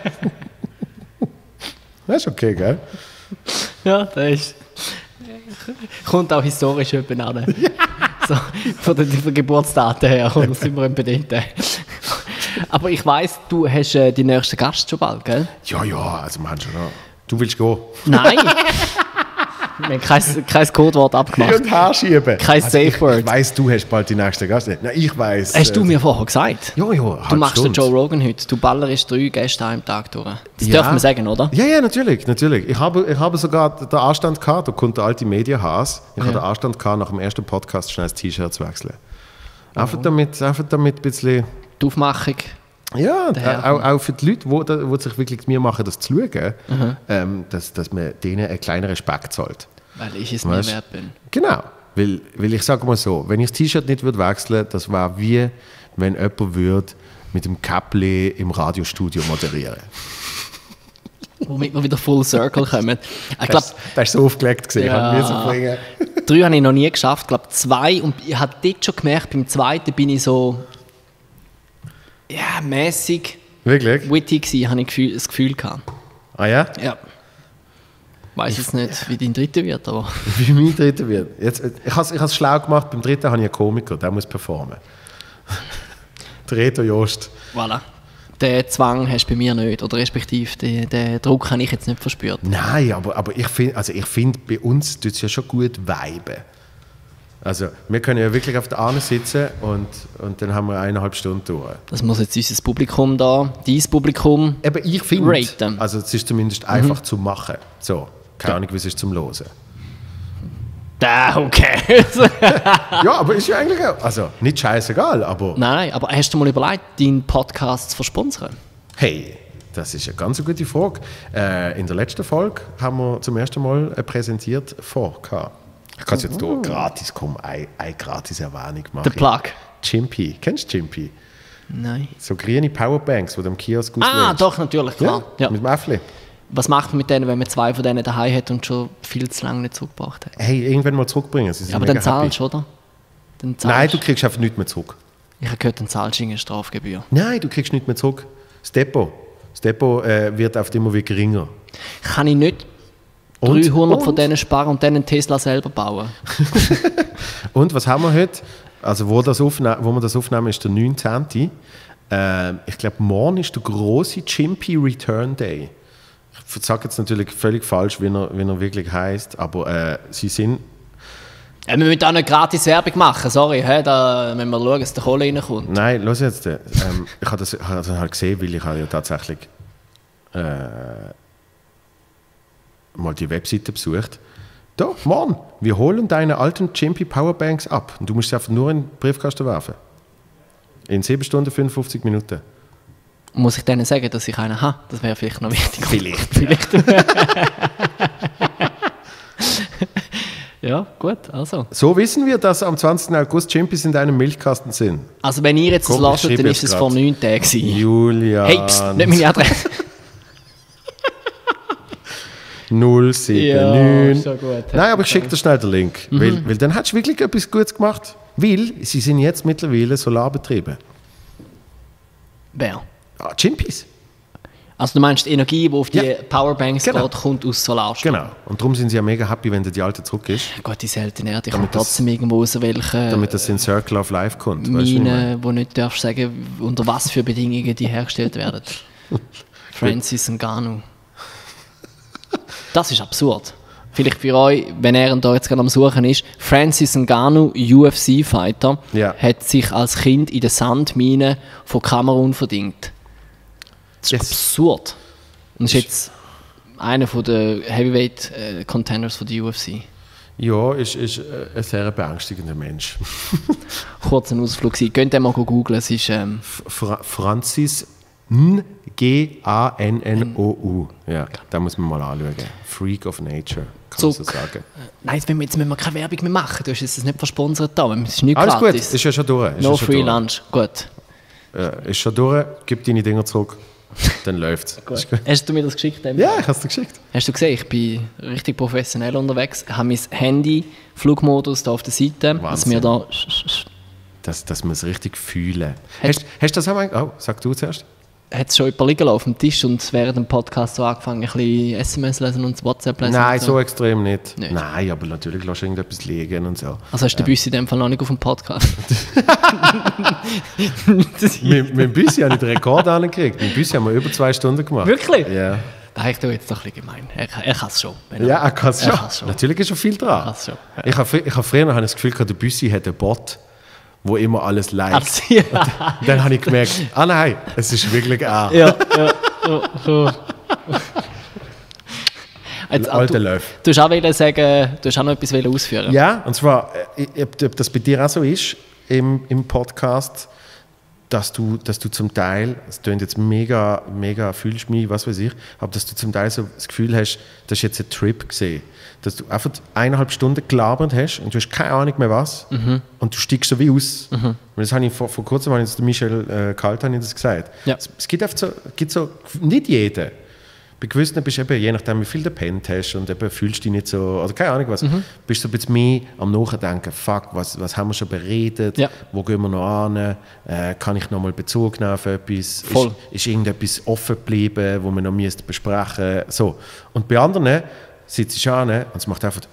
Das ist okay, gell? Ja, das ist... Kommt auch historisch jemand an. So, von den Geburtsdaten her kommt das immer jemand dort. Aber ich weiss, du hast die nächsten Gast schon bald, gell? Ja, also wir haben schon noch. Du willst gehen? Nein! Wir haben kein Codewort abgemacht. Und her schieben. Kein Safe Word. Ich weiss, du hast bald die nächste Gast. Nein, ich weiss. Hast du mir vorher gesagt? Ja, Du machst den Joe Rogan heute. Du ballerst 3 Gäste am Tag durch. Das Ja. dürfen wir sagen, oder? Ja, natürlich. Ich habe sogar den Anstand gehabt, da kommt der alte Medienhass. Ich habe den Anstand gehabt, nach dem ersten Podcast schnell das T-Shirt zu wechseln. Einfach damit ein bisschen... Die Aufmachung. Ja, Daher auch für die Leute, die sich wirklich mir machen, das zu schauen, dass man denen einen kleinen Respekt zahlt. Weil ich es mir Weißt? wert bin. Genau, weil ich sage mal so, wenn ich das T-Shirt nicht würde wechseln, das war wie, wenn jemand würde mit dem Käppli im Radiostudio moderieren. Womit wir wieder full circle kommen. Ich glaube, Das ist so aufgelegt gewesen, Ja. ich kann bringen. 3 habe ich noch nie geschafft. Ich glaube 2. Und ich habe dort schon gemerkt, beim 2. bin ich so... Ja, mäßig Wirklich? witty gewesen, habe ich das Gefühl gehabt. Ah ja? Ja. Ich weiss jetzt nicht, wie dein 3. wird, aber... Wie mein dritter wird. Jetzt, ich habe es schlau gemacht, beim dritten habe ich einen Komiker, der muss performen. Der Reto Jost. Voilà. Den Zwang hast du bei mir nicht. Oder respektive den Druck habe ich jetzt nicht verspürt. Nein, aber ich finde, bei uns tut es ja schon gut viben. Also, wir können ja wirklich auf der Ahne sitzen und dann haben wir 1,5 Stunden durch. Das muss jetzt unser Publikum da, dein Publikum... Eben, ich finde, Raten. also es ist zumindest einfach zu machen. So, keine Ahnung, wie es ist zum Hören. Okay. Ja, aber ist ja eigentlich auch, also nicht scheißegal, aber Nein, aber hast du mal überlegt, deinen Podcast zu versponsern? Hey, das ist eine ganz gute Frage. In der letzten Folge haben wir zum ersten Mal präsentiert vor. Ich kann es jetzt hier gratis, eine gratis Erwähnung machen. Der Plug. Chimpy. Kennst du Chimpy? Nein. So grüne Powerbanks, die du am Kiosk auswählst. Ah, doch, natürlich, klar. Ja, Ja. mit dem Äffli. Was macht man mit denen, wenn man 2 von denen daheim hat und schon viel zu lange nicht zurückgebracht hat? Hey, irgendwann mal zurückbringen. Sie sind Ja, aber mega dann zahlst du, oder? Dann zahlst. Nein, du kriegst einfach nichts mehr zurück. Ich habe gehört, dann zahlst du eine Strafgebühr. Nein, du kriegst nichts mehr zurück. Das Depot wird oft immer wieder geringer. Kann ich nicht Und? 300 von denen sparen und dann einen Tesla selber bauen? Und was haben wir heute? Also wo wir das aufnehmen, ist der 19. Ich glaube, morgen ist der grosse Chimpy Return Day. Ich sage jetzt natürlich völlig falsch, wie er wirklich heisst, aber sie sind... Ja, wir müssen auch nicht gratis Werbung machen, sorry. Da müssen wir schauen, dass der Kohle reinkommt. Nein, los jetzt. Ich habe das halt gesehen, weil ich habe ja tatsächlich mal die Webseite besucht. Da, morgen, wir holen deine alten Chimpy Powerbanks ab. Und du musst sie einfach nur in den Briefkasten werfen. In 7 Stunden 55 Minuten. Muss ich denen sagen, dass ich einen habe? Das wäre vielleicht noch wichtig. Vielleicht. Ja, gut, also. So wissen wir, dass am 20. August Chimpys in deinem Milchkasten sind. Also wenn ihr jetzt das Komm, ich lasst, schreibe dann jetzt ist es grad. vor 9 Tagen gewesen. Julian. Hey, pst, nicht meine Adresse. 079. schon gut. Nein, aber ich schicke dir schnell den Link. Weil dann hast du wirklich etwas Gutes gemacht. Weil sie sind jetzt mittlerweile Solarbetriebe. Wer? Ah, Chimpys. Also du meinst, die Energie, die auf die Ja. Powerbanks Genau. geht, kommt aus Solarstrom? Genau. Und darum sind sie ja mega happy, wenn die alte zurück ist. Gut, die seltene Erde kommt Damit das- trotzdem irgendwo aus welchen Damit das in Circle of Life kommt. Weißt du, wie ich meine? Minen, wo nicht darfst sagen, unter was für Bedingungen die hergestellt werden. Francis Ngannou. Das ist absurd. Vielleicht für euch, wenn er da jetzt gerade am Suchen ist, Francis Ngannou, UFC-Fighter, Ja. hat sich als Kind in der Sandmine von Kamerun verdient. Das ist Yes. absurd. Und ist jetzt einer der Heavyweight-Contenders von der UFC. Ja, ist ein sehr beängstigender Mensch. Kurzer Ausflug. Könnt ihr mal googeln. Es ist Francis Ngannou. Ja, da muss man mal anschauen. Freak of Nature, kann man so Zurück. sagen. Nein, jetzt müssen wir keine Werbung mehr machen. Du hast es nicht versponsert da. Es ist nicht Alles gut, gratis. ist ja schon durch. Ist No ja schon free durch. lunch. Gut. Ist schon durch, gib deine Dinger zurück, dann läuft's. Ist gut. Hast du mir das geschickt? Em? Ja, ich hab's dir geschickt. Hast du gesehen, ich bin richtig professionell unterwegs. Ich habe mein Handy, Flugmodus da auf der Seite, dass Wahnsinn. wir da... Dass wir es richtig fühlen. Hast du das auch mal... Oh, sag du zuerst. Hat es schon jemand liegen lassen auf dem Tisch und während dem Podcast so angefangen, ein bisschen SMS lesen und WhatsApp lesen? Nein, und so extrem nicht. Nicht. Nein, aber natürlich lässt du irgendetwas liegen und so. Also hast du den Büssi in dem Fall noch nicht auf dem Podcast? Mit dem Büssi habe ich den Rekord angekriegt. Mit dem Büssi haben wir über 2 Stunden gemacht. Wirklich? Ja. Nein, ich tue jetzt doch ein bisschen gemein. Er kann es schon. wenn Ja, er kann es Er schon. kann's schon. Natürlich ist schon viel dran. kann's schon, ja. Ich habe früher das Gefühl gehabt, der Büssi hat einen Bot, wo immer alles liked. Also, ja. Dann habe ich gemerkt, nein, es ist wirklich er. ja. So. Jetzt, Alter du, Löw. du hast auch sagen, du hast auch noch etwas ausführen. Ja, und zwar, ob das bei dir auch so ist im Podcast, dass du zum Teil, es klingt jetzt mega fühlst mich, was weiß ich, aber dass du zum Teil so das Gefühl hast, das ist jetzt ein Trip gesehen. Dass du einfach 1,5 Stunden gelabert hast und du hast keine Ahnung mehr was und du steigst so wie aus. Und das habe ich vor kurzem, habe ich das Michel Kalt habe ich das gesagt. Ja. Es gibt einfach so, nicht jeden. Bei gewissen bist du eben, je nachdem wie viel du gepennt hast und eben fühlst du dich nicht so, oder keine Ahnung was, bist du ein bisschen mehr am Nachdenken, fuck, was haben wir schon beredet, Ja. wo gehen wir noch hin, kann ich noch mal Bezug nehmen auf etwas, Voll. ist irgendetwas offen geblieben, wo wir noch besprechen müssen, so. Und bei anderen sitzt du an und es macht einfach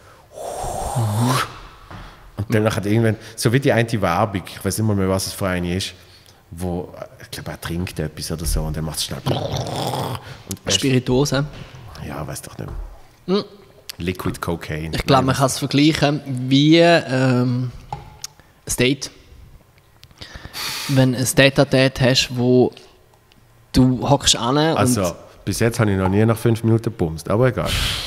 und dann hat irgendwann, so wie die eine Werbung, ich weiß nicht mal mehr, was es für eine ist, wo, ich glaube, er trinkt etwas oder so und dann macht es schnell und Spirituose. ja, weiß doch nicht mehr. Liquid Cocaine. Ich glaube, man kann es vergleichen wie ein Date. Wenn du ein Date hast, wo du hockst an Also, und bis jetzt habe ich noch nie nach 5 Minuten gebumst, aber egal.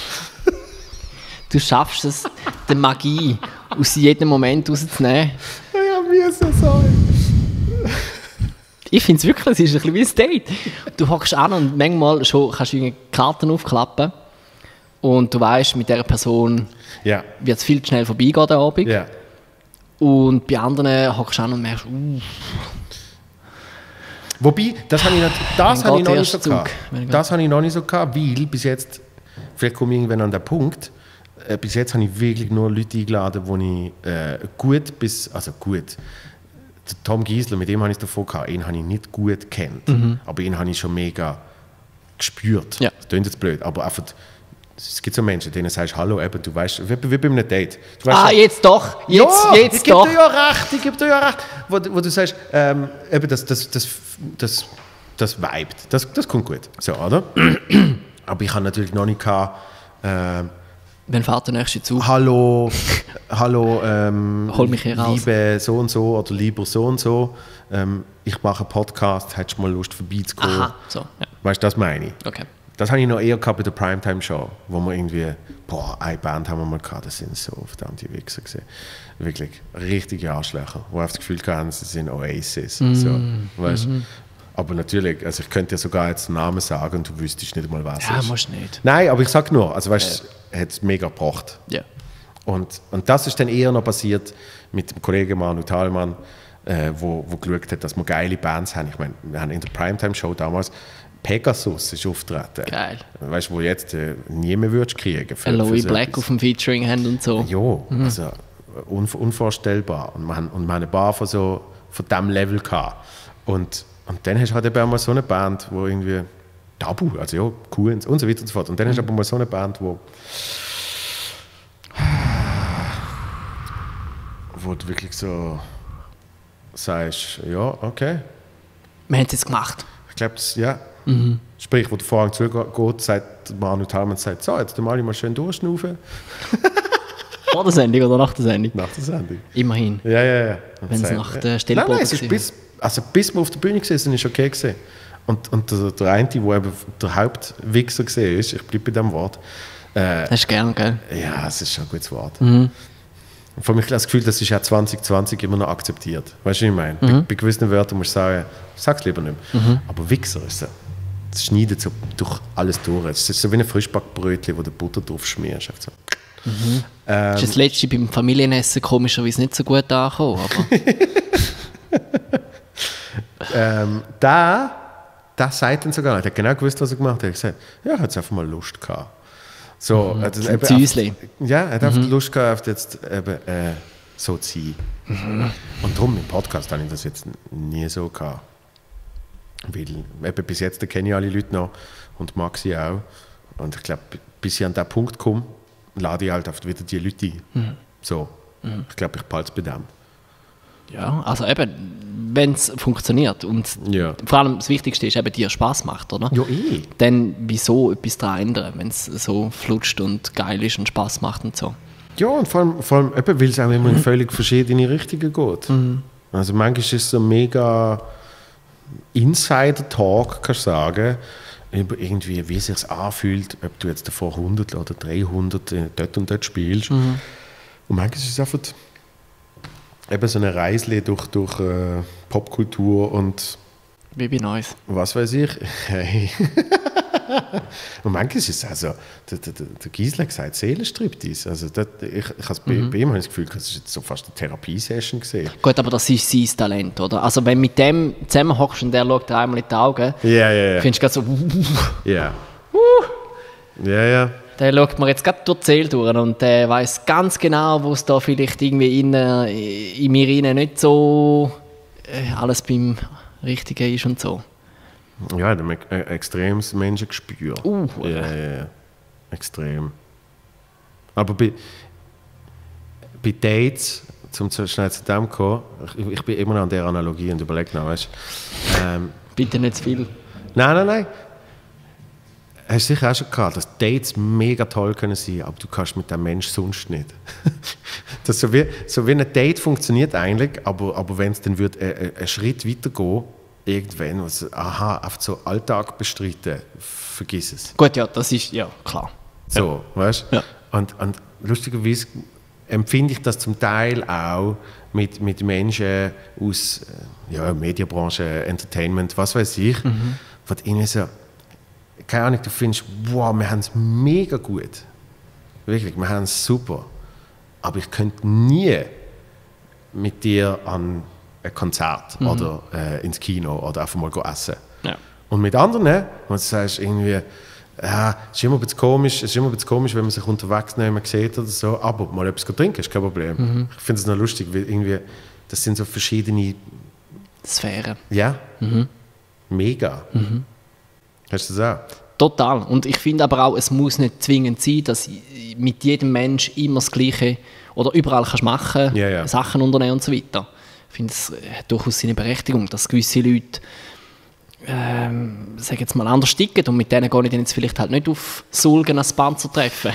du schaffst es, die Magie aus jedem Moment rauszunehmen. Ja, wie ist das so? Ich finde es wirklich, es ist ein bisschen wie ein Date. Du hockst an und manchmal schon kannst du irgendwie Karten aufklappen und du weißt, mit dieser Person Ja. wird es viel zu schnell vorbeigehen, der Abend. Ja. Und bei anderen hockst du an und merkst, Wobei, das habe ich noch nicht so gehabt. Wenn Das habe ich noch nicht so gehabt, weil bis jetzt, vielleicht komme ich irgendwann an den Punkt, bis jetzt habe ich wirklich nur Leute eingeladen, die ich gut. Der Tom Giesler, mit dem habe ich es davon gehabt, ihn habe ich nicht gut kennt, aber ihn habe ich schon mega gespürt. Ja. Das klingt jetzt blöd, aber einfach, es gibt so Menschen, denen sagst Hallo, eben, du weißt, wie bei einem Date. Du weißt, jetzt doch, jetzt ich gebe doch. dir ja recht, wo du sagst, eben das vibet, das kommt gut, so, oder? Aber ich habe natürlich noch nicht gehabt, Wenn fährt der nächste Zug? Hallo, Hol mich hier raus. liebe so und so oder lieber so und so, ich mache einen Podcast, hättest du mal Lust vorbeizukommen? Aha, so, ja. Weißt du, das meine ich. Okay. Das habe ich noch eher gehabt bei der Primetime-Show, wo wir irgendwie, eine Band haben wir mal gehabt, das sind so verdammte Wichser gewesen. Wirklich richtige Arschlöcher, die einfach das Gefühl hatten, sie sind Oasis. So, weißt? Aber natürlich, also ich könnte dir sogar jetzt einen Namen sagen und du wüsstest nicht mal, was Ja, es ist. musst nicht. Nein, aber ich sage nur, also weißt du, hat es mega gebracht. Ja. Und das ist dann eher noch passiert mit dem Kollegen Manu Thalmann, wo geschaut hat, dass wir geile Bands haben. Ich meine, wir haben in der Primetime-Show damals Pegasus ist auftreten. Geil. Weißt du, wo jetzt nie mehr würdest kriegen. Aloe Black auf dem Featuring haben und so. Ja, also unvorstellbar. Und wir haben eine Bar von diesem Level gehabt. Und dann hast du halt eben auch mal so eine Band, wo irgendwie Tabu, also ja, Kuhns und so weiter und so fort. Und dann hast du aber mal so eine Band, wo du wirklich so sagst, ja, okay. Wir haben es jetzt gemacht. Ich glaube, ja. Sprich, wo der Vorhang zugeht, sagt Manu Thalmann, so, jetzt mal schön durchschnaufen. Vor der Sendung oder nach der Sendung? Nach der Sendung. Immerhin. Ja. Wenn es nach der Stellprobe Nein, es ist bis wir auf der Bühne waren, ist okay gewesen. Und der eine, der eben der Hauptwichser war, ich bleibe bei diesem Wort. Hast du gern, gell? Ja, es ist schon ein gutes Wort. Und vor mir habe ich das Gefühl, das ist ja 2020 immer noch akzeptiert. Weißt du, was ich meine? Bei gewissen Wörtern musst du sagen, sag es lieber nicht mehr. Aber Wichser ist so. Es schneidet so durch alles durch. Es ist so wie ein Frischbackbrötchen, wo du Butter drauf schmierst. So. Ist das letzte beim Familienessen komischerweise nicht so gut angekommen, aber... Der sagt dann sogar nicht. Er hat genau gewusst, was er gemacht hat. Er hat gesagt, ja, er hat einfach mal Lust gehabt. So, Züsli. Ja, er hat einfach Lust gehabt, jetzt eben so zu sein. Und darum im Podcast habe ich das jetzt nie so gehabt. Weil eben bis jetzt kenne ich alle Leute noch und mag sie auch. Und ich glaube, bis ich an diesen Punkt komme, lade ich halt oft wieder die Leute ein. So. Ich glaube, ich behalte es bei dem. Ja, also eben, wenn es funktioniert und vor allem das Wichtigste ist eben, dir Spaß macht, oder? Ja, Dann wieso etwas daran ändern, wenn es so flutscht und geil ist und Spaß macht und so. Ja, und vor allem eben, weil es auch immer in völlig verschiedene Richtungen geht. Also manchmal ist es so mega Insider-Talk, kannst du sagen, über irgendwie, wie es sich anfühlt, ob du jetzt davor 100 oder 300 dort und dort spielst. Und manchmal ist es einfach eben so eine Reise durch Popkultur und Wie bei Neues. was weiß ich. Hey. Und manchmal ist es also, der Giesler hat gesagt, Seelenstriptease. Also ich bei ihm habe ich das Gefühl, das ist jetzt so fast eine Therapiesession gesehen. Gut, aber das ist sein Talent, oder? Also wenn du mit dem zusammenhockst und der schaut dir einmal in die Augen, Ja. findest du gerade so, Ja. der schaut mir jetzt gerade durch die Seele durch und der weiss ganz genau, wo es da vielleicht irgendwie in mir rein nicht so alles beim Richtigen ist und so. Ja, ein extremes Menschengespür. Ja. Extrem. Aber bei Dates, um so schnell zu dem zu kommen, ich bin immer noch an der Analogie und überlege noch, weißt du. Bitte nicht zu viel. Nein. Hast du sicher auch schon gehabt, dass Dates mega toll können sein, aber du kannst mit dem Menschen sonst nicht. Das so wie ein Date funktioniert eigentlich, aber wenn es dann einen Schritt weiter geht, irgendwann, einfach so Alltag bestreiten, vergiss es. Gut, ja, das ist, ja, klar. So, weißt du? Ja. Und lustigerweise, empfinde ich das zum Teil auch mit Menschen aus Medienbranche, Entertainment, was weiß ich, wo irgendwie so, keine Ahnung, du findest, wow, wir haben es mega gut. Wirklich, wir haben es super. Aber ich könnte nie mit dir an ein Konzert oder ins Kino oder einfach mal essen. Ja. Und mit anderen, wenn du sagst, irgendwie, es ist immer ein bisschen komisch, wenn man sich unterwegs sieht oder so, aber mal etwas trinken ist kein Problem. Ich finde es noch lustig, weil irgendwie, das sind so verschiedene Sphären. Ja, mega. Hast du das auch? Total. Und ich finde aber auch, es muss nicht zwingend sein, dass mit jedem Mensch immer das Gleiche oder überall kannst machen, Sachen unternehmen und so weiter. Ich finde, es hat durchaus seine Berechtigung, dass gewisse Leute sag jetzt mal anders ticken und mit denen gehe ich dann jetzt vielleicht halt nicht auf Sulgen als Panzer treffen.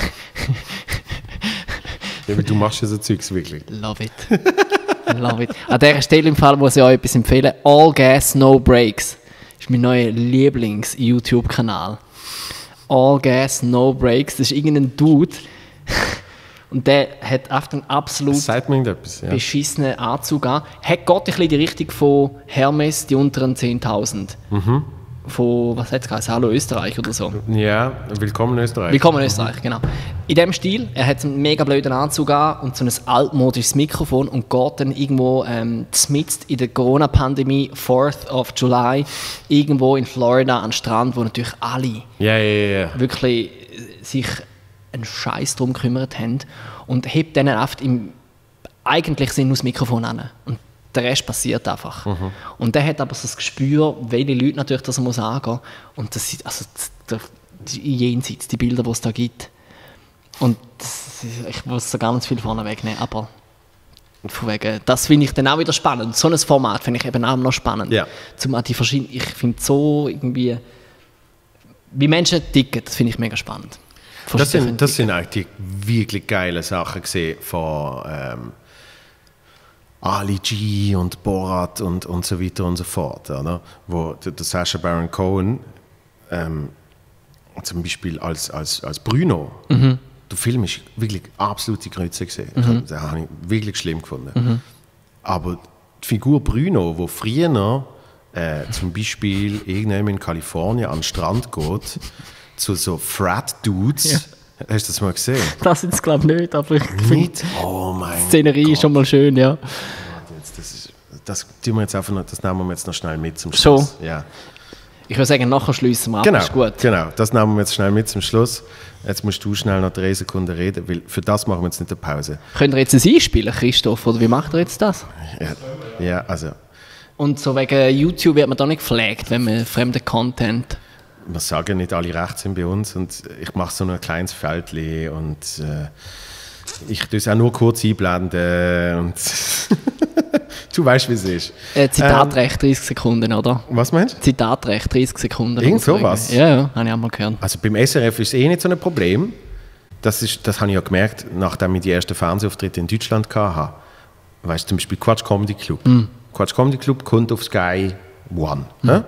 Ja, aber du machst ja so Zeugs wirklich. Love it. Love it. An dieser Stelle im Fall muss ich euch etwas empfehlen. All Gas, No Brakes ist mein neuer Lieblings-YouTube-Kanal. All Gas, No Brakes. Das ist irgendein Dude. Und der hat einfach einen absolut beschissenen Anzug an. Hat Gott ein bisschen die Richtung von Hermes, die unteren 10.000. Von, was hat es geheißen? Hallo Österreich oder so. Ja, Willkommen Österreich. Willkommen Österreich, genau. In diesem Stil, er hat einen mega blöden Anzug an und so ein altmodisches Mikrofon und geht dann irgendwo mitten in der Corona-Pandemie, 4th of July, irgendwo in Florida an den Strand, wo natürlich alle wirklich sich einen Scheiß drum gekümmert haben und hebt dann oft im eigentlich Sinn aus dem Mikrofon an. Und der Rest passiert einfach. Und der hat aber so das Gespür, welche Leute natürlich das muss angehen. Und das sind also jenseits die Bilder, die es da gibt. Und ich muss da gar nicht viel vorne wegnehmen, aber von wegen, das finde ich dann auch wieder spannend. So ein Format finde ich eben auch noch spannend. Ja. Ich finde so irgendwie, wie Menschen ticken, das finde ich mega spannend. Das sind eigentlich wirklich geile Sachen gesehen von Ali G und Borat und so weiter und so fort. Oder? Wo der Sacha Baron Cohen zum Beispiel als Bruno, der Film ist wirklich absolute Grütze gesehen. Das habe ich wirklich schlimm gefunden. Aber die Figur Bruno, wo früher zum Beispiel irgendjemand in Kalifornien an den Strand geht, zu so Frat-Dudes. Ja. Hast du das mal gesehen? Das ist es, glaube ich, nicht, aber ich finde oh mein die Szenerie ist schon mal schön, ja. Das nehmen wir jetzt noch schnell mit zum Schluss. Schon? Ja. Ich würde sagen, nachher schließen wir ab, genau, ist gut. Genau, das nehmen wir jetzt schnell mit zum Schluss. Jetzt musst du schnell noch 3 Sekunden reden, weil für das machen wir jetzt nicht eine Pause. Könnt ihr jetzt ein einspielen, Christoph, oder wie macht ihr jetzt das? Ja, also... Und so wegen YouTube wird man da nicht gepflegt, wenn man fremden Content... Wir sagen, nicht alle recht sind bei uns und ich mache so ein kleines Feldchen und ich tue es auch nur kurz einblenden und du weißt, wie es ist. Zitatrecht 30 Sekunden, oder? Was meinst du? Zitatrecht 30 Sekunden. Irgend sowas? Ja, habe ich auch mal gehört. Also beim SRF ist es nicht so ein Problem. Das habe ich ja gemerkt, nachdem ich die ersten Fernsehauftritte in Deutschland hatte. Weißt du, zum Beispiel Quatsch Comedy Club. Quatsch Comedy Club kommt auf Sky One.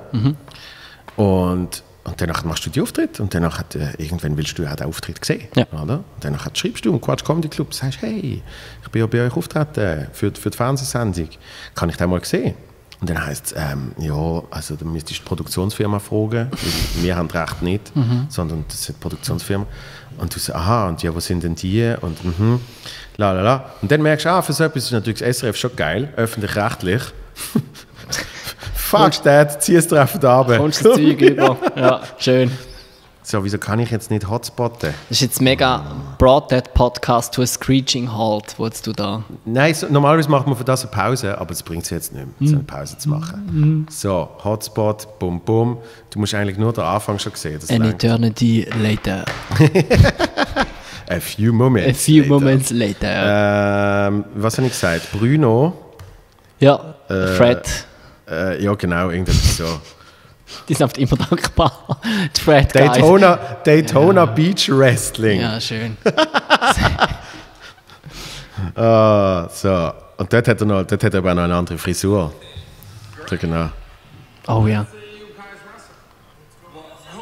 Und danach machst du die Auftritte und danach irgendwann willst du auch den Auftritt sehen. Ja. Oder? Und danach schreibst du im Quatsch Comedy Club und sagst, hey, ich bin ja bei euch auftreten für die Fernsehsendung. Kann ich den mal sehen? Und dann heisst es, also dann müsstest du die Produktionsfirma fragen, weil wir haben das Recht nicht, sondern das sind die Produktionsfirma. Und du sagst, aha, und ja, wo sind denn die? Und la. Und dann merkst du, für so etwas ist natürlich das SRF schon geil, öffentlich-rechtlich. Fuck that, zieh es drauf da runter. Kommst du das Zeug über? Ja, schön. So, wieso kann ich jetzt nicht hotspotten? Das ist jetzt mega brought that podcast to a screeching halt, wo du da... Nein, normalerweise machen wir für das eine Pause, aber es bringt es jetzt nicht mehr, so eine Pause zu machen. So, Hotspot, bum bum. Du musst eigentlich nur den Anfang schon sehen. An eternity later. A few moments later. Was habe ich gesagt? Bruno? Ja, Fred. Ja, genau, irgendetwas so. Die sind oft immer dankbar. Die Fred Daytona Beach Wrestling. Ja, schön. So. Und dort hat er aber noch eine andere Frisur. So, genau. Oh ja.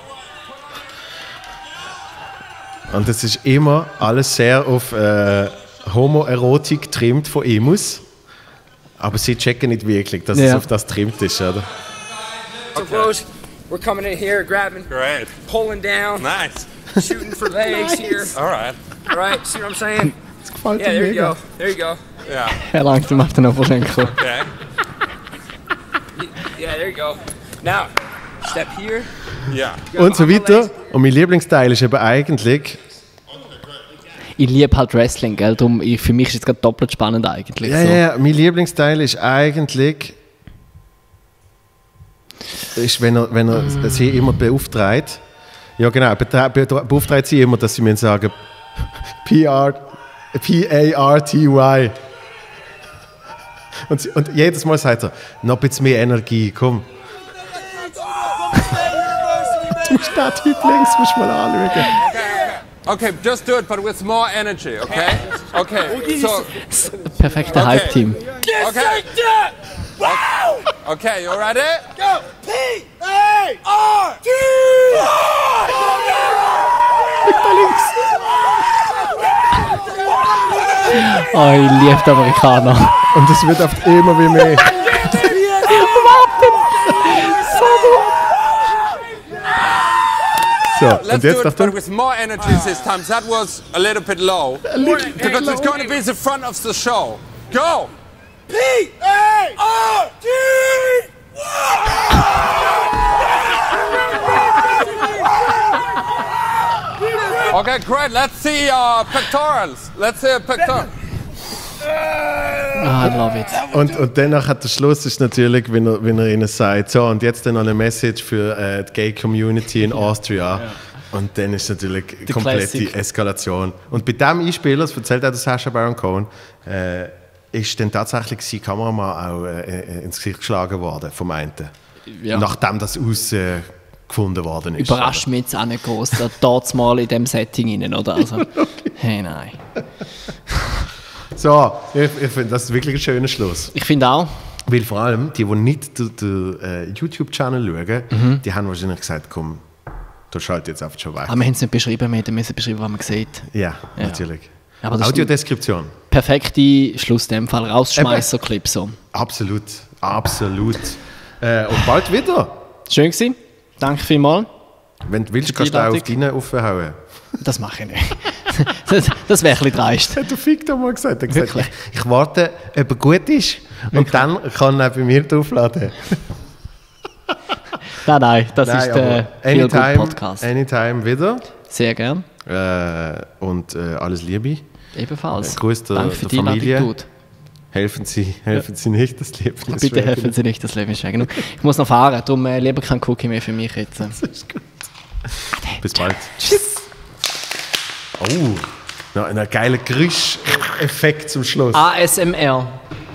Und es ist immer alles sehr auf Homoerotik trimmt von Emus. Aber sie checken nicht wirklich, dass es auf das trimmt ist, oder? So Rose, we're coming in here, grabbing, Great. pulling down, Nice. shooting for legs here. All right. All right, see what I'm saying? Das gefällt Yeah, mir there you mega. go. There you go. Yeah. Er langt ihm auf den Oberschenkel. Okay. Yeah, there you go. Now, step here. Yeah. Und so weiter. Und mein Lieblingsteil ist eben eigentlich... Ich liebe halt Wrestling, gell? Darum, für mich ist es gerade doppelt spannend eigentlich. Ja, so. ja, mein Lieblingsteil ist eigentlich... Ist, wenn er sie immer beauftragt. Ja genau, beauftragt sie immer, dass sie mir sagen P-A-R-T-Y. Und jedes Mal sagt er, noch ein bisschen mehr Energie, komm. Du musst den Typ links mal anschauen. Okay, just do it, but with more energy, okay? Okay, so... Perfekte Hype-Team. Okay. Okay, you ready? Go! P-A-R-T! Oh, ich liebe die Amerikaner. Und es wird oft immer wie mehr. So, Let's und jetzt do it, but Achtung. with more energy this time. That was a little bit low. Because it's going to be the front of the show. Go! P-A-R-T! Okay, great. Let's see pectorals. Let's see a pectoral. Ah, I love it. Und danach hat der Schluss ist natürlich, wenn er ihnen sagt, so und jetzt dann noch eine Message für die Gay Community in Austria. Und dann ist natürlich komplette Classic. Eskalation. Und bei diesem Einspieler, das erzählt auch der Sacha Baron Cohen, ist dann tatsächlich sein Kameramann auch ins Gesicht geschlagen worden vom einen. Ja. Nachdem das gefunden worden ist. Überrascht mich jetzt auch nicht groß. Dort mal in diesem Setting rein, oder? Also, hey, nein. So, ich finde, das ist wirklich ein schöner Schluss. Ich finde auch. Weil vor allem, die nicht den YouTube-Channel schauen, die haben wahrscheinlich gesagt, komm, du schaltest jetzt einfach schon weg. Aber wir haben es nicht beschrieben, wir müssen beschreiben, was man sieht. Ja, natürlich. Aber das ist Audiodeskription. perfekte Schluss in dem Fall. Rausschmeißer-Clip so. Absolut, absolut. Und bald wieder. Schön gewesen. Danke vielmals. Wenn du willst, Für kannst die du auch auf Einladung. deinen aufhauen. Das mache ich nicht. Das wäre ein bisschen dreist. Hat der Victor mal gesagt. Er hat gesagt, Wirklich? ich warte, ob er gut ist. Und dann kann er bei mir draufladen. Nein, das ist aber der Feel Good Podcast. Anytime wieder. Sehr gern. Und alles Liebe. Ebenfalls. Grüß der Danke für die Familie. Einladung, Dude. Helfen Sie nicht, das Leben ist Bitte schwer helfen genug. Sie nicht, das Leben ist schwer genug. Ich muss noch fahren, darum lieber kein Cookie mehr für mich jetzt. Das ist gut. Bis bald. Tschüss. Oh, noch ein geiler Geräuscheffekt zum Schluss. ASMR.